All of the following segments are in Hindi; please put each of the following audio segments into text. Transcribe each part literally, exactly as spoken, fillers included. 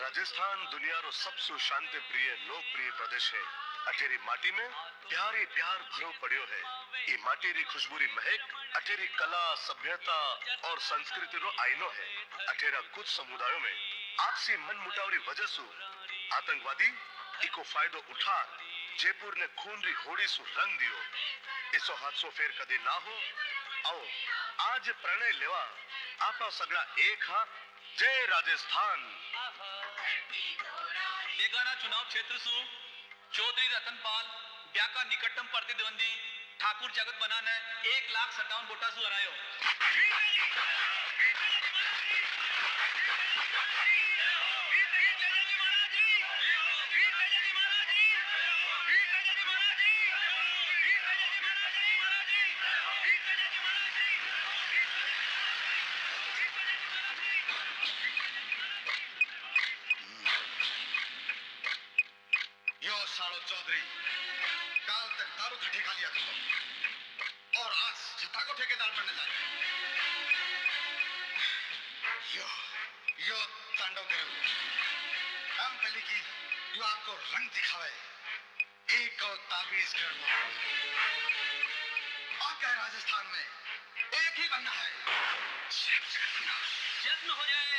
राजस्थान दुनियारो सबसे शांति प्रिय लोकप्रिय प्रदेश है। अठेरी माटी में प्यारे प्यार भरो पड़ियो है। ये माटी री खुशबूरी महक अठेरी कला सभ्यता और संस्कृति रो आईनो है। अठेरा कुछ समुदायों में आपसी मन मुटावरी वजह से आतंकवादी इको फायदो उठा जयपुर ने खून री होड़ी सु रंग दियो। इसो हादसो फेर कदी ना हो। आओ आज प्रणय लेवा आपा सगड़ा एक हा। जय राजस्थान। बेगाना चुनाव क्षेत्र सु चौधरी रतनपाल ब्याका निकटतम प्रतिद्वंदी ठाकुर जगत बना ने एक लाख सत्तावन वोटा सु हरायो। सालो चौधरी काल तक दारू का ठेका लिया था और आज छठा को ठेकेदार बनने जा रहे यो यो तांडव करो। हम पहले की यो आपको रंग दिखावे एक और ताबीज करना और क्या राजस्थान में एक ही बनना है। यत्न हो जाए।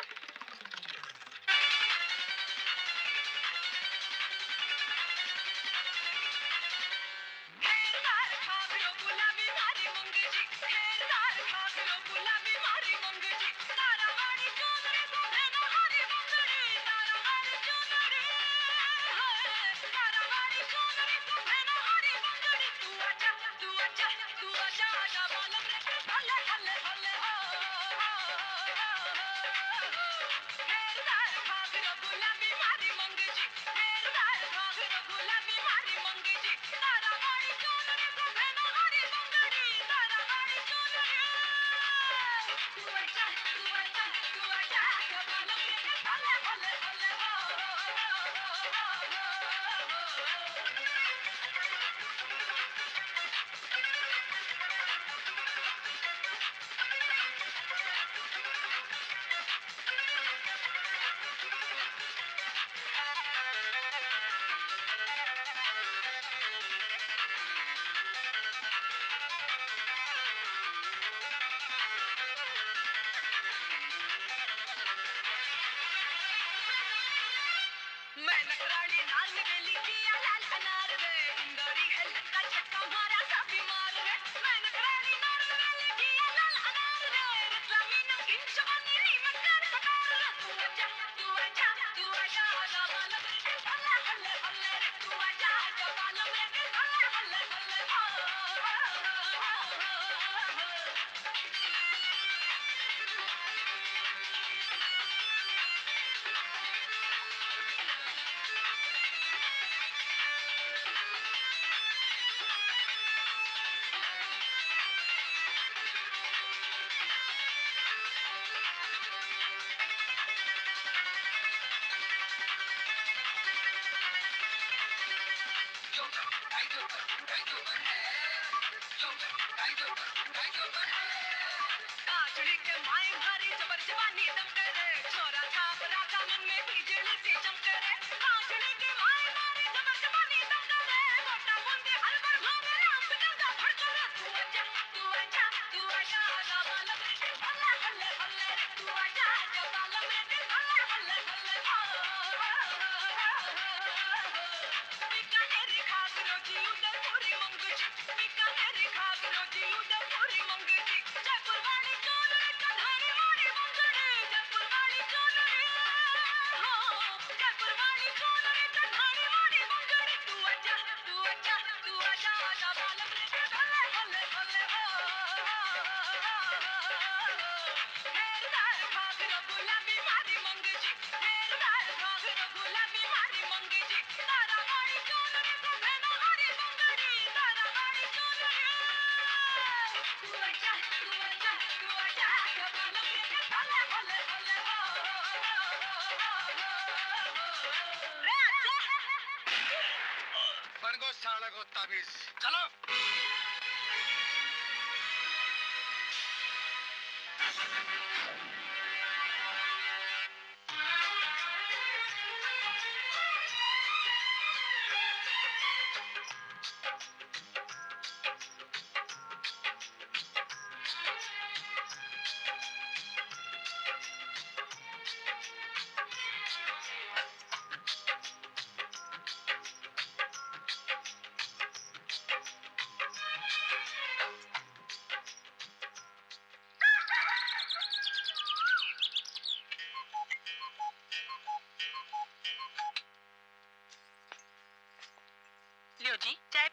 साला को ताबीज चलो।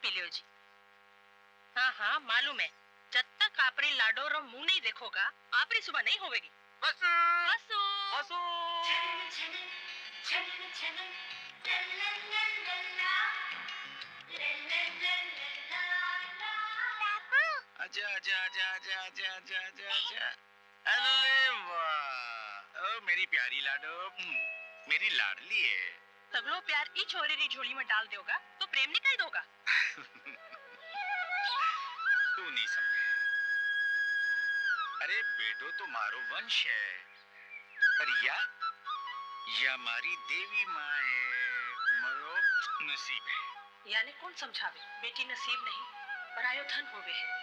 पी लियो जी। हाँ हाँ मालूम है, जब तक आपरी लाडो रो मुंह नहीं देखोगा आपरी सुबह नहीं होवेगी। वसु वसु वसु आजा आजा आजा आजा आजा आजा आजा आजा अरे वाह ओ मेरी प्यारी लाडो मेरी लाडली है। सगलो प्यार ई छोरी री झोली में डाल दोगा तो प्रेम नहीं कह दोगा। तू नहीं समझे। अरे बेटो तो मारो वंश है पर या या हमारी देवी माँ है मरो नसीब है। यानी कौन समझावे बेटी नसीब नहीं परायो धन होवे है।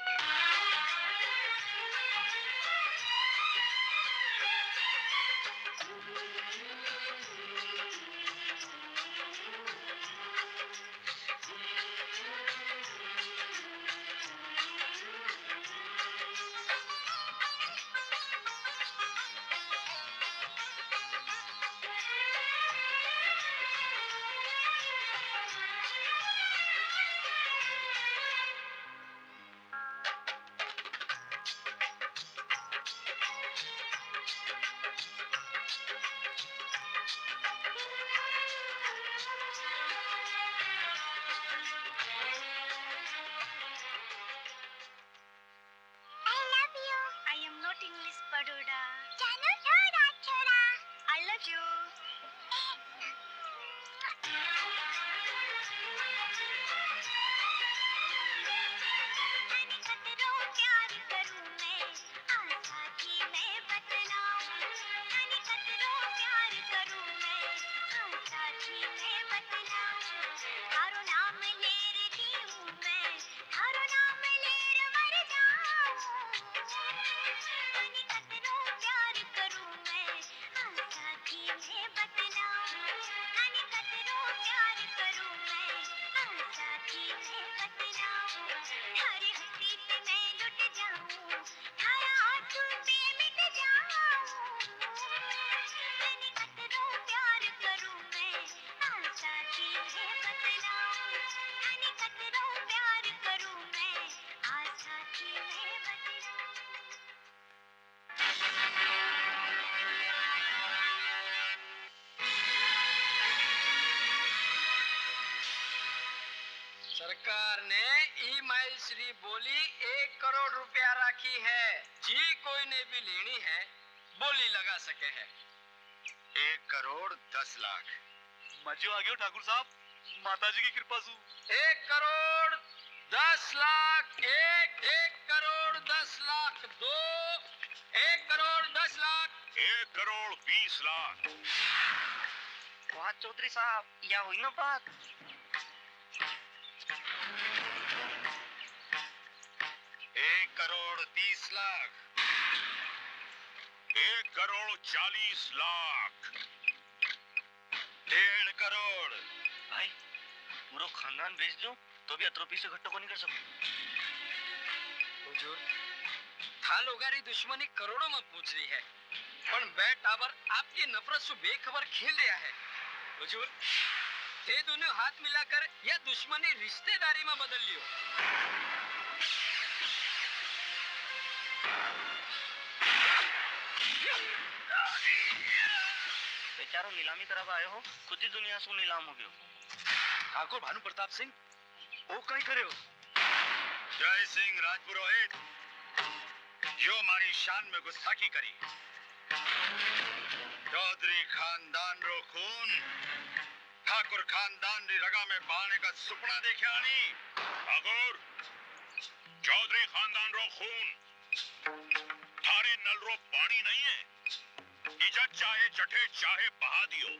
सरकार ने ई माइल श्री बोली एक करोड़ रुपया राखी है जी कोई ने भी लेनी है बोली लगा सके है। एक करोड़ दस लाख मजो आ गयो ठाकुर साहब माताजी की कृपा से। एक करोड़ दस लाख एक एक करोड़ दस लाख दो एक करोड़ दस लाख एक करोड़ बीस लाख। बात चौधरी साहब या हुई ना बात। एक करोड़ तीस लाख एक करोड़ चालीस लाख। डेढ़ करोड़। भाई पूरा खानदान बेच दो तो भी अतरोपी से घट्टो को नहीं कर सकते। हुजूर था लोगारी दुश्मनी करोड़ों में पूछ रही है पर बे टावर आपकी नफरत से बेखबर खेल रहा है। हुजूर ते दोनों हाथ मिलाकर या दुश्मनी रिश्तेदारी में बदल लियो। बेचारो नीलामी करवा आए हो खुद ही दुनिया से नीलाम हो गयो। ठाकुर भानु प्रताप सिंह वो कहीं करे हो। जय सिंह राजपुरोहित जो हमारी शान में गुस्ताखी करी। चौधरी खानदान रो खून ठाकुर खानदान री रगा में बहाने का सुपना देखे आनी। ठाकुर चौधरी खानदान रो खून थारे नल रो पानी नहीं है। इज्जत चाहे जठे चाहे बहा दियो।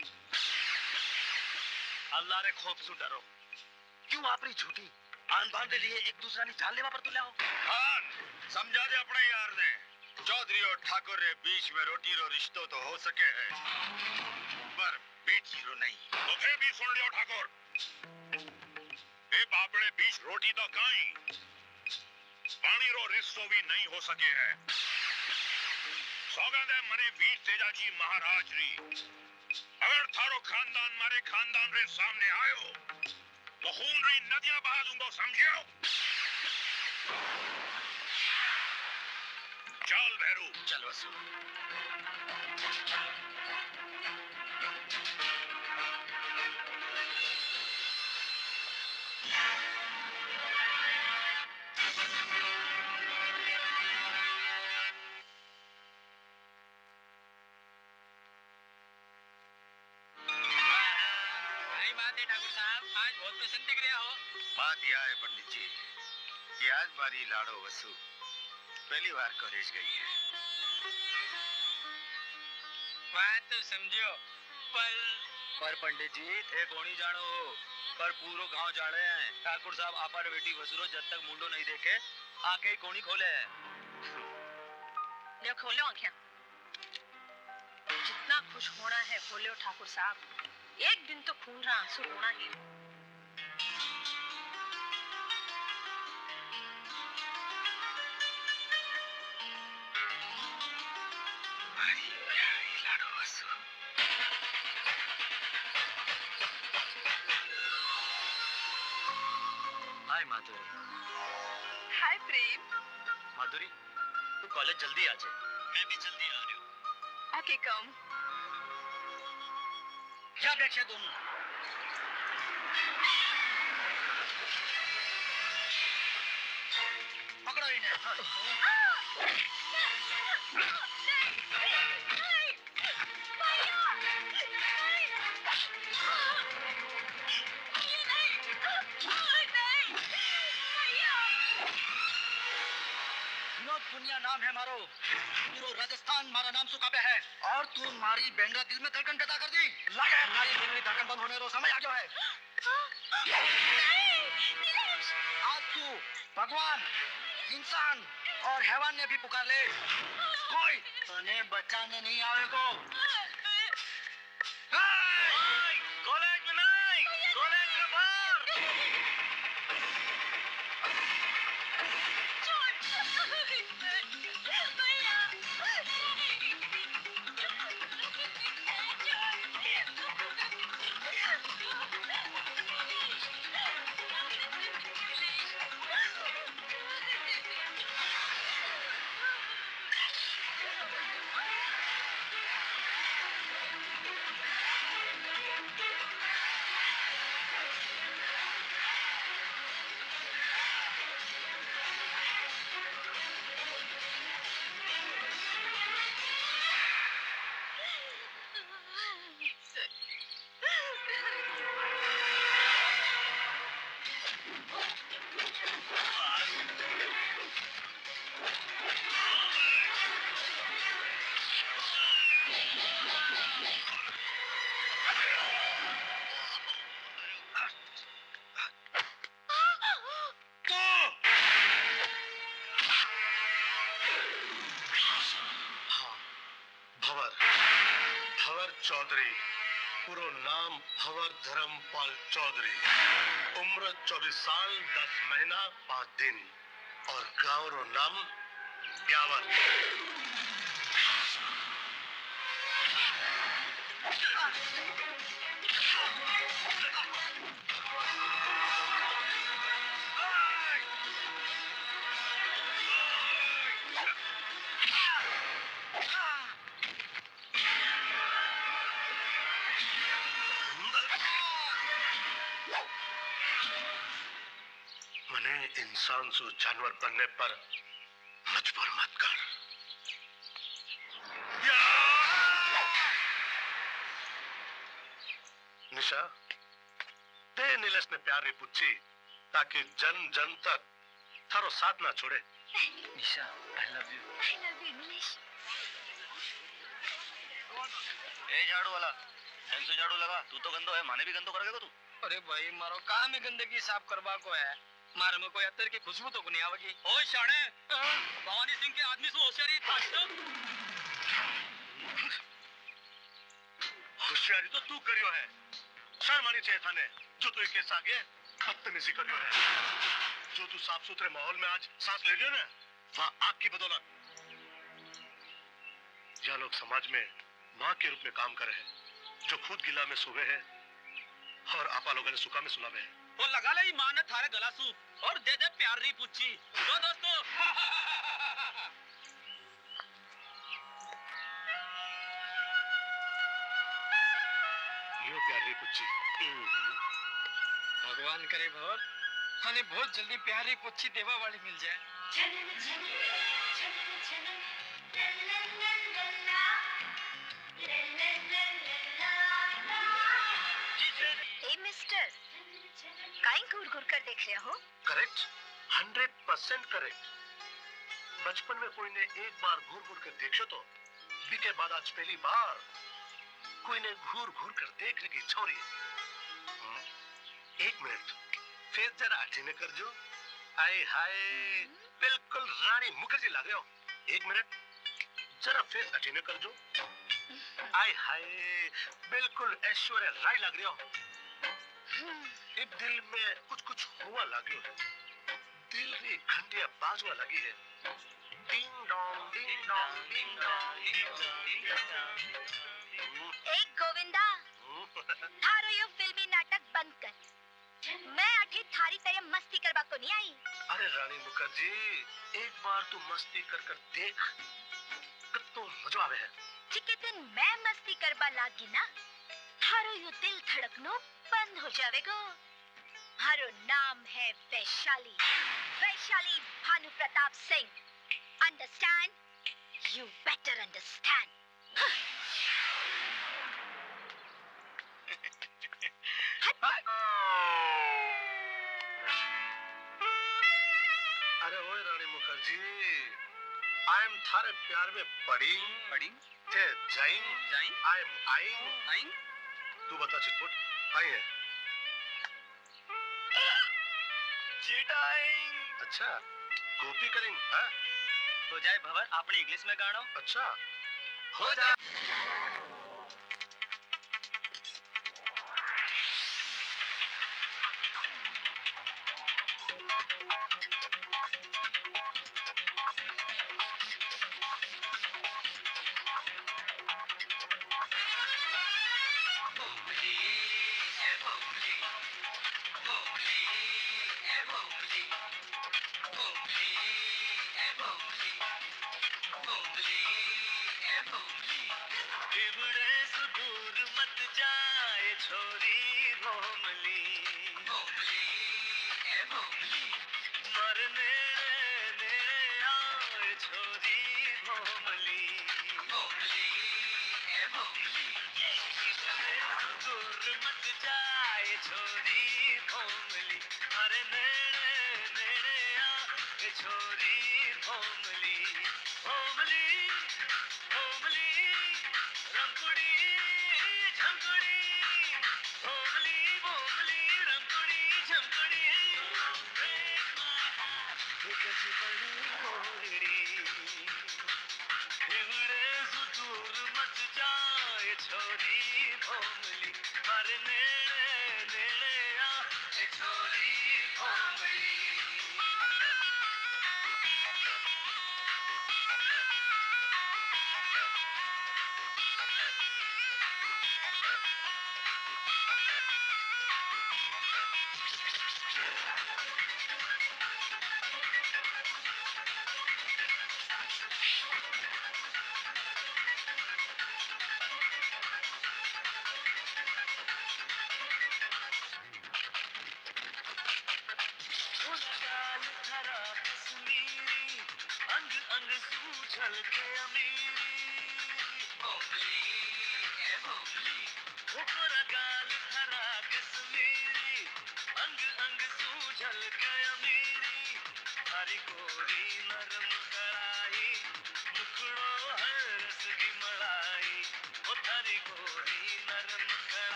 अल्लाह रे खौफ सु डरो क्यों आपरी झूठी आन बान दे लिए एक दूसरा ने जान लेवा पर तुले हो। खान समझा दे अपने यार ने चौधरी और ठाकुर रे बीच में रोटी रो रिश्तो तो हो सके है पर बेटी रो नहीं। तो फिर भी सुन लियो ठाकुर ए बापड़े बीच रोटी तो काई पानी रो रिश्तो भी नहीं हो सके है। सौगंध है मने वीर तेजाजी महाराज री अगर थारो खानदान मारे खानदान रे सामने आयो तो खून रही नदियां बहा दूंगा, समझियो? चल भैरू। चल वसु। ठाकुर साहब, आज बहुत प्रसन्न दिख रहा हो। बात यह है पंडित जी कि आज हमारी लाडो वसु पहली बार कॉलेज गई है। बात तो समझो, पर पर पंडित जी थे कोनी जानो हो, पर पूरो गांव जाने हैं ठाकुर साहब आपार बेटी वसुरो जब तक मुंडो नहीं देखे आके ही कोनी खोले है। ले खोलो आंखें। जितना खुश होना है बोलो ठाकुर साहब, एक दिन तो खून रहा आंसू होना ही। हमारी प्यारी लाडो वसु। हाय माधुरी। हाय प्रेम। माधुरी, तू कॉलेज जल्दी आ जा। मैं भी जल्दी आ रही हूँ। Okay come. क्या बैठे दोनों? पकड़ो इन्हें। दुनिया नाम है मारो, पूरा राजस्थान मारा नाम सुखा पे है और तू मारी बेंद्रा दिल में धड़कन पैदा कर दी। लगे मारी दिल में धड़कन बंद होने रो, समय आ गया है। आज तू भगवान, इंसान और हैवान ने भी पुकार ले, कोई तने बचाने नहीं आएगा। कॉलेज में नहीं, कॉलेज में बाहर। चौधरी, पूरा नाम भवर धर्मपाल चौधरी, उम्र चौबीस साल दस महीना पाँच दिन और गाँव रो नाम ब्यावर। मने इंसान से जानवर बनने पर मजबूर मत कर। निशा, दे नीलेश ने प्यार री पूछी ताकि जन जन तक थारो साथ ना छोड़े। निशा, I love you. I love you, Nilesh. ए झाड़ू वाला, ढंग से झाड़ू लगा। तू तो गंदो है, माने भी गंदो करेगा तू। अरे भाई मारो काम ही गंदगी साफ करवा को है, मारे में कोई अतर की खुशबू तो नहीं आवेगी। ओए शाणे, भवानी सिंह के आदमी से होशियारी था तो होशियारी तो तू करियो है, शर्म आनी चाहिए थाने जो तू केस आगे बदतमीजी करियो है। जो तू साफ सुथरे माहौल में आज सांस ले लियो ना, वहाँ आग की बदौलत। यह लोग समाज में माँ के रूप में काम कर रहे हैं, जो खुद गिला में सोवे है और आपा लोगों ने सुखा में सुनावे है। वो लगा ले मां ने थारे गला सू और दे दे प्यार री पूछी लो दोस्तों। यो प्यार री पूछी। भगवान करे भवर हने बहुत जल्दी प्यारी पुच्छी देवा वाली मिल जाए। ए मिस्टर काहे घूर घूर कर देख रहे हो? Correct, hundred percent correct. बचपन में कोई ने एक बार घूर घूर कर देखो तो बी के बाद आज पहली बार कोई ने घूर घूर कर देखने की इच्छा हो रही है। एक मिनट फिर जरा अठीने कर जो। आए हाय बिल्कुल रानी मुखर्जी लग रहे हो। एक मिनट जरा फिर अठीने कर जो। आए हाय बिल्कुल ऐश्वर्या राय लग रहे हो। एक दिल में कुछ कुछ हुआ लगी है। दिल की घंटियां बाजवा लगी है। Ding dong ding dong ding dong ding dong. एक गोविंदा थारो यो फिल्मी नाटक बंद कर। मैं अठी थारी तरह मस्ती करवा को नहीं आई। अरे रानी मुखर्जी एक बार तू मस्ती कर कर देख कितो मजा आवे है। जिके दिन मैं मस्ती करवा लागी ना थारो यो दिल धड़कनो बंद हो जावेगो। हारो नाम है Vaishali, Vaishali Bhanu Pratap Singh. Understand? You better understand. अरे ओए रानी मुखर्जी आई एम थारे प्यार में पड़ी पड़ी थे जाइन जाइन आई एम आइंग आइंग। तू बता चिटपुट आई है। चिटाइंग अच्छा कॉपी करेंगे हाँ? हो जाए भवर आपने इंग्लिश में गाना। अच्छा हो जाए।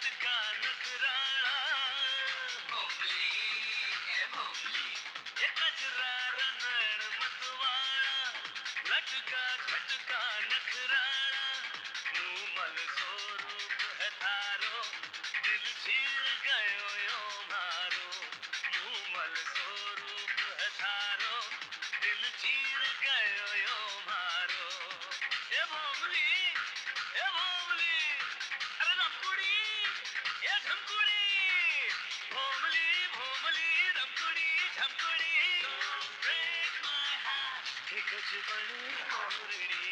लटका नखराड़ा भोमली ए भोमली ये कजरा रनड़ मतवाड़ा लटका झटका नखराड़ा मुंह मल स्वरूप है थारो दिल चीर गयो यो मारो मुंह मल स्वरूप है थारो दिल चीर गयो यो मारो ए भोमली ए भोमली अरे रमकुड़ी ए झमकुड़ी भोमली भोमली रमकुड़ी झमकुड़ी break my heart एक बड़ी कोरड़ी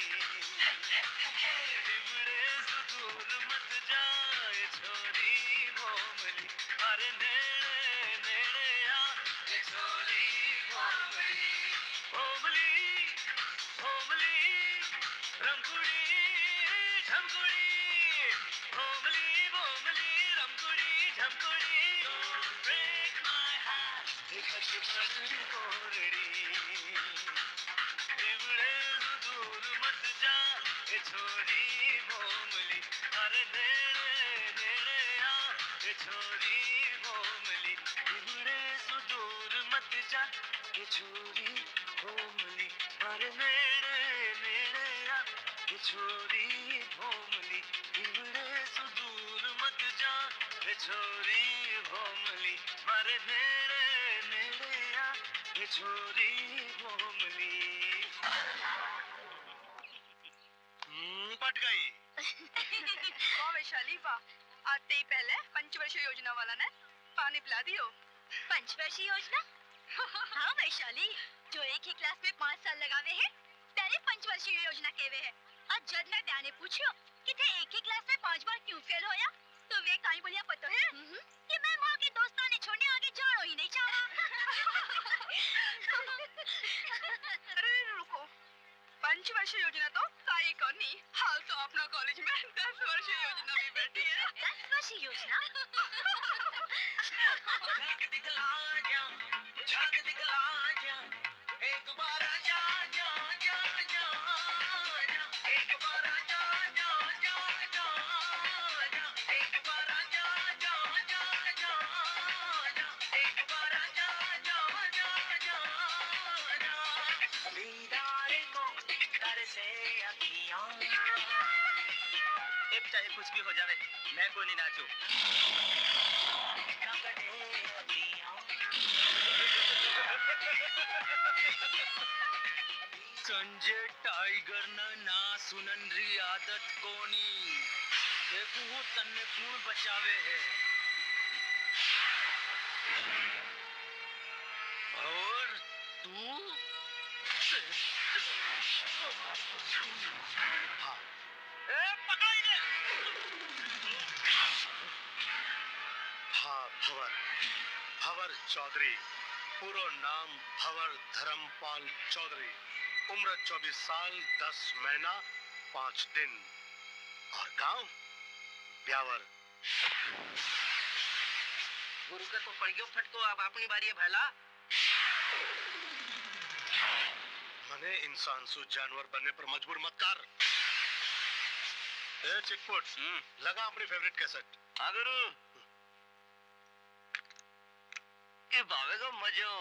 बिगड़े सुदूर मत जाए छोरी भोमली अरे नेड़े नेड़े आ ए छोरी भोमली भोमली भोमली रमकुड़ी झमकुड़ी भोमली भोमली रमकुड़ी झमकुड़ी break my heart एक बड़ी कोरड़ी बिगड़े दूर मत जा ए छोरी भोमली अरे नेड़े नेड़े आ ए छोरी भोमली बिगड़े दूर मत जा ए छोरी भोमली अरे नेड़े नेड़े आ ए छोरी भोमली बिगड़े दूर मत जा ए छोरी भोमली अरे नेड़े नेड़े आ ए छोरी भोमली पट गई वाह वैशाली वाह आते ही पहले पंचवर्षीय योजना वाला ने पानी पिला दियो पंचवर्षीय योजना हाँ वैशाली जो एक ही क्लास में पाँच साल लगावे है तेरे पंचवर्षीय योजना कहवे है और जब मैं त्याने पूछियो कि थे एक ही क्लास में पांच बार क्यों फेल होया तो वे काई बोलिया पता है कि मैं माँ के दोस्तों ने छोड़ने आगे जानो ही नहीं चाहा अरे रुको पंचवर्षीय योजना तो काई करनी हाल तो अपना कॉलेज में दस वर्षीय योजना में बैठी है दस वर्षीय योजना झांक दिखला जा झांक दिखला जा एक बार जा जा जा जा एक बार जा जा जा जा एक बार जा जा जा जा एक बार जा जा जा जा दीदार को कर से अखियां अब चाहे कुछ भी हो जावे मैं कोई नहीं नाचू संजय टाइगर न ना सुनन री आदत कोनी देखू तन्ने कौन बचावे है और तू हाँ ए पकड़ इन्हें हाँ भंवर भंवर चौधरी पूरा नाम भंवर धर्मपाल चौधरी उम्र चौबीस साल दस महीना पाँच दिन और गांव ब्यावर गुरु के तो पड़ गयो फटको अब अपनी बारी है भला मने इंसान सु जानवर बनने पर मजबूर मत कर ए चिकपुट लगा अपनी फेवरेट कैसेट हाँ गुरु ये बावे को मजो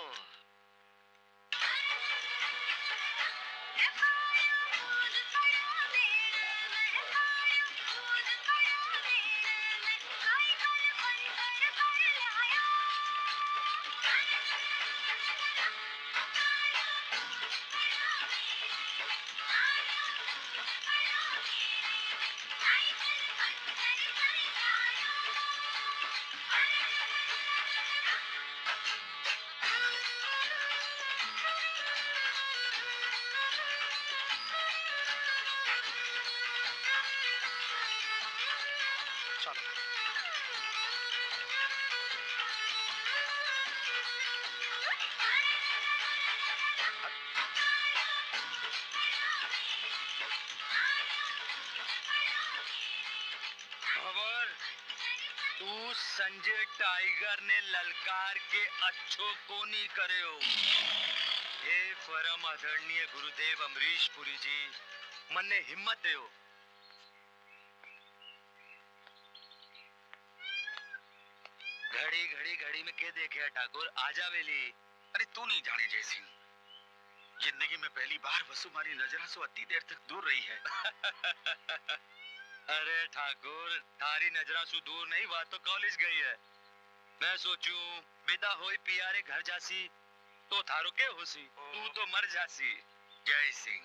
संजय टाइगर ने ललकार के अच्छो को नहीं करे हो। हे परम आदरणीय गुरुदेव अमरीश पुरी जी मन ने हिम्मत दे घड़ी घड़ी घड़ी में के देखे ठाकुर, आजा वेली। अरे तू नहीं जाने जय सिंह, जिंदगी में पहली बार वसु मारी नजरा से अति देर तक दूर रही है। अरे ठाकुर, थारी नजरा सु दूर नहीं, वह तो कॉलेज गई है। मैं सोचूं बेटा होई पियारे घर जासी तो थारो के होसी, तू तो मर जासी। जय सिंह,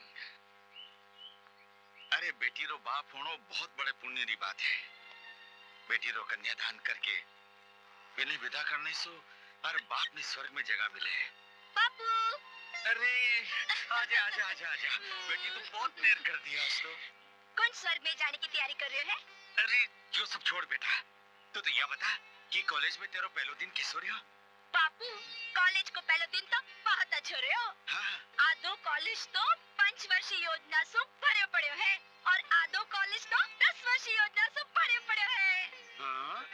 अरे बेटी रो बाप होनो बहुत बड़े पुण्य री बात है। बेटी रो कन्यादान करके बिना विदा करने सो हर बाप ने स्वर्ग में जगह मिले। बापू, अरे आजा आजा आजा आजा बेटी, तू बहुत देर कर दिया आज तो। कौन स्वर्ग में जाने की तैयारी कर रहे हो है? अरे जो सब छोड़ बेटा, तू तो यह बता कि कॉलेज में तेरा पहला दिन किस हो रही हो? बापू, कॉलेज को पहले दिन तो बहुत अच्छे रहे हो। हाँ। आधो कॉलेज तो पंचवर्षीय योजना से भरे पड़े है और आधो कॉलेज तो दस वर्षीय योजना से भरे पड़े है। हाँ?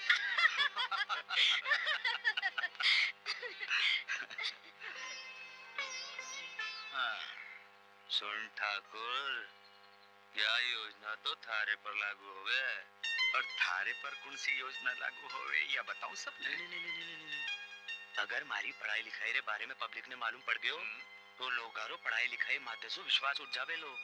हाँ, सुन ठाकुर, यह योजना तो थारे पर लागू होवे। और थारे पर कौन सी योजना लागू होवे या बताऊं सब? नहीं नहीं नहीं नहीं नहीं नहीं। अगर मारी पढ़ाई लिखाई रे बारे में पब्लिक ने मालूम पड़ गयो तो लोगारो पढ़ाई लिखाई माते सु विश्वास उठ जावे लो।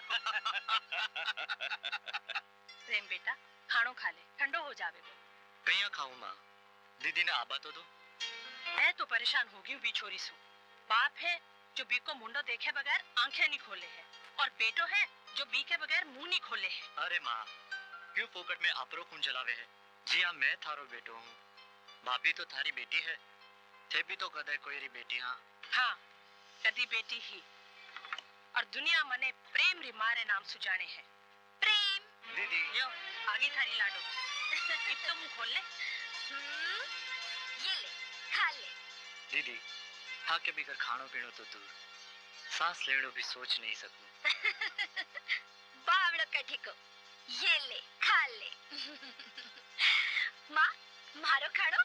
प्रेम बेटा, खानो खा ले, ठंडो हो जावे वो। कहीं खाऊं माँ, दीदी ने आबा तो दो। मैं तो परेशान हो गई हूँ बिछोरी सु। बाप है जो बी को मुंडो देखे बगैर आंखें नहीं खोले है, और बेटो है जो बी के बगैर मुंह नहीं खोले है। अरे माँ, क्यों फोकट में आपरो खून जलावे है? जी हाँ, मैं थारो बेटो हूँ, भाभी तो थारी बेटी है, थे भी तो कदे कोई री बेटी। हाँ हाँ, कदी बेटी ही, और दुनिया मने प्रेम री मारे नाम सुजाने है। प्रेम दीदी, यो आगे थारी लाडो, इत तो मुंह खोल ले। हम्म, ये ले, खा ले। दीदी हाँ के बिगर खानो पीनो तो दूर, सांस लेनो भी सोच नहीं सकूं। बावड़ो कठी को, ये ले, खा ले। माँ, मारो खानो।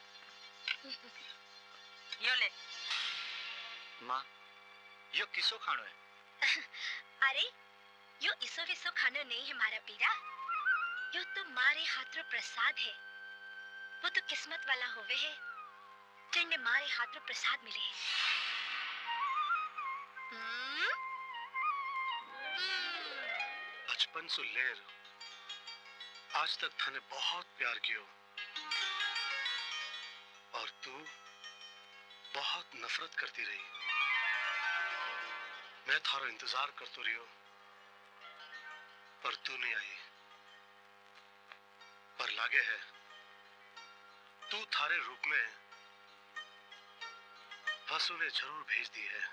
यो ले। माँ, यो किसो खानो है? अरे, यो इसो विसो खानो नहीं है मारा पीरा, यो तो मारे हाथों प्रसाद है। वो तो किस्मत वाला होवे है जिन्हें मारे हाथों प्रसाद मिले है। हम्म? हम्म। बचपन से लेर आज तक थाने बहुत प्यार कियो, और तू बहुत नफरत करती रही। मैं थारो इंतजार करतो रहियो, पर तू नहीं आई। पर लागे है तू थारे रूप में वसु ने जरूर भेज दी है।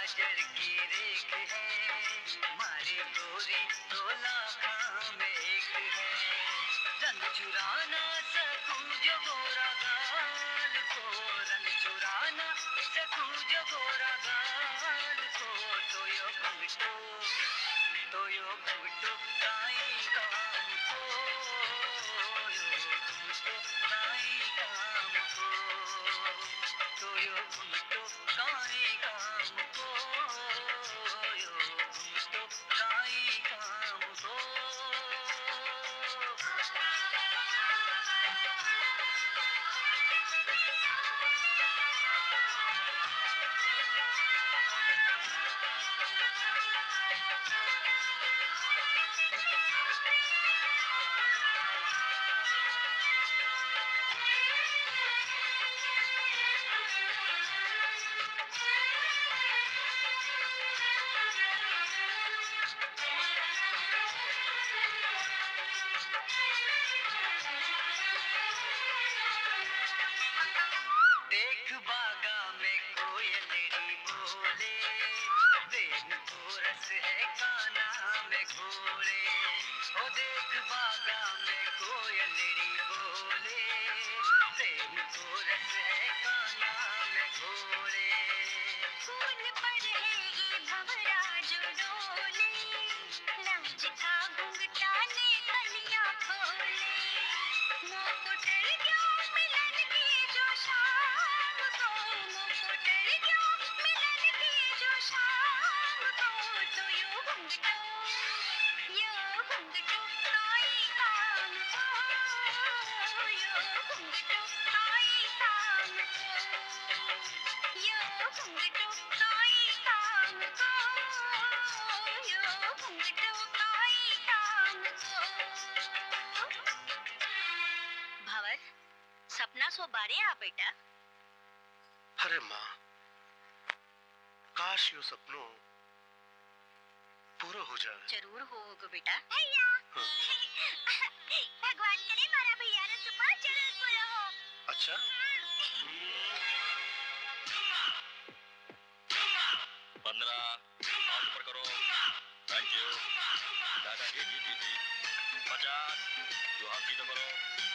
काजर की रेख है, मारी गोरी तो लाखों में एक है। रंग चुरा ना सकूं जो गोरा गाल को, रंग चुरा ना सकूं जो गोरा गाल को, तो यो घुंघटू तो यो घुंघटू काई काम को, यो घुंघटू काई काम को, तो यो घुंघटू काई काम को, यो घुंघटू काई काम को। देख बागा में कोयलड़ी बोले, प्रेम को रस है काना में घोले। ओ देख बागा में कोयलड़ी बोले, प्रेम को रस है काना में घोले। फूल पर है ये भंवरा जो डोले, लाज का घुंघटा ने कलियां खोले। मोको डर गया मिलन की जो शाम को, मोको डर गया मिलन की जो शाम को, तो यो घुंघटू यो घुंघटू काई काम को, यो घुंघटू काई काम को, यो घुंघटू काई काम को, यो घुंघटू काई काम को। भंवर, सपना सो बारे आ बेटा। अरे माँ, काश यो सपनों पूरा हो जाए। जरूर होगा बेटा। भैया, भगवान करे मारा भैया रा सपना जरूर पूरा हो। अच्छा, पंद्रह हाथ ऊपर करो, थैंक यू दादा जी जी जी जी। पचास जो हाथ सीधा करो।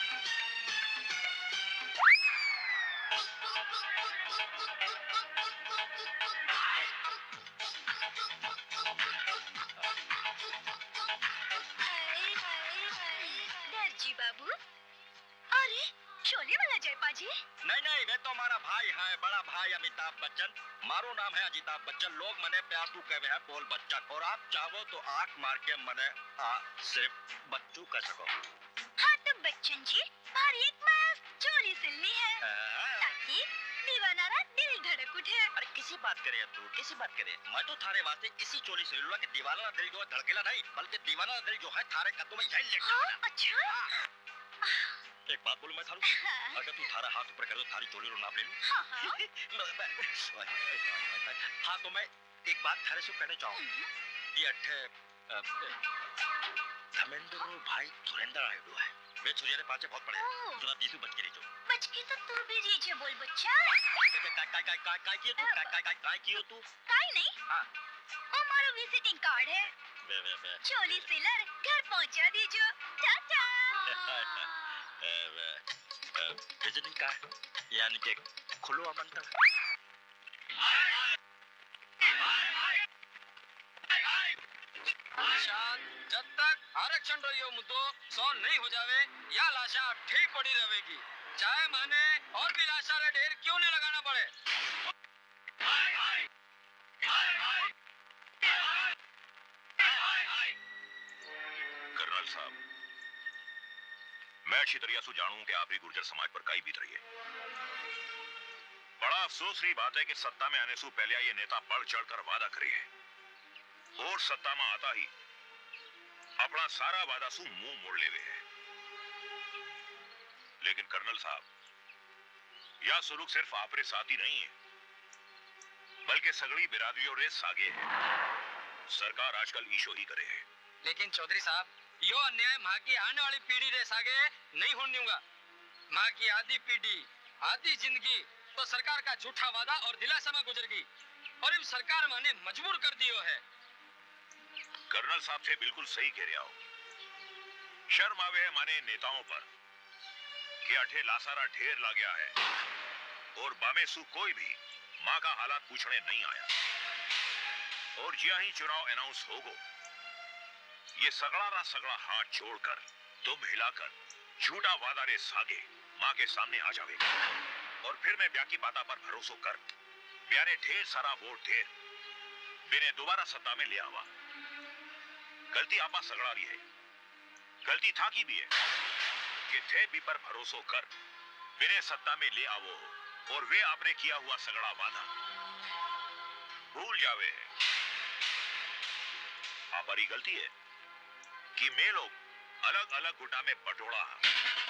दर्जी बाबू, अरे शोले वाला जयपा जी। नहीं नहीं, वे तो हमारा भाई है, बड़ा भाई अमिताभ बच्चन। मारो नाम है अजिताभ बच्चन, लोग मने प्यार तू कहे है बोल बच्चन। और आप चाहो तो आंख मार के मने आ सिर्फ बच्चू कह सको। हाँ तो बच्चन जी, भारी एक मस्त चोली सिलनी है, ताकि दीवाना रा दिल धड़क उठे। अरे किसी बात करे तू, किसी बात करे। मैं तो थारे वास्ते इसी चोली से लूंगा कि दीवाना दिल जो है धड़केला नहीं, बल्कि दीवाना दिल जो है थारे कदमों में यही लेट हाँ, अच्छा। एक बात बोलूं मैं थारू, हाँ। अगर तू थारा हाथ ऊपर कर दो थारी चोली रो नाप ले लूं। हाँ, हाँ। हाँ तो मैं एक बात थारे से कहना चाहूँ, ये अट्ठे धर्मेंद्र भाई सुरेंद्र आयडू है, वे छुरियारे पाचे बहुत पड़े हैं, जरा दीसू बच के रही जो। बच के तो तू भी रीचे बोल बच्चा। काय काय काय काय काय कियो तू, काय काय काय काय कियो तू? काई नहीं। हाँ। ओ मारो विजिटिंग कार्ड है। वे वे वे। चोली सिलर घर पहुंचा दीजो। टाटा। विजिटिंग कार्ड यानी कि खुलो आमंत्रण। जब तक आरक्षण रो यो मुद्दो सॉल्व नहीं हो जावे, या लाशा ठीक पड़ी रहेगी, चाहे माने और भी लाशा रे ढेर क्यों नहीं लगाना पड़े। कर्नल साहब, मैं अच्छी तरह से जानूं कि आपकी गुर्जर समाज पर काई बीत रही है। बड़ा अफसोस की बात है कि सत्ता में आने से पहले ये नेता बढ़ चढ़कर वादा करे है और सत्ता में आता ही अपना सारा वादा सु मुंह मोड़ लेवे है। लेकिन कर्नल साहब, यह सुलूक सिर्फ आपरे साथ ही नहीं है, बल्कि सगड़ी बिरादरियों रे सागे है। सरकार आजकल ईशो ही करे है। लेकिन चौधरी साहब, यो अन्याय माँ की आने वाली पीढ़ी रे सागे नहीं होने दूंगा। माँ की आधी पीढ़ी, आधी जिंदगी तो सरकार का झूठा वादा और दिलासा में गुजर गई, और इन सरकार माने मजबूर कर दियो है। कर्नल साहब से बिल्कुल सही कह रहे हो। शर्म आवे है माने नेताओं पर कि अठे लासारा ढेर ला गया है और बामेसु कोई भी माँ का हालात पूछने नहीं आया। और जिया ही चुनाव अनाउंस होगो, ये सगड़ा ना सगड़ा हाथ जोड़कर तुम हिलाकर झूठा वादा रे सागे माँ के सामने आ जावेगा और फिर मैं ब्या की बाता पर भरोसा कर ब्या ने ढेर सारा वोट ढेर बिने दोबारा सत्ता में ले आवा। गलती आपा सगड़ा रही है, गलती था की भी है कि थे भी पर भरोसा कर बिने सत्ता में ले आवो और वे आपने किया हुआ सगड़ा वादा भूल जावे है। हमारी गलती है कि मैं लोग अलग अलग गुटा में बटोड़ा है।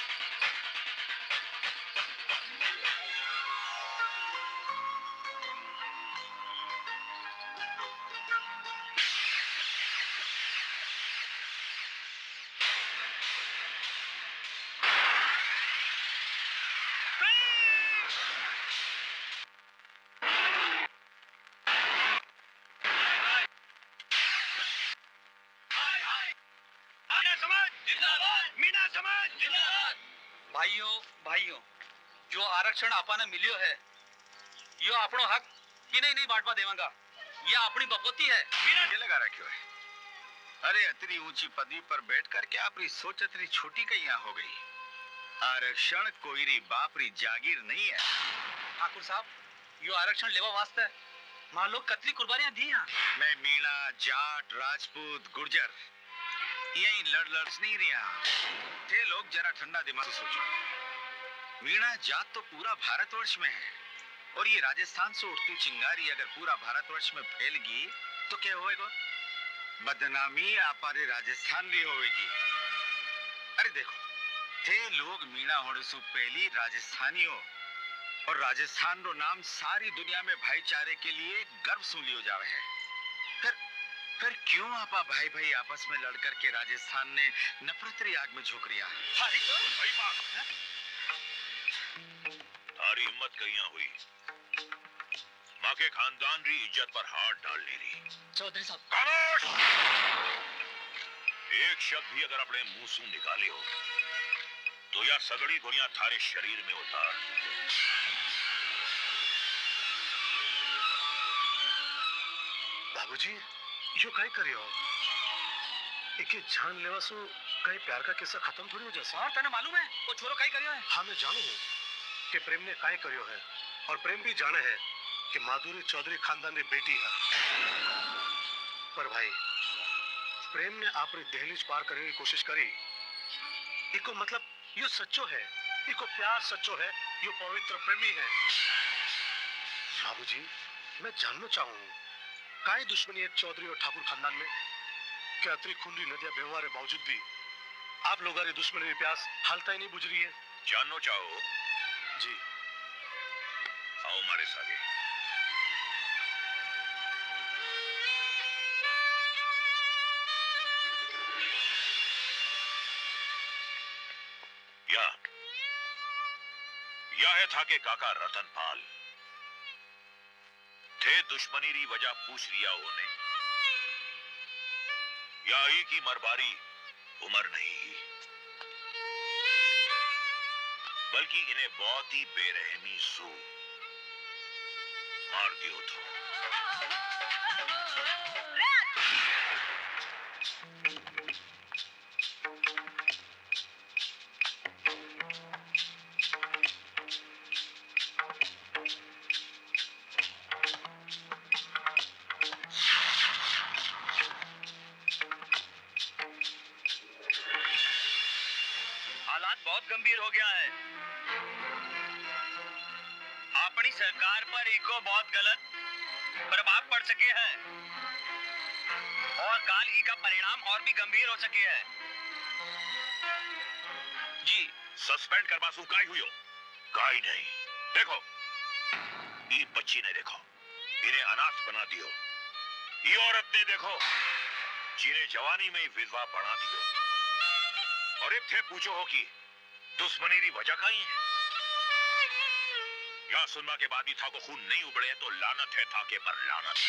भाइयों भाइयों जो आरक्षण आपाने मिलियो है यो अपनो हक कि नहीं नहीं बांटवा देवांगा। ये अपनी बकोती है। ये लगा रखियो है। अरे इतनी ऊंची पदवी पर बैठ कर के आपरी सोच इतनी छोटी कहीं हो गई। आरक्षण कोई री बापरी जागीर नहीं है। ठाकुर साहब यो आरक्षण लेवा वास्ते मां लोग कतरी कुर्बानियां दी हैं। मैं मीणा जाट राजपूत गुर्जर यही लड़ लड़ नहीं रहा थे। लोग जरा ठंडा दिमाग से सोचो। मीणा जात तो पूरा भारतवर्ष में है और ये राजस्थान से उठती चिंगारी अगर पूरा भारतवर्ष में फैल गई तो क्या होएगा? बदनामी आपारे राजस्थान भी होएगी। अरे देखो थे लोग मीणा होने से पहली राजस्थानी हो और राजस्थान रो नाम सारी दुनिया में भाईचारे के लिए गर्व सुन लियो जावे है। फिर फिर क्यों आपा भाई भाई आपस में लड़कर के राजस्थान ने नफरत री आग में झोंक रिया है? थारी तो भाई बात थारी हिम्मत कहिया हुई माँ के खानदान री इज्जत पर हाथ डालने रही। चौधरी साहब खामोश! एक शब्द भी अगर अपने मुंह से निकाले हो तो यह सगड़ी दुनिया थारे शरीर में उतार। बाबूजी यो काई करियो? एके जान लेवा सो कई प्यार का किस्सा खत्म थोड़ी हो जैसे। और तने मालूम है वो छोरो काई करियो है? हाँ मैं जानू हूँ कि प्रेम ने काई करियो है और प्रेम भी जाने है कि माधुरी चौधरी खानदान री बेटी है। पर भाई प्रेम ने आपरी दहलीज पार करने की कोशिश करी। इको मतलब यो सच्चो है, इको प्यार सच्चो है, यो पवित्र प्रेमी है। बाबूजी मैं जानना चाहूँ काई दुश्मनी है चौधरी और ठाकुर खानदान में? क्या अतरी खूनरी नदियां व्यवहार के बावजूद भी आप लोगों की दुश्मनी की प्यास हालता ही नहीं बुझ रही है? जानना चाहो जी आओ हमारे सागे। या या है था के काका रतनपाल थे दुश्मनी री वजह पूछ रिया होने या ही की मरबारी उम्र नहीं ही बल्कि इन्हें बहुत ही बेरहमी सू मार दियो तो। बहुत गंभीर हो गया है। अपनी सरकार पर इको बहुत गलत प्रभाव पड़ सके हैं और काल ई का परिणाम और भी गंभीर हो सके है। जी सस्पेंड करवासू काई हुई हो? काई नहीं। देखो ये बच्ची ने देखो इन्हें अनाथ बना दियो। ये औरत ने देखो जिन्हें जवानी में ही विधवा बना दियो। और एक थे पूछो हो कि दुश्मनी री वजह काई है? यह सुनवा के बाद भी था को खून नहीं उबड़े तो लानत है था के पर लानत।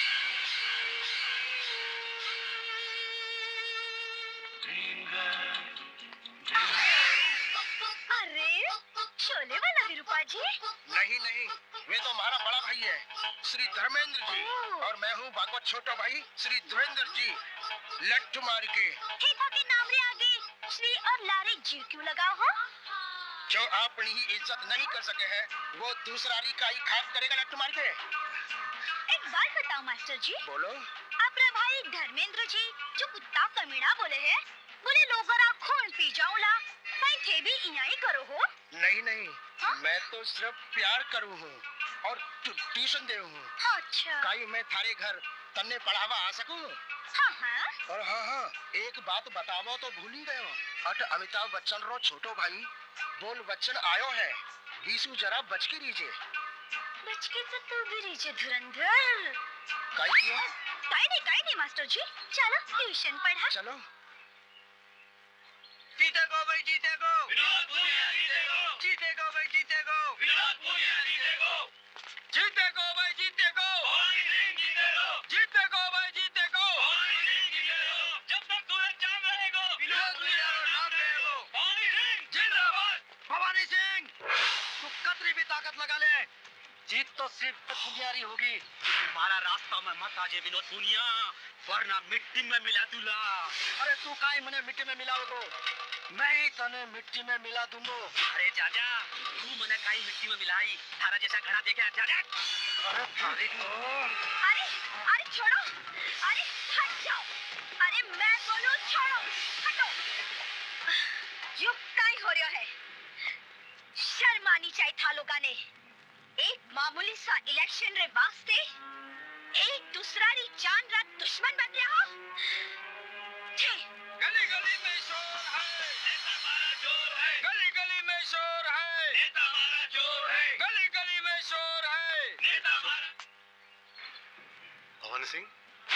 अरे शोले वाला विरूपा जी? नहीं नहीं, वे तो हमारा बड़ा भाई है श्री धर्मेंद्र जी, और मैं हूँ भागवत छोटा भाई श्री देवेंद्र जी। लट्ठू मार के ठेठा के नाम रे आगे श्री और लारे जी क्यों लगाओ हो? जो अपनी ही इज्जत नहीं कर सके हैं, वो दूसरा री का ही खाक करेगा लट्ठू मार के। एक बात बताओ मास्टर जी। बोलो। अपना भाई धर्मेंद्र जी जो कुत्ता कमीना बोले है, बोले लोगरा खून पी जाऊं ला, भाई थे भी इनाई करो हो? नहीं नहीं, हा? मैं तो सिर्फ प्यार करूँ हूँ और ट्यूशन दे हूँ। अच्छा। काई मैं थारे घर तन्ने पढ़ावा आ सकूँ? हाँ हाँ। और हाँ हाँ, एक बात बतावो तो भूल ही गयो। अट अमिताभ बच्चन रो छोटो भाई बोल बच्चन आयो है, बीसू जरा बच के रीजे। बच के तो तू भी रीजे धुरंधर। काई क्यों? काई नहीं काई नहीं मास्टर जी, चलो ट्यूशन पढ़ा। चलो। जीतेगो भाई जीतेगो, विनोद भूरिया जीतेगो, जीतेगो भाई जीतेगो, विनोद भूरिया जीतेगो, जीतेगो भाई जीतेगो, भवानी सिंह जीतेगो, जीतेगो भाई जीतेगो, भवानी सिंह जीतेगो, जब तक सूरज चांद रहेगो, विनोद भूरिया रो नाम रहेगो, भवानी सिंह जिंदाबाद। भवानी सिंह तू कतरी भी ताकत लगा ले, जीत तो सिर्फ पुनियारी होगी। हमारा रास्ता में मत आजे विनोद पुनिया, वरना मिट्टी में मिला दूला। अरे तू काई मने मिट्टी में मिलाओगो? मैं ही तने मिट्टी में मिला दूंगो। अरे जाजा, तू मने काई मिट्टी में मिलाई, थारा जैसा घड़ा देखा जाजा। अरे थारी को अरे अरे छोड़ो, अरे हट जाओ, अरे मैं बोलूं छोड़ो, हटो। यो काई हो रहा है? शर्म आनी चाहिए था लोगा ने। एक मामूली सा इलेक्शन रे वास्ते एक दूसरा री जान रात दुश्मन बन गया हो? गली गली में शोर है, नेता हमारा चोर है, गली गली में शोर है, नेता हमारा चोर है, गली गली में शोर है, नेता हमारा। भवानी सिंह,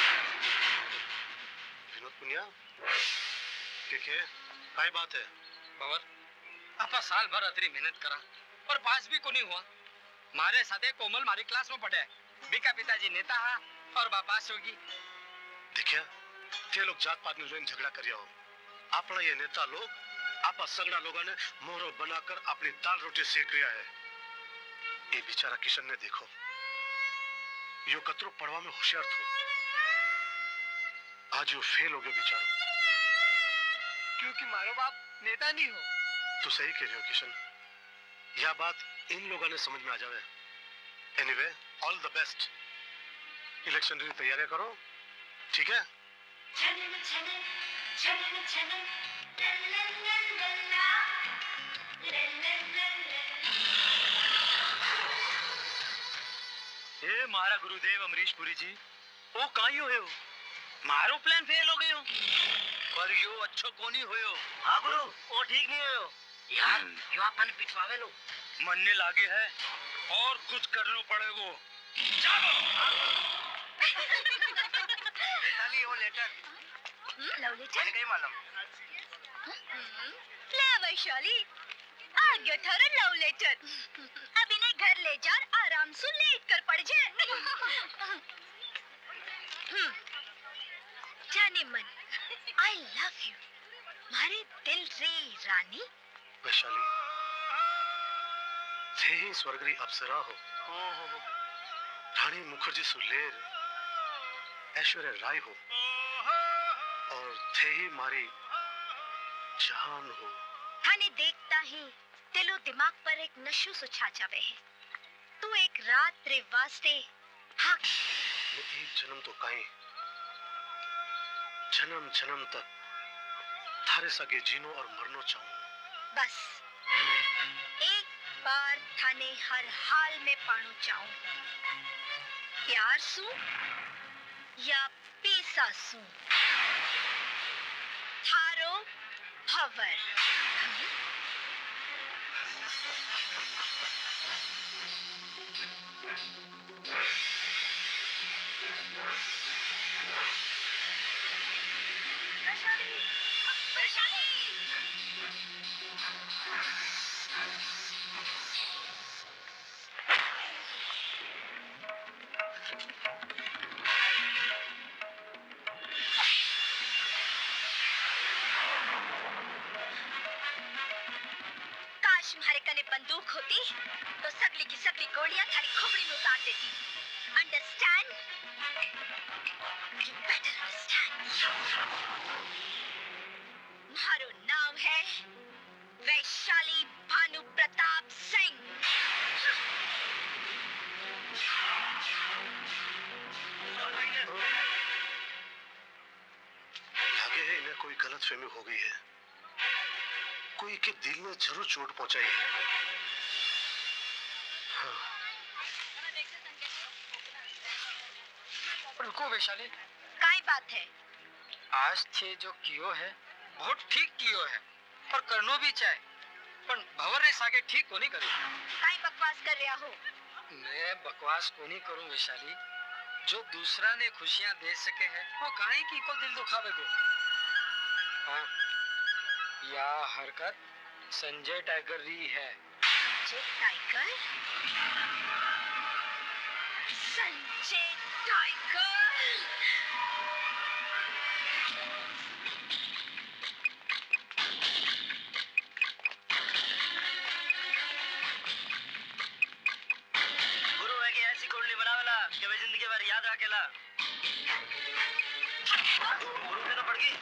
विनोद पुनिया, के के काय बात है? बाबर, आपा साल भर अतरी मेहनत करा और पास भी को नहीं हुआ। मारे साथे कोमल मारी क्लास में पढ़े, बीका पिताजी नेता हा और बापा सोगी। देखिया, ते लोग जात पात में जो झगड़ा करिया हो, अपना ये नेता लोग आपा सगड़ा लोगों ने मोहरो बनाकर अपनी दाल रोटी सेक रिया है। ये बेचारा किशन ने देखो, यो कतरो पढ़वा में होशियार थो, आज यो फेल हो गयो बेचारो। क्योंकि मारो बाप नेता नहीं हो। तू सही कह रहे हो किशन, यह बात इन लोगों ने समझ में आ जावे। Anyway, all the best. Election की तैयारियां करो, ठीक है? छनन छनन छनन छनन लल्लल्लल्ला लल्लल्लल्ला। ए मारा गुरुदेव अमरीश पुरी जी, ओ काई होयो? मारो प्लान फेल हो गयो। पर यो अच्छो कोनी होयो। हां गुरु, ओ ठीक नहीं होयो। यार, यो अपन पिटवावे लो। मनने लागे है और कुछ करनो पड़ेगो। चलो। बेताली वो लेटर। Love letter? मैंने कहीं मालूम। ले वैशाली, आ गया थारा लव लेटर। अब इन्हें घर ले जा, आराम से लेट कर पड़ जाए। जाने मन, I love you, मारे दिल रे रानी। वैशाली, थे ही स्वर्गरी अप्सरा हो, रानी मुखर्जी सुलेर, ऐश्वर्या राय हो, और थे ही मारी जान हो। थाने देखता ही दिलो दिमाग पर एक नशो सो छा जावे है। तू एक रात रे वास्ते हाँ मैं एक जन्म तो काई, जन्म जन्म तक थारे सगे जीनो और मरनो चाहूं। बस एक बार थाने हर हाल में पानो चाहूं, प्यार सू या पैसा सू, थारो भवर। कने बंदूक होती तो सगली की सगली गोलियां थारी खोपड़ी में उतार देती। अंडरस्टैंड? You better understand. मारो नाम है वैशाली भानु प्रताप सिंह। लगे है इन्हें कोई गलतफहमी हो गई है, कोई के दिल में जरूर चोट पहुंचाई है। हाँ। रुको वैशाली, काई बात है? आज थे जो कियो है बहुत ठीक कियो है और करनो भी चाहे, पर भवर रे सागे ठीक को नहीं करे। काई बकवास कर रहा हो? मैं बकवास को नहीं करूं वैशाली। जो दूसरा ने खुशियां दे सके है वो काहे की को दिल दुखावे गो। हाँ, या हरकत संजय टाइगर री है। संजय टाइगर? संजय टाइगर? गुरु है कि ऐसी कुंडली बनावेला कि वे जिंदगी भर याद रखेला। गुरु के तो पड़ गई।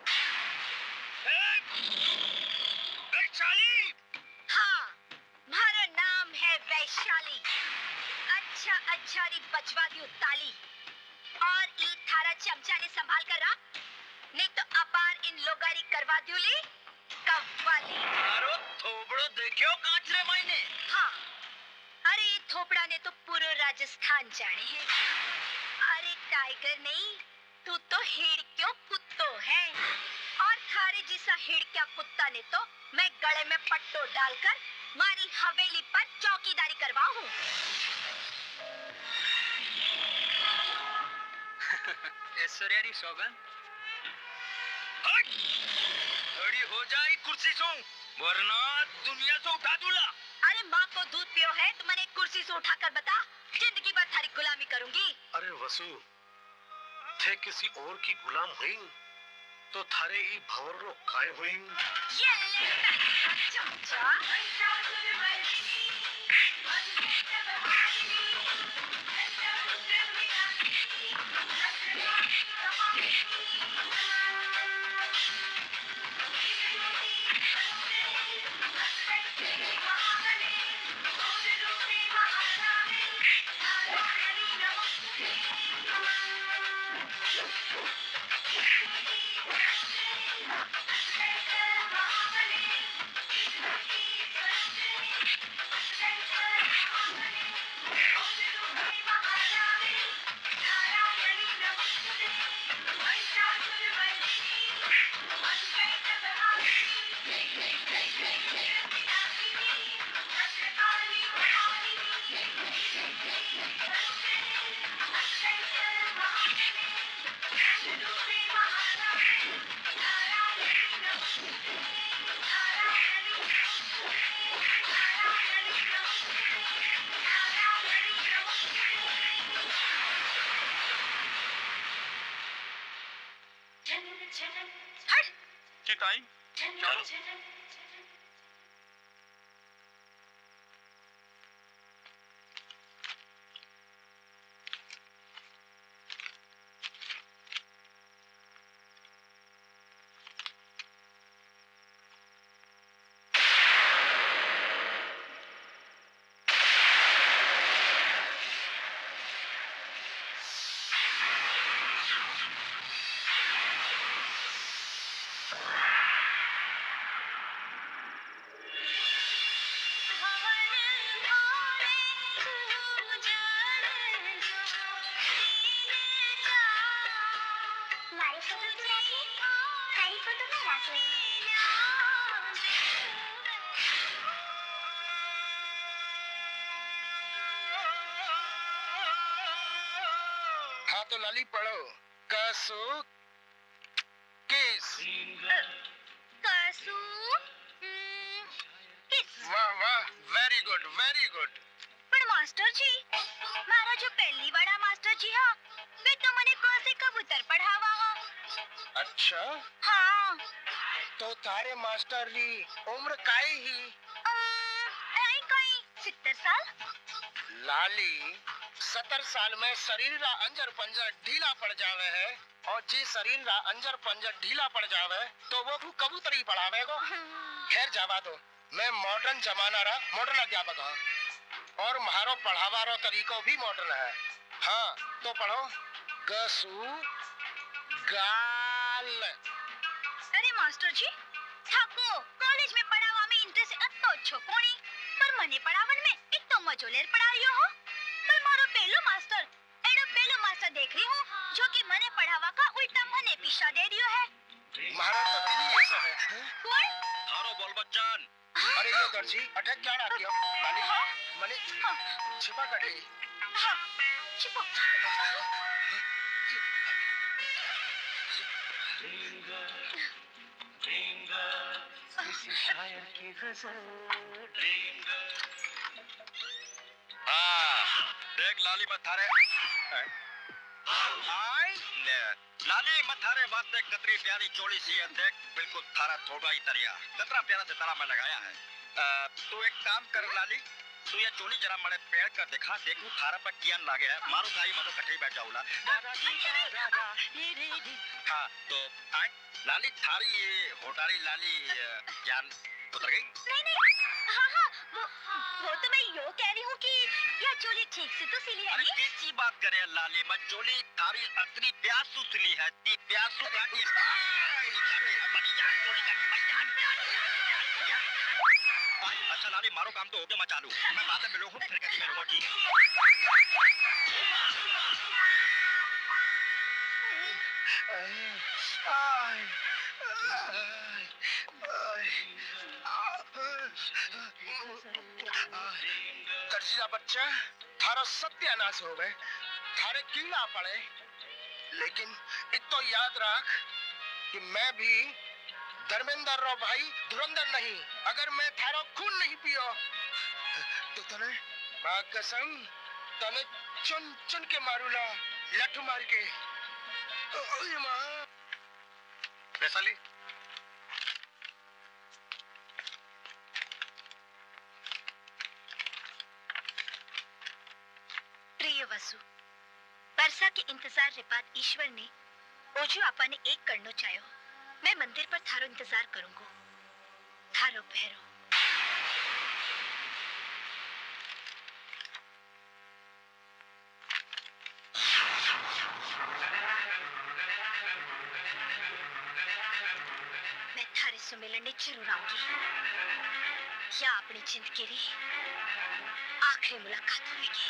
वैशाली? हाँ, मारा नाम है वैशाली। अच्छा अच्छा री बचवा दी ताली और ई थारा चमचा ने संभाल कर रहा, नहीं तो अपार इन लोगारी करवा दूली कव्वाली। मारो थोबड़ो देखियो कांचरे मायने। हाँ, अरे ये थोपड़ा ने तो पूरे राजस्थान जाने हैं। अरे टाइगर नहीं, तू तो हिड़क्यों कुत्तो है और थारे जैसा हिड़क्या कुत्ता ने तो मैं गले में पट्टो डालकर मारी हवेली पर चौकीदारी करवाऊं। ऐश्वर्या री सौगन खड़ी हो जाए कुर्सी सो, वरना दुनिया से उठा दूला। अरे माँ को दूध पियो है तो मैंने कुर्सी से उठाकर बता, जिंदगी भर थारी गुलामी करूंगी। अरे वसु, थे किसी और की गुलाम हुई तो थारे ई भवरो काय हुई। ये ले चमचा। टाइम चलो। हाँ तो लाली पढ़ो। कसो किस। कसू किस। वाह वाह, वेरी गुड वेरी गुड। पर मास्टर जी, मारा जो पहली बड़ा मास्टर जी हाँ, वे तो मने को से कबूतर पढ़ावा हाँ। अच्छा हाँ। तो थारे मास्टर री उम्र काई ही? लाली सत्तर साल में शरीर रा अंजर पंजर ढीला पड़ जावे है और जी शरीर रा अंजर पंजर ढीला पड़ जावे तो वो कबूतरी पढ़ावे को। खैर जावा दो, मैं मॉडर्न जमाना रा मॉडर्न अध्यापक हूँ और म्हारो पढ़ावा रो तरीको भी मॉडर्न है। हाँ तो पढ़ो गसु गाल। अरे मास्टर जी थाको कॉलेज में पढ़ावा में इंटरेस्ट अत्तो छो कोनी पर मने पढ़ावन में एक तो मजोलेर पढ़ायो हो पर मारो पेलो मास्टर एडो पेलो मास्टर देख रही हूँ जो कि मने पढ़ावा का उल्टा मने पीछा दे रियो है। महाराज तो दिल ही ऐसा है। कौन? थारो बोल बच्चन। अरे ये दर्जी अटक क्या रखी हो? लाली मने छिपा कर ली। हाँ छिपो। किसी शायर की गजल। हाँ देख लाली मथारे आई ले लाली मथारे बात देख कतरी प्यारी चोली सी है देख बिल्कुल थारा थोड़ा ही तरिया कतरा प्यारा से तारा मैं लगाया है। आ, तू एक काम कर लाली तू ये चोली जरा मड़े पेड़ कर दिखा देखू थारा पर कियान लागे है मारू काई मतो कठई बैठ जाऊला। हाँ तो आई लाली थारी ये होटारी लाली जान उतर गई? नहीं नहीं हाँ हाँ वो वो तो मैं यो कह रही हूँ कि यह चोली ठीक से तो सिली है। अरे कैसी बात करे लाली मैं चोली थारी अतरी प्यासू सिली है ती प्यासू गाड़ी अच्छा लाली मारो काम तो हो गया मैं चालू मैं बाद में मिलूंगा फिर कभी मिलूंगा ठीक। दर्जिया बच्चा थारो सत्यानाश हो गए थारे कीड़ा पड़े लेकिन इतो याद रख कि मैं भी धर्मेंद्र रो भाई धुरंधर नहीं। अगर मैं थारो खून नहीं पियो तो तने मां कसम तने चुन चुन के मारूला लठ मार के। ओए मां वैशाली प्रिय वसु वर्षा के इंतजार रे बाद ईश्वर ने ओजू आपा ने एक करनो चाहो मैं मंदिर पर थारो इंतजार करूंगो थारो पैरो। मैं थारे से मिलने जरूर आऊंगी या अपनी जिंदगी री आखिरी मुलाकात होगी।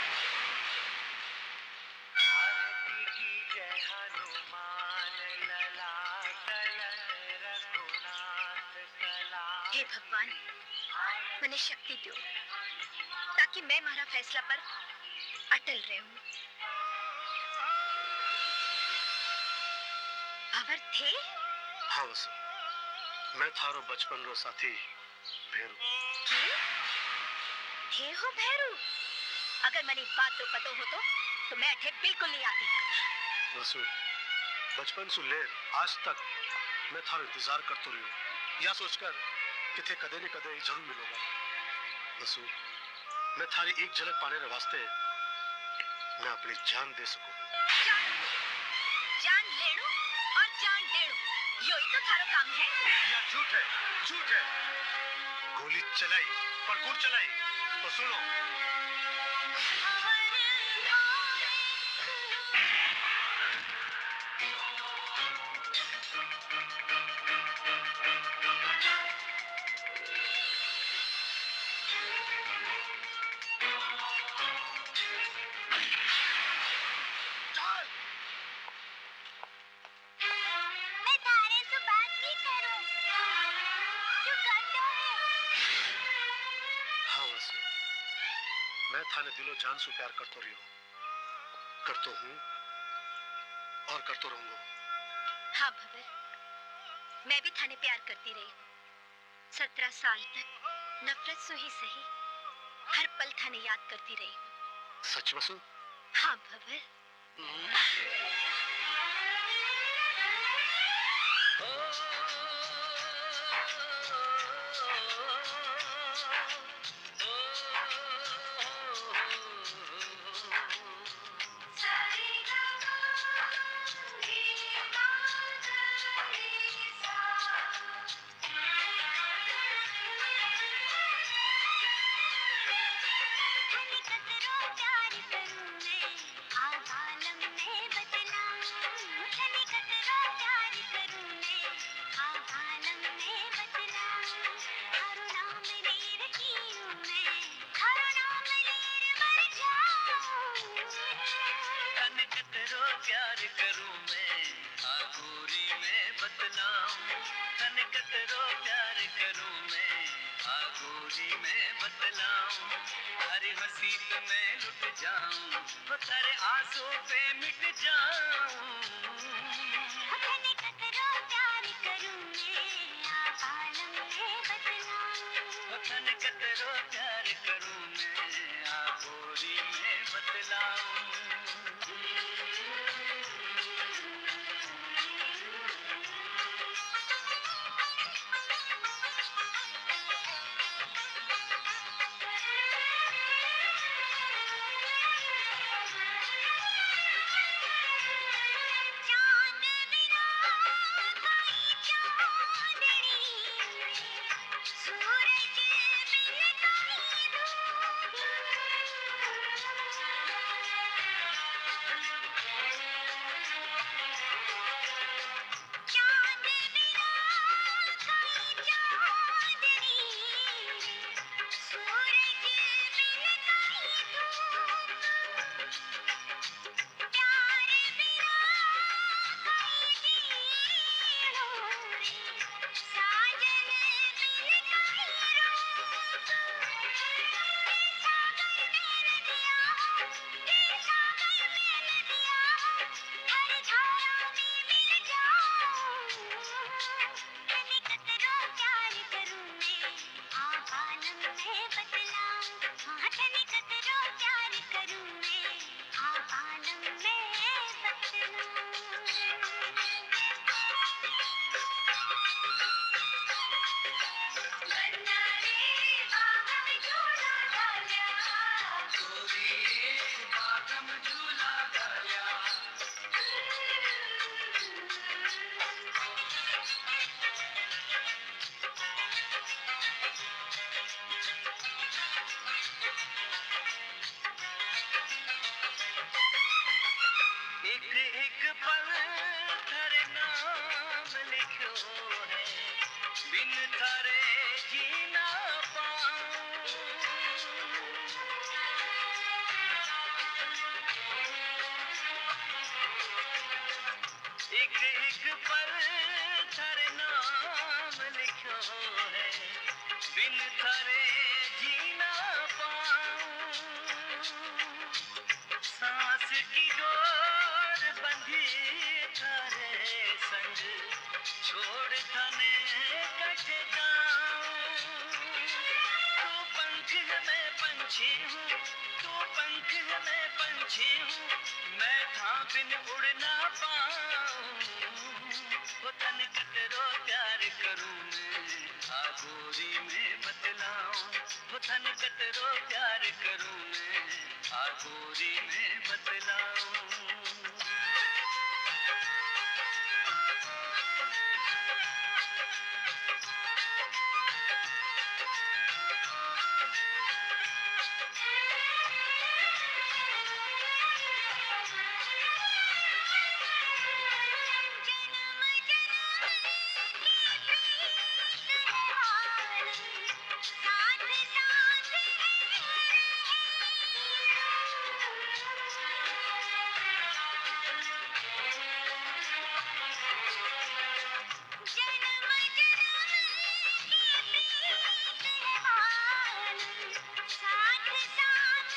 हे भगवान मने शक्ति दो ताकि मैं मारा फैसला पर अटल रहूं। भवर थे? हाँ वसु मैं थारो बचपन रो साथी भेरू। के? थे हो भेरू? अगर मनी बात तो पतो हो तो तो मैं अठे बिल्कुल नहीं आती। वसु बचपन से ले आज तक मैं थारो इंतजार करतो रही या सोचकर कि थे कदे न कदे जरूर मिलूंगा। वसु मैं थारी एक झलक पाने रे वास्ते मैं अपनी जान दे सकूं। जान, जान लेणो और जान देणो यो ही तो थारो काम है। या झूठ है झूठ है। गोली चलाई पर कौन चलाई तो सुनो। मैं थाने दिलो जान से प्यार करतो रही हूँ करतो हूँ और करतो रहूंगा। हाँ भवर मैं भी थाने प्यार करती रही हूँ। सत्रह साल तक नफरत से ही सही हर पल थाने याद करती रही हूँ। सच वसु? हाँ भवर। प्यार करूं मैं आवालम में बतलाऊं तने कतरो प्यार करूं मैं आवालम में बतलाऊं हर नाम लीर की हूं मैं हर नाम लीर मर जाऊं तने कतरो प्यार करूं मैं आगोरी में बतलाऊं तने कतरो प्यार करूं मैं आगोरी में बतलाऊं हरी हंसी पे मैं लुट जाऊं वो तेरे आंसू पे मिट जाऊं तने कतरो प्यार करूं मैं आवालम में बतलाऊं तने कतरो प्यार करूं मैं आगोरी में बतलाऊं चांद बिना कोई चांदनी सूरज बिन कोई धूप चांद बिना कोई चांदनी सूरज बिन कोई धूप प्यार बिना कोई जीणो रे साजन बिन कोई रूप सागर में नदिया सागर में नदिया हर धारा में मिल जाऊं तने कतरो प्यार करूं मैं आवालम में बतलाऊं हाँ तने कतरो प्यार करूं मैं आवालम में बतलाऊं वरना रे बागम झूला डालिया गोरी बागम झूला डालिया एक एक पल थारे नाम लिखो है बिन थारे जीना पाऊं एक एक पल थारे नाम लिखो है बिन थारे जीना पाऊं सांस की डोर बंधी थारे संग छोड़ थाने कट जाऊं तू पंख है मैं पंछी हूँ तू पंख है मैं पंछी हूँ मैं था बिन उड़ ना पाऊं वो तन कतरो प्यार करूं मैं आगोरी में बतलाऊं वो तन कतरो प्यार करूं मैं आगोरी में बतलाऊं जन्म जन्म की प्रीत निभानी साथ साथ जन्म जन्म की प्रीत निभानी साथ साथ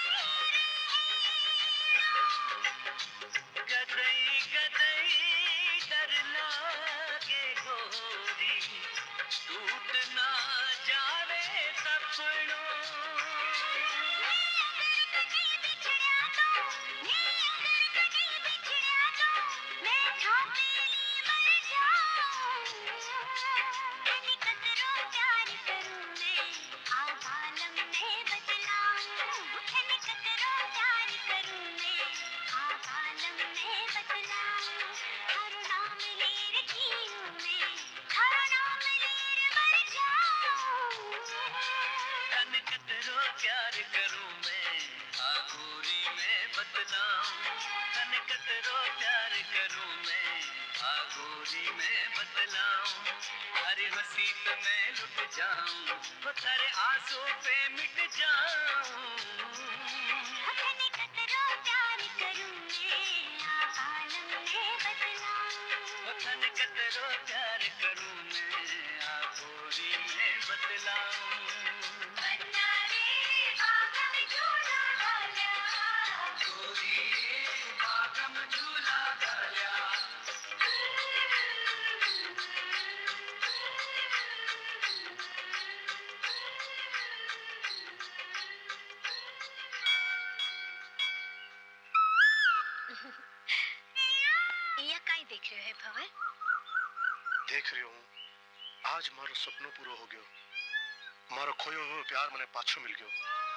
गदई गदई डर लागे गोरी टूट ना जावे सपनों बिछड़ा तो नी अगर कहीं बिछड़ा तो मैं झांपेली मर जाऊं तने कतरो प्यार करूं मैं आवालम में बतलाऊं तने कतरो प्यार करूं मैं आवालम में बतलाऊं हर नाम लीर की हूं मैं हर नाम लीर मर जाऊं तन कतरो प्यार करूं मैं कतरो प्यार करूं मैं आगोरी में बतलाऊं हर हंसी पे मैं लुट जाऊं वो तेरे आंसू पे मिट जाऊं अपने कतरो प्यार करूं मैं आलम में बतलाऊं वतन कतरो प्यार करूं मैं आगोरी में बतलाऊं ये काई देख रहे हो भवर? देख रही हूँ आज मारो सपनो पूरो हो गयो मारो खोयो हुओ प्यार मने पाछो मिल गयो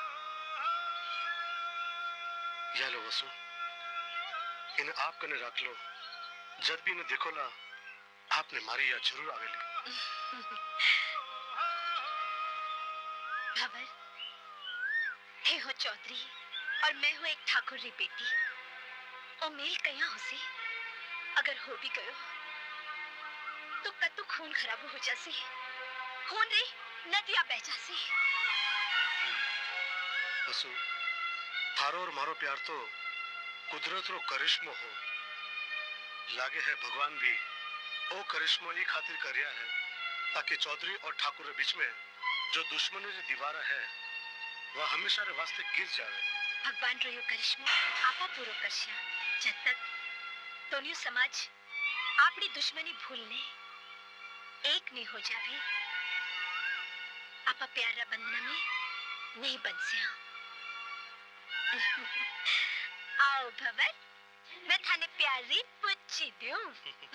या लो वसु इन आप कने रख लो जब भी ने देखो ला आपने मारी या जरूर आवेली भवर हे हो चौधरी और मैं हूँ एक ठाकुर री बेटी ओ मेल कया हो से अगर हो भी गयो तो कतु खून खराब हो जासी खून रे नदिया बह जासी वसु थारो और मारो प्यार तो कुदरत रो करिश्मो हो लागे है भगवान भी ओ करिश्मो ई खातिर करिया है ताकि चौधरी और ठाकुर के बीच में जो दुश्मनी री दीवार है वह हमेशा रे वास्ते गिर जावे भगवान रो यो करिश्मो आपा पूरो करशा जब तक दोनों समाज आपनी दुश्मनी भूलने एक नहीं हो जावे आपा प्यारा बंधना में नहीं बन सिया आओ भवर मैं थाने प्यारी पुच्छी दूं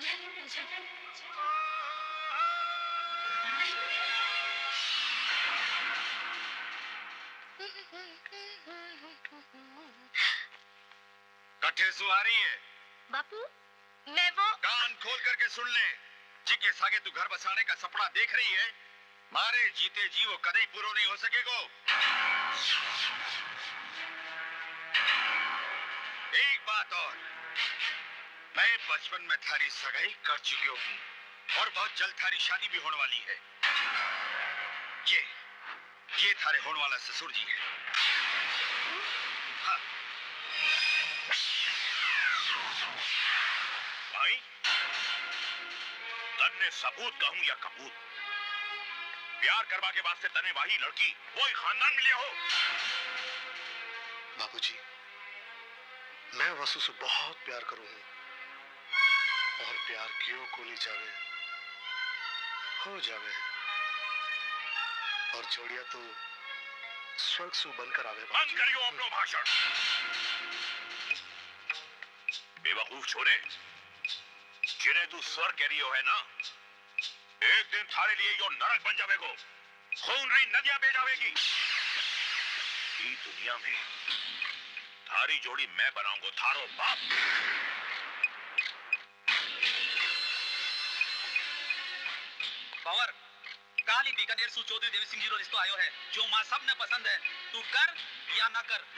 कट्ठे सुहारी है बापू मैं वो कान खोल करके सुन ले जी के सागे तू घर बसाने का सपना देख रही है मारे जीते जी वो कदे पूरा नहीं हो सकेगो एक बात और मैं बचपन में थारी सगाई कर चुकी हूँ और बहुत जल्द थारी शादी भी होने वाली है ये ये थारे होने वाला ससुर जी है हाँ। भाई तन्ने सबूत कहूं या कपूत प्यार करवा के वास्ते तने वही लड़की वही खानदान मिले हो बाबूजी मैं वसु से बहुत प्यार करूं हूं और प्यार क्यों को नहीं जावे हो जावे है और जोड़िया तो स्वर्ग सु बनकर आवे बंद करियो अपनो भाषण बेवकूफ छोरे जिन्हें तू स्वर्ग कह रही हो है ना एक दिन थारे लिए यो नरक बन जावेगो खून री नदियां बह जावेगी ई दुनिया में थारी जोड़ी मैं बनाऊंगा थारो बाप पावर काली बीकानेर सु चौधरी देवी सिंह जी रो रिश्तो आयो है जो मां सबने पसंद है तू कर या ना कर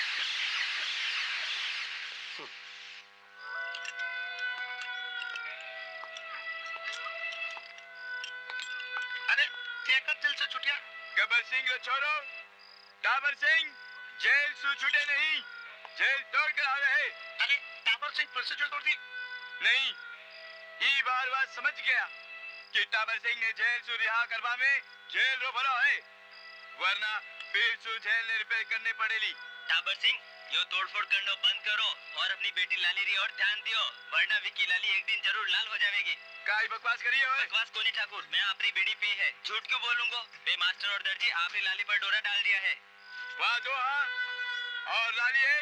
अरे केकर दिल से छुटिया गब्बर सिंह रो छोरो टावर सिंह जेल सु छूटे नहीं जेल तोड़ कर आवे है अरे टावर सिंह फिर से जेल तोड़ दी नहीं ई बार बात समझ गया कि टावर सिंह ने जेल सु रिहा करवा में जेल रो भरो है वरना फिर सु जेल ने रिपेयर करने पड़ेली टाबर सिंह यो तोड़फोड़ करना बंद करो और अपनी बेटी लाली री और ध्यान दियो वरना विकी लाली एक दिन जरूर लाल हो जाएगी काई बकवास करिए ओए बकवास कोनी ठाकुर मैं आपरी बेटी पे है झूठ क्यों बोलूंगा बे मास्टर और दर्जी आपरी लाली पर डोरा डाल दिया है वाह दो हाँ और लाली एक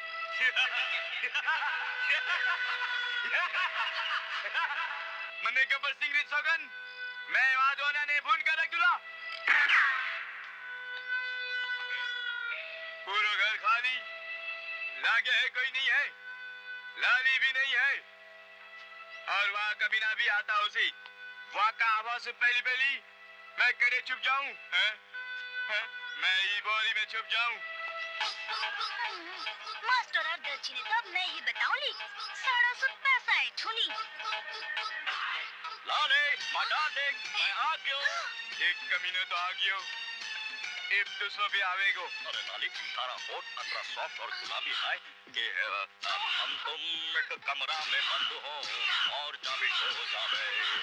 मने गब्बर सिंह री सौगन मैं वहां दोना ने भून कर रख दूला पूरा घर खाली लागे है कोई नहीं है लाली भी नहीं है और वहाँ कभी ना भी आता उसी वहाँ का आवाज से पहली पहली मैं करे छुप जाऊं हैं? हैं? मैं ई बोरी में छुप जाऊं मास्टर और दर्जी ने तो अब मैं ही बताऊंगी। साढ़ा सौ पैसा है छुली। लाले मडा देख मैं आ गयो। एक कमीने तो आ गयो। एक दूसरा भी आवेगो। अरे लाली तारा होठ अतरा सॉफ्ट और गुलाबी है कि हम तुम एक कमरा में बंद हो और चाबी खो जावे।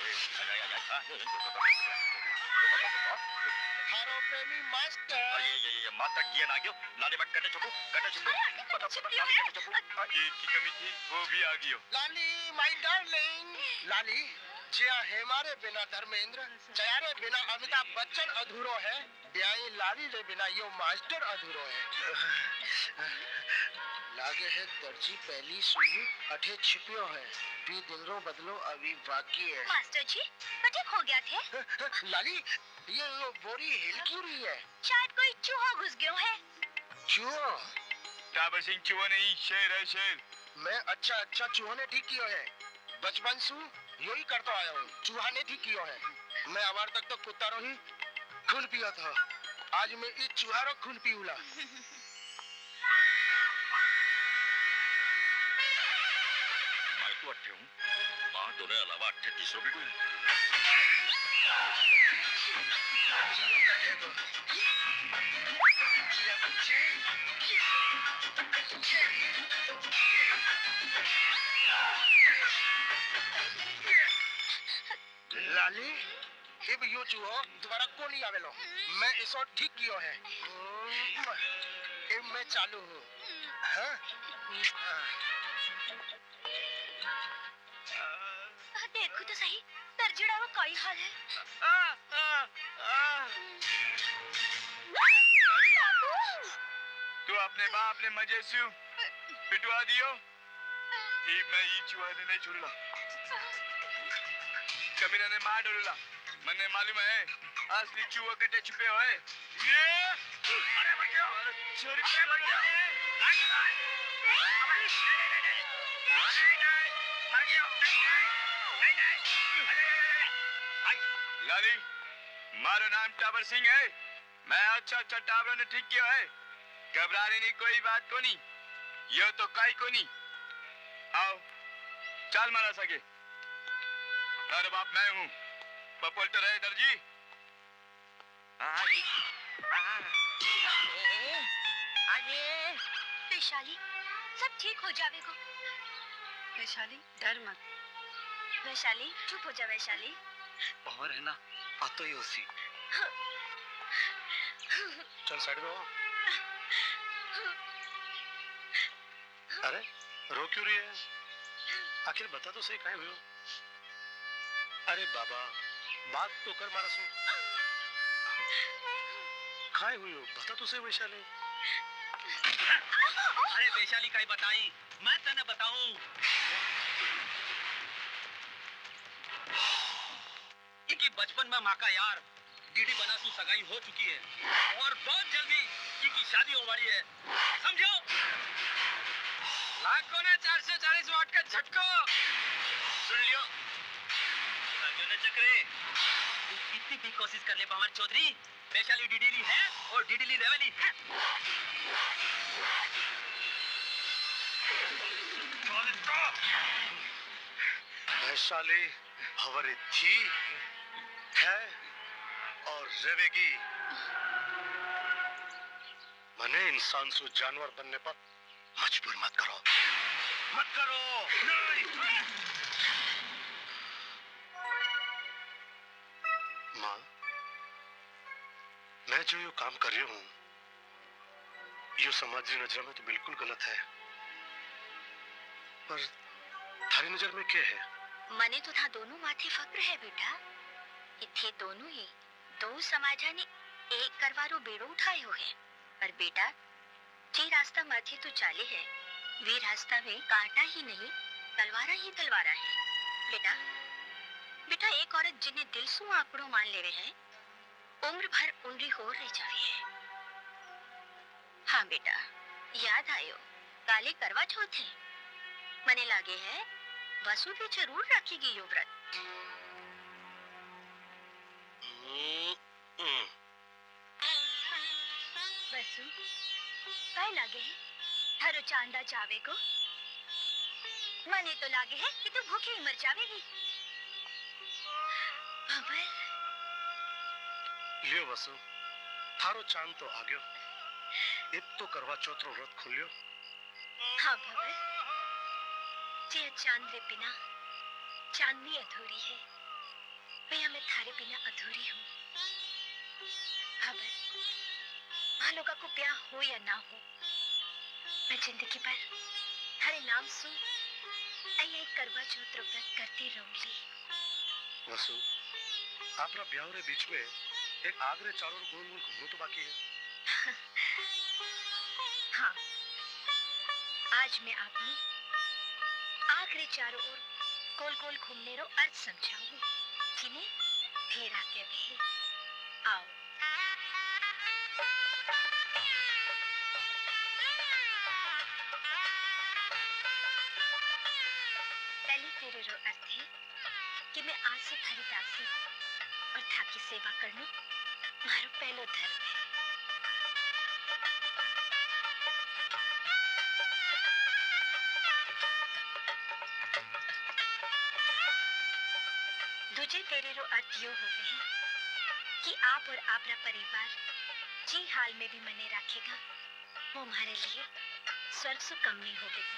थारो प्रेमी मास्टर। अरे ये ये माता किए ना गयो। लाली मैं कटे चुकू कटे चुकू पता पता लाली कटे चुकू। एक की कमी थी वो भी आ गयो। लाली माय डार्लिंग। लाली जिया हमारे बिना धर्मेंद्र जयारे बिना अमिताभ बच्चन अधूरो है। ब्याई लाली रे बिना यो मास्टर अधूरो है। लागे है दर्जी पहली सुई अठे छिपियो है। भी दिन रो बदलो अभी बाकी है। मास्टर जी कटे खो गया थे। लाली ये यो बोरी हिल क्यों रही है? शायद कोई चूहा घुस गया है। चूहा? टाबर सिंह चूहा नहीं शेर है शेर। मैं अच्छा अच्छा चूहा ने ठीक किया है। बचपन से यही करता आया हूँ। चूहा ने ठीक किया है। मैं आवार तक तो कुत्ता रो ही खून पिया था। आज मैं इस चूहा रो खून पीऊला। मैं तो अट्ठे हूँ। माँ दोनों अलावा अट्ठे तीसरों भी कोई। लाली अब यो चूहो दोबारा को नहीं आवेलो। मैं इसो ठीक कियो है। अब मैं चालू हूँ। हाँ? देखो तो सही दर्जीड़ा वो कोई हाल है। आ, आ, आ। तू अपने बाप ने मजे से पिटवा दियो। ये मैं ये चूहा ने नहीं छोड़ला। कमीना ने मार डोला। मने मालूम है असली चूहा कटे छुपे हुए। ये अरे बच्चों चोरी पे लग गया। आगे लाली मारो नाम टाबर सिंह है। मैं अच्छा अच्छा टाबर ने ठीक किया है। घबराने की कोई बात को नहीं। यो तो काई को नहीं। आओ चाल मारा सके। अरे बाप मैं हूँ पपोल्टर है दर्जी। वैशाली सब ठीक हो जावेगो। वैशाली डर मत। वैशाली चुप हो जा वैशाली। और है ना आतो ही उसी। चल साइड में हो। अरे रो क्यों रही है? आखिर बता तो सही काहे हुई हो? अरे बाबा बात तो कर मारा सुन। काहे हुई हो बता तो सही वैशाली। अरे वैशाली काई बताई मैं तने बताऊं। इकी बचपन में माँ का यार डीडी बनासू सगाई हो चुकी है और बहुत जल्दी इकी शादी हो वाली है। समझो लाखों ने चार सौ चालीस वाट का झटको सुन लियो। चक्रे तू कितनी भी कोशिश कर ले पवार चौधरी वैशाली डीडीली है और डीडीली रेवली है। वैशाली हमारी थी है और रेवेगी। मने इंसान से जानवर बनने पर मजबूर मत करो मत करो। माँ मैं जो ये काम कर रही हूँ ये समाजी नजर में तो बिल्कुल गलत है पर थारी नजर में क्या है? मने तो था दोनों माथे फक्र है बेटा। इथे दोनों ही दो समाजा ने एक करवारो बेड़ो उठाए हो है। पर बेटा जे रास्ता माथे तो चाले है वे रास्ता में कांटा ही नहीं तलवारा ही तलवारा है। बेटा बेटा एक औरत जिन्हें दिल सु आंकड़ों मान लेवे है उम्र भर उनरी हो रह जावे है। हाँ बेटा याद आयो काले करवा चौथ है। मने लागे है वसु भी जरूर रखेगी यो व्रत। वसु काय लागे है थारो चांदा जावे को? मने तो लागे है कि तू भूखे ही मर जावेगी। भंवर लियो वसु, थारो चांद तो आ गयो। अब तो करवा चौथ रो व्रत खुलियो। हाँ भंवर, जे चांद रे बिना चांदनी अधूरी है, भैया मैं थारे बिना अधूरी हूँ। भंवर, भालो का को ब्याह हो या ना हो, मैं जिंदगी भर थारे नाम सु आई करवा चौथ रो व्रत करती रहूंगी। वसु, आपरा ब्याह रे बीच में एक आगरे चारों गोल गोल घूमनो तो बाकी है। हाँ, आज मैं आपने आगरे चारों ओर गोल गोल घूमने रो अर्थ समझाऊं, जिन्हें फेरा के भी आओ। पहले फेरे रो अर्थ है कि मैं आज से थारी दासी हूँ और थाकी सेवा करनो मारो पहलो धर्म है। दूजे फेरे रो अर्थ यो हो गए कि आप और आपरा परिवार जी हाल में भी मने रखेगा, वो हमारे लिए स्वर्ग से कम नहीं होगा।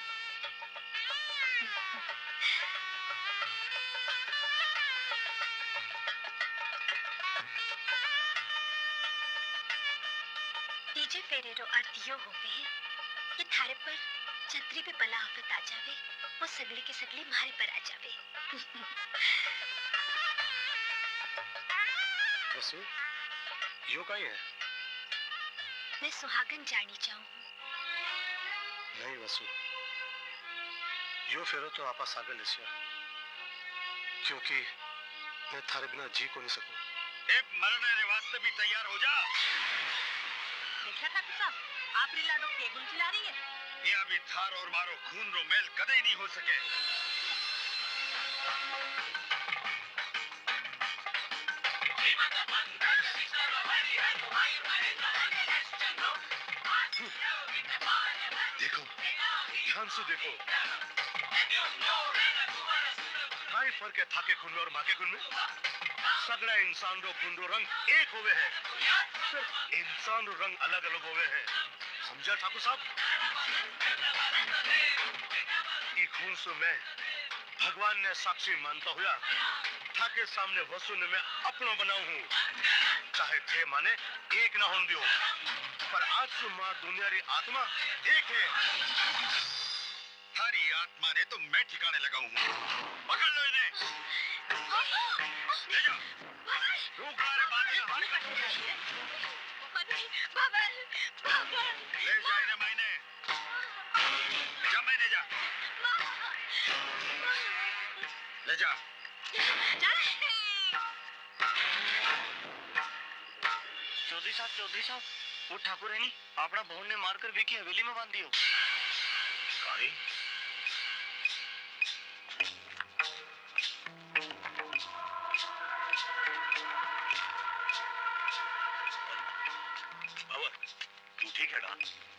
तीजे फेरे रो अर्थ यो हो गए कि थारे पर छतरी पे बला आफत आ जावे, वो सगली के सगली मारे पर आ जावे। वसु, यो काई है? मैं सुहागन जानी चाहूँ। नहीं वसु, यो फेरो तो आपा सागल लिसिया, क्योंकि मैं थारे बिना जी को नहीं सकूं। अब मरने रे वास्ते भी तैयार हो जा। देखा ठाकुर साहब, आप री लाडो के गुल चिल्ला रही है। ये अभी थार और मारो खून रो मेल कदे नहीं हो सके। देखो, ध्यान से देखो, काई फर्क है थाके खून में और माके खून में? सगड़ा इंसान रो खून रो रंग एक होवे है, सिर्फ इंसान रो रंग अलग अलग होवे है। समझा ठाकुर साहब? ई खून से मैं भगवान ने साक्षी मानता हुआ थाके सामने वसु ने मैं अपनो बनाऊ हूँ। चाहे थे माने एक ना हों दियो, पर आज से माँ दुनिया री आत्मा एक है। थारी आत्मा ने तो मैं ठिकाने लगाऊं हूँ। पकड़ लो इन्हें। ले जाओ। रोक ला रे बांध के हाथ कट। भंवर, भंवर। ले जा इन्हें मैंने। जा मैंने जा। ले जा। चौधरी साहब, चौधरी साहब, वो ठाकुर है नहीं, अपना बहुन ने मारकर विकी हवेली में बांध दियो। कानी? अवर, तू ठीक है ना?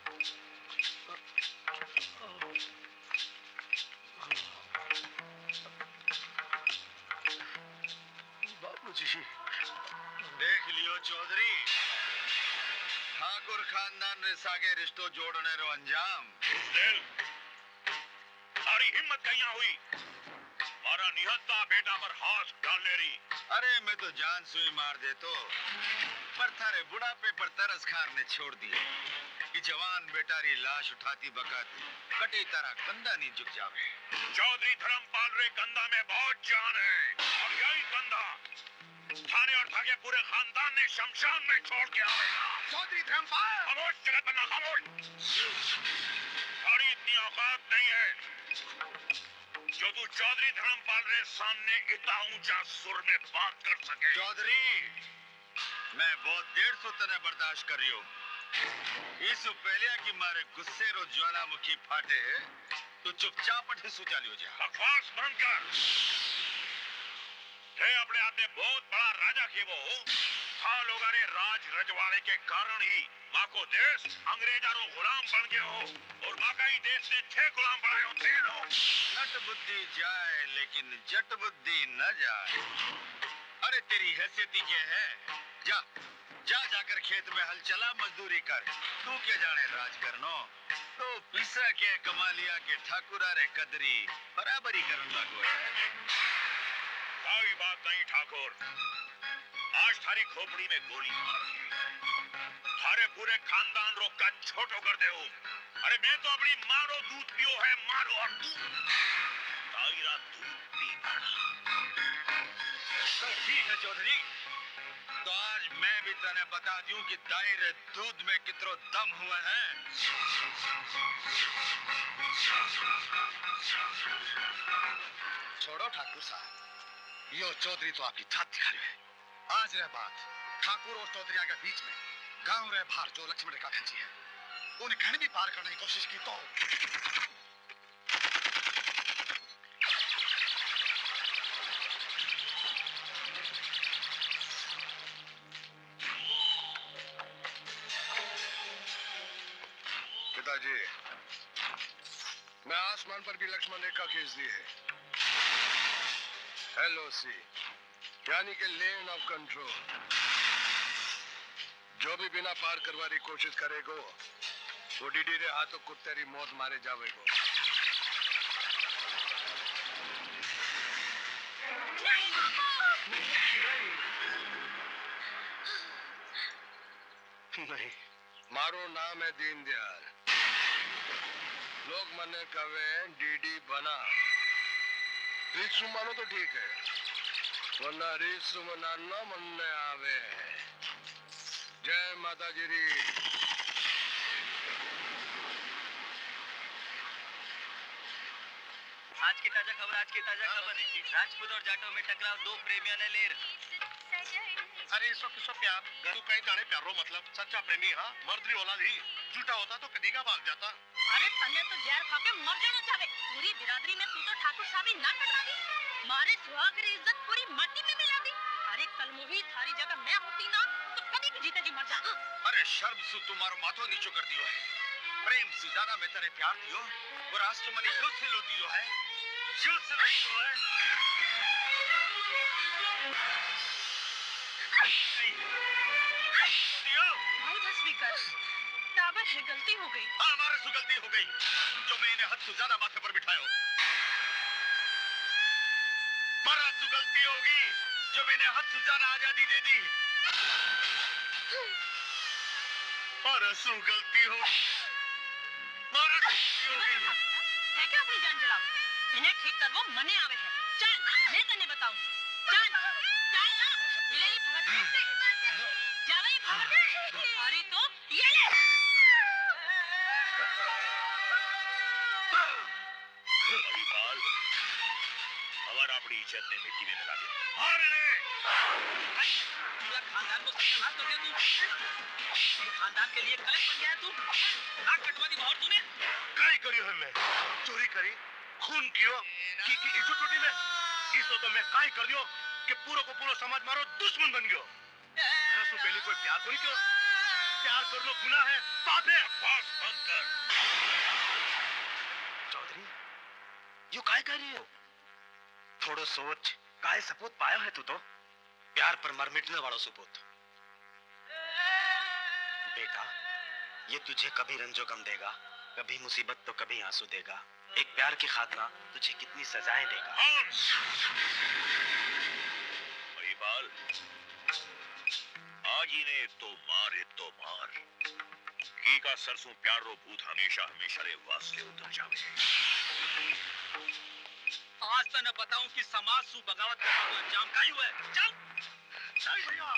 बाबूजी, देख लियो चौधरी, ठाकुर खानदान रे सागे रिश्तो जोड़ने रो अंजाम। दिल, सारी हिम्मत कहीं हुई, मारा निहत्ता बेटा पर हाथ डालने रही। अरे मैं तो जान सुई मार दे तो, पर थारे बुढ़ापे पर तरस खार ने छोड़ दिया कि जवान बेटा री लाश उठाती बकत कटी तरह कंधा नहीं झुक जावे। चौधरी धर्मपाल रे कंधा में बहुत जान है, और यही कंधा थाने और थाके पूरे खानदान ने शमशान में छोड़ के आएगा। चौधरी धर्मपाल, खामोश, जगत बन्ना खामोश। सारी इतनी औकात नहीं है जो तू चौधरी धर्मपाल रे सामने इतना ऊंचा सुर में बात कर सके। चौधरी, मैं बहुत देर से तने बर्दाश्त कर रही हूँ। इस पहले कि मारे गुस्से रो ज्वालामुखी फाटे, तो चुपचाप अठे सुचाली हो जा। बकवास बंद कर। थे अपने आप में बहुत बड़ा राजा के वो था लोगारे राज रजवाड़े के कारण ही माँ को देश अंग्रेजारों गुलाम बन गए हो और माँ का ही देश ने छह गुलाम बनाए हो थे लोग। नट बुद्धि जाए लेकिन जट बुद्धि न जाए। अरे तेरी हैसियत ही क्या है? जा जा जाकर खेत में हल चला, मजदूरी कर। तू क्या जाने राज करनो? तो पिसा के कमा लिया के ठाकुरा रे कदरी बराबरी करन लगो है। कोई बात नहीं ठाकुर, आज थारी खोपड़ी में गोली मार के थारे पूरे खानदान रो का छोटो कर दे। अरे मैं तो अपनी माँ रो दूध पियो है, मारो और तू ताईरा दूध पी पड़ा। तो ठीक है चौधरी, तो आज मैं भी तने बता दूं कि दायरे दूध में कितरो दम हुआ है। छोड़ो ठाकुर साहब, यो चौधरी तो आपकी जात दिखा रहे हैं। आज रह बात ठाकुर और चौधरी के बीच में गांव रहे बाहर जो लक्ष्मण रेखा खींची है, उन्हें कहीं भी पार करने की कोशिश की तो पिताजी, मैं आसमान पर भी लक्ष्मण रेखा खींच दी है। एल ओ सी यानी कि लेन ऑफ कंट्रोल। जो भी बिना पार करवाने की कोशिश करेगो वो डीडी रे हाथों कुत्तेरी मौत मारे जावेगो। नहीं, मारो नाम है दीनदयाल। लोग मने कवे डीडी बना। रिसु मानो तो ठीक है, वरना रिसु मनाना मन में आवे। जय माता जी री। आज की ताजा खबर आज की ताजा खबर राजपूत और जाटों में टकराव, दो प्रेमियों ने लेर। अरे इसो किसो प्यार तू कहीं जाने प्यारो मतलब सच्चा प्रेमी हाँ मर्दरी औलाद ही झूठा होता तो कदी का भाग जाता। अरे तन्ने तो जहर खा के मर जाना चाहे। पूरी बिरादरी में तू तो ठाकुर साहब ही ना कटवा दी, मारे सुहाग री इज्जत पूरी माटी में मिला दी। अरे कल मुही थारी जगह मैं होती ना तो कभी भी जीते जी मर जा। अरे शर्म सु तुम्हारो माथो नीचो कर दियो है। प्रेम से ज्यादा मैं तेरे प्यार दियो और आज तो मने युद्ध से लो दियो है, युद्ध से लो दियो है। भाई बस भी कर, टाबर है, गलती हो गई। हाँ हमारे से गलती हो गई जो मैं इन्हें हद से ज्यादा माथे पर बिठायो। मारा से गलती होगी जो मैंने हद से ज्यादा आजादी दे दी। मारा से गलती हो मारा से हो गई है क्या अपनी जान जलाओ? इन्हें ठीक कर वो मने आवे है। चल मैं तने बताऊं, चल चल ना मिले ये भगत जावे ये भगत सारी तो ये ले। अभिपाल हमारा अपनी इज्जत ने मिट्टी में मिला दिया। अरे पूरा खानदान को सत्यानाश कर दिया तू। खानदान के लिए कलंक बन गया तू। नाक कटवा दी बहुत तूने। काय करी है मैं चोरी करी खून कियो की की इज्जत टूटी में इसो तो मैं काय कर दियो कि पूरो को पूरो समाज मारो दुश्मन बन गयो। रसू पहले कोई प्यार को नहीं क्यों? प्यार करना गुनाह है, पाप है। बस बंद कर। चौधरी यो काय कर रही हो? थोड़ो सोच, काय सपूत पायो है तू तो प्यार पर मर मिटने वाला सपूत। बेटा ये तुझे कभी रंजो गम देगा, कभी मुसीबत तो कभी आंसू देगा। एक प्यार की खातिर तुझे कितनी सजाएं देगा। अभिपाल आज इन्हें तो मार ए तो मार की का सरसों प्यार रो भूत हमेशा हमेशा रे वास्ते उतर जावे। आज तो न बताऊं कि समाज सु बगावत करने को अंजाम का ही हुआ है। चल चल भैया।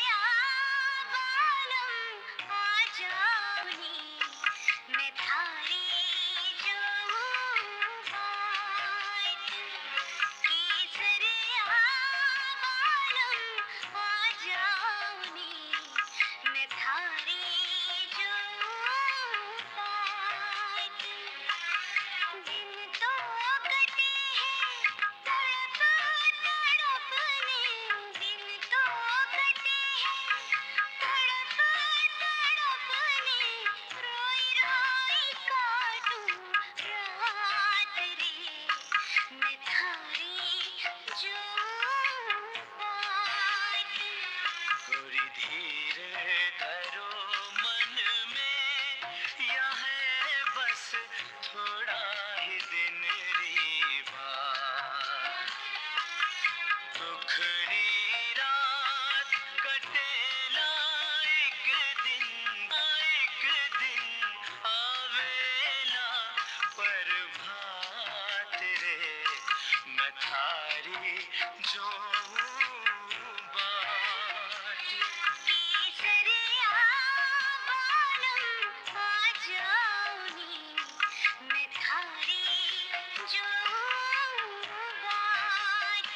मैं थारे थारी जो बाट केसरिया बालम आ जाऊनी मैं थारी जो बात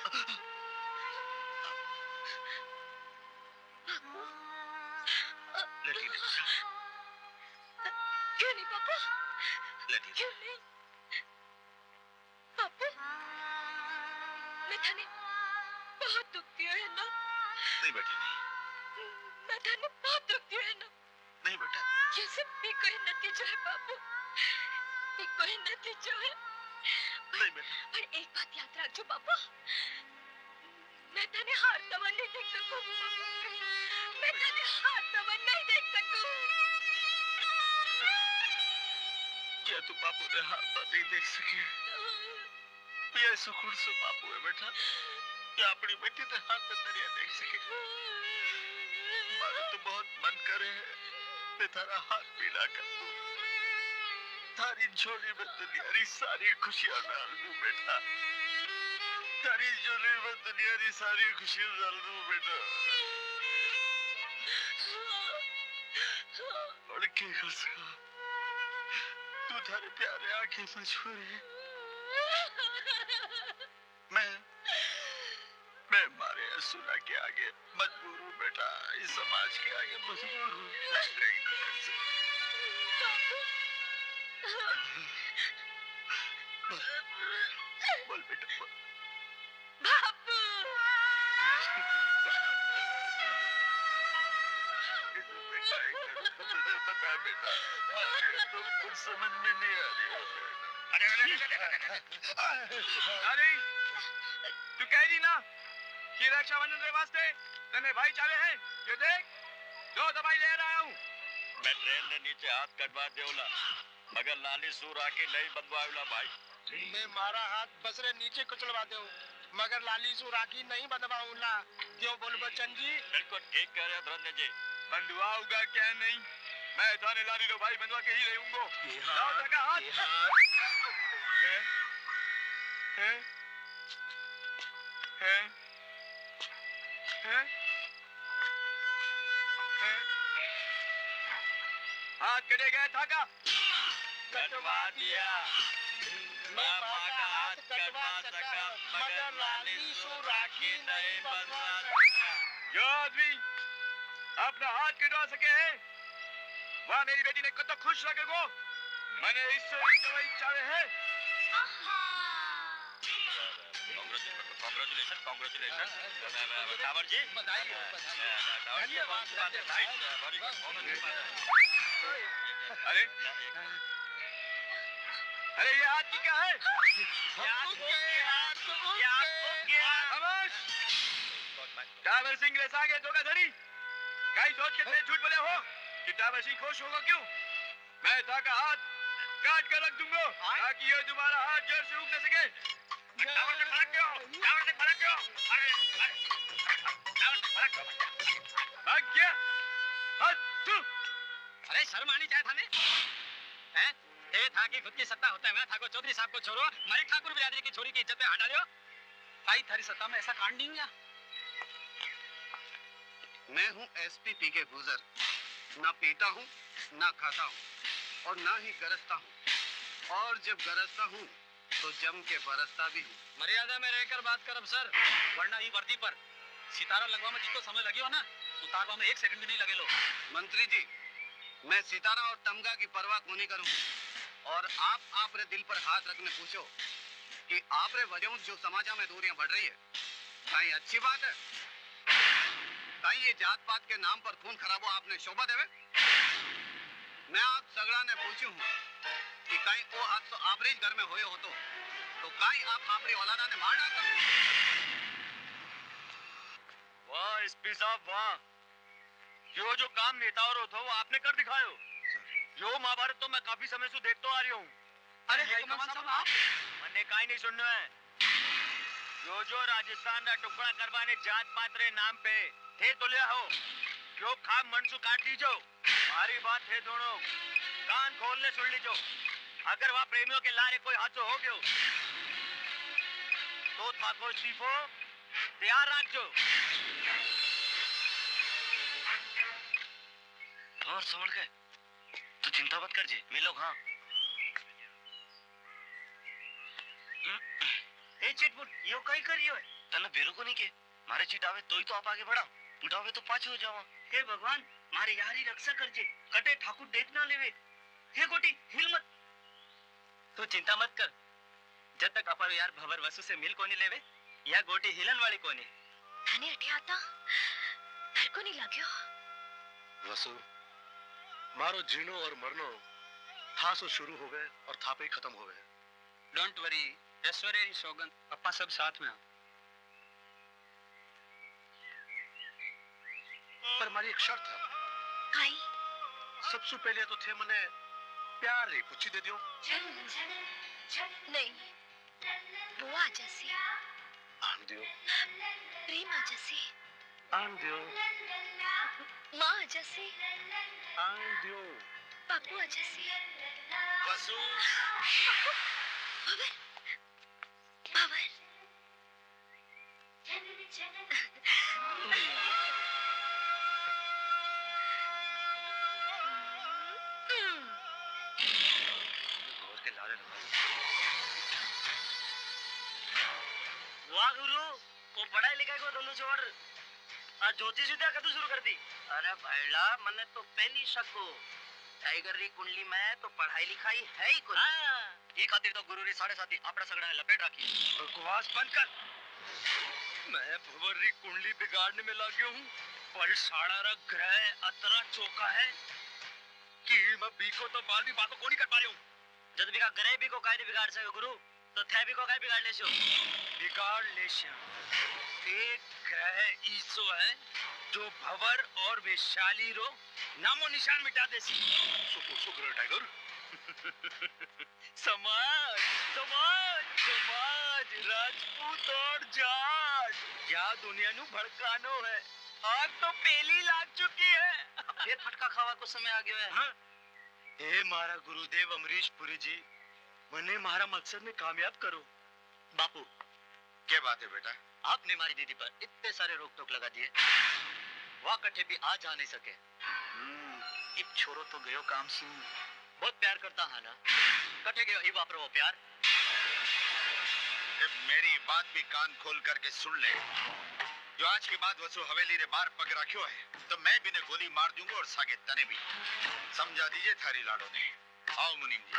लेटी दे बेटा। क्यों नहीं पापा? लेटी दे। क्यों नहीं? पापा, मैं थाने बहुत दुख दिया है ना? नहीं बेटी नहीं। मैं थाने बहुत दुख दिया है ना? नहीं बेटा। ये सब भी कोई नतीजा है बाबू, ये कोई नतीजा है। नहीं बेटा। पर एक बात याद रखो बाबा, मैं थाने हारता हुआ नहीं देख सकूं। मैं थाने हारता हुआ नहीं देख सकूं। क्या तू बापू ने हारता नहीं देख सके? ये सुकून से बापू है बेटा, क्या अपनी बेटी ने हाथ में तरिया देख सके? मारे तो बहुत मन करे है मैं थारा हाथ पीला कर दूं, थारी झोली में दुनिया री सारी खुशियां डाल दूं बेटा, थारी झोली में दुनिया री सारी खुशियां डाल दूं बेटा। और क्या कर सका? तू थारे प्यारे आंखें मजबूर है। मैं मैं मारे असुरा के आगे मजबूर हूँ बेटा, इस समाज के आगे मजबूर हूँ, मैं कहीं नहीं कर सकता। बोल बेटा बोल। बापू, बता बेटा, तो कुछ समझ में नहीं आ रही है। अरे तू कह रही ना कि रक्षाबंधन के वास्ते तने भाईचारे हैं, ये देख दो दवाई ले रहा हूँ। मैं ट्रेन ने नीचे हाथ कटवा देवला, मगर लाली सूर आके नहीं बंधवावला भाई। मैं मारा हाथ बसरे नीचे कुचलवा दे, मगर लाली सू राखी नहीं बंधवाऊंगा। क्यों बोल बच्चन जी? बिल्कुल ठीक कह रहे धरने जी। बंधवाऊंगा क्या नहीं, मैं थाने लाली लो भाई बंधवा के ही रहूंगा। लाओ तका हाथ। है? है? है? है? है? हाथ कटे गए था का? कटवा दिया। मैं माँ का हाथ कटवा सका, मगर लाली सू राखी नहीं बंधवा सका। जो आदमी अपना हाथ कटवा सके है, वह मेरी बेटी ने कतो खुश लगेगो। मैंने इससे ही दवाई चाहे है। कांग्रेचुलेशन कांग्रेचुलेशन टावर जी, बधाई हो, बधाई। धन्यवाद। अरे अरे ये हाथ की क्या है? टावर सिंह ले आगे धोखाधड़ी, कई सोच के थे झूठ बोले हो कि टावर सिंह खुश होगा क्यों? मैं था का हाथ काट कर रख दूंगा ताकि ये दोबारा हाथ जड़ से उग न सके। टावर से फड़क क्यों? टावर से फड़क क्यों? अरे अरे टावर से फड़क क्यों? भाग गया हाथ तू। अरे शर्म आनी चाहिए थाने, हैं? ये था कि खुद की सत्ता होता है, मैं था को चौधरी साहब को छोड़ो, मारे ठाकुर बिरादरी की छोरी की इज्जत में हाथ डालियो। भाई थारी सत्ता में ऐसा कांड नहीं हुआ। मैं हूँ एसपी पी के गुजर, ना पीता हूँ ना खाता हूँ और ना ही गरजता हूँ, और जब गरजता हूँ तो जम के बरसता भी हूँ। मर्यादा में रहकर बात कर अब सर, वरना ही वर्दी पर सितारा लगवा में जिसको समय लगी हो ना, उतारवा में एक सेकंड भी नहीं लगे लो। मंत्री जी, मैं सितारा और तमगा की परवाह को नहीं करूँ, और आप आपरे दिल पर हाथ रखने पूछो कि आपरे वजह जो समाजा में दूरियां बढ़ रही है, कहीं अच्छी बात है? कहीं ये जात पात के नाम पर खून खराबो आपने शोभा देवे? मैं आप सगड़ा ने पूछू हूँ कि कहीं वो हाथ तो आपरे घर में होए हो तो, तो कहीं आप आपरी औलादा ने मार डालता? वाह एसपी साहब वाह, जो जो काम नेता और हो वो आपने कर दिखायो। यो महाभारत तो मैं काफी समय से देखते आ रही हूँ। अरे हाईकमान साहब आप मैंने काई नहीं सुनना है। जो जो राजस्थान का टुकड़ा करवाने जात पात रे नाम पे थे तो ले हो, जो खाम मनसू काट लीजो। हमारी बात है दोनों, कान खोल ले सुन लीजो। अगर वहाँ प्रेमियों के लारे कोई हाथों हो गयो तो थाको इस्तीफो तैयार रखजो। और समझ गए, तू चिंता मत कर जी, मिलो। हाँ ए चिटपुट, यो कहीं करियो है? तने बेरो को नहीं के मारे चिटावे तो ही तो आप आगे बढ़ा उठावे तो पाछे हो जावा। हे भगवान मारे यारी रक्षा करजे कटे ठाकुर देख ना लेवे। हे गोटी हिल मत। तू चिंता मत कर जब तक अपारो यार भवर वसु से मिल कोनी लेवे या गोटी हिलन वाली कोनी थाने अटे आता डर को नहीं लाग्यो। वसु मारो जीनो और मरनो थासो शुरू हो गए और थापे ही खत्म हो गए। डोंट वरी ऐश्वर्य सौगंध अपा सब साथ में। पर मारी एक शर्त है। काई? सबसे पहले तो थे मने प्यार री पूछी दे दियो। नहीं वो आ जैसी आन दियो। प्रेम आ जैसी आन दियो। माँ आ जैसी आन दियो। पापू आ जैसी। वसु भवर भवर वाह गुरु वो पढ़ाई लिखाई को दोनों छोड़ आज ज्योतिष विद्या कदू शुरू कर दी। अरे भाईला मने तो पहली शक हो टाइगर री कुंडली में तो पढ़ाई लिखाई है ही कोई। हां ये खातिर तो गुरु री साढ़े साथी आपड़ा सगड़ा ने लपेट रखी। बकवास बंद कर। मैं भवर री कुंडली बिगाड़ने में लग गया हूँ पर साड़ा रा ग्रह अतरा चौका है कि मैं बीको तो बाल भी बाको को नहीं कर पा रही हूँ। जब बिका ग्रह भी को काहे नहीं बिगाड़ सके गुरु तो थे भी को काहे बिगाड़ लेशो। बिगाड़ लेशो एक ग्रह ईसो है जो भवर और वैशाली रो नामो निशान मिटा देसी। सुको सुग्र टाइगर समाज समाज समाज राजपूत और जाट क्या दुनिया नु भड़कानो है। आग तो पहली लाग चुकी है। फिर फटका खावा को समय आ गया है। हाँ? हे मारा गुरुदेव अमरीश पुरी जी मने मारा मकसद में कामयाब करो। बापू क्या बात है बेटा? आपने हमारी दीदी पर इतने सारे रोक टोक लगा दिए वह कटे भी आ जा नहीं सके। इब छोरो तो गयो काम सु बहुत प्यार करता है ना कटे गयो इब आपरो वो प्यार। मेरी बात भी कान खोल करके सुन ले। जो आज के बाद वसु हवेली रे बार पग रखियो है तो मैं भी ने गोली मार दूंगा और सागे तने भी समझा दीजिए थारी लाडो ने। आओ मुनीम जी।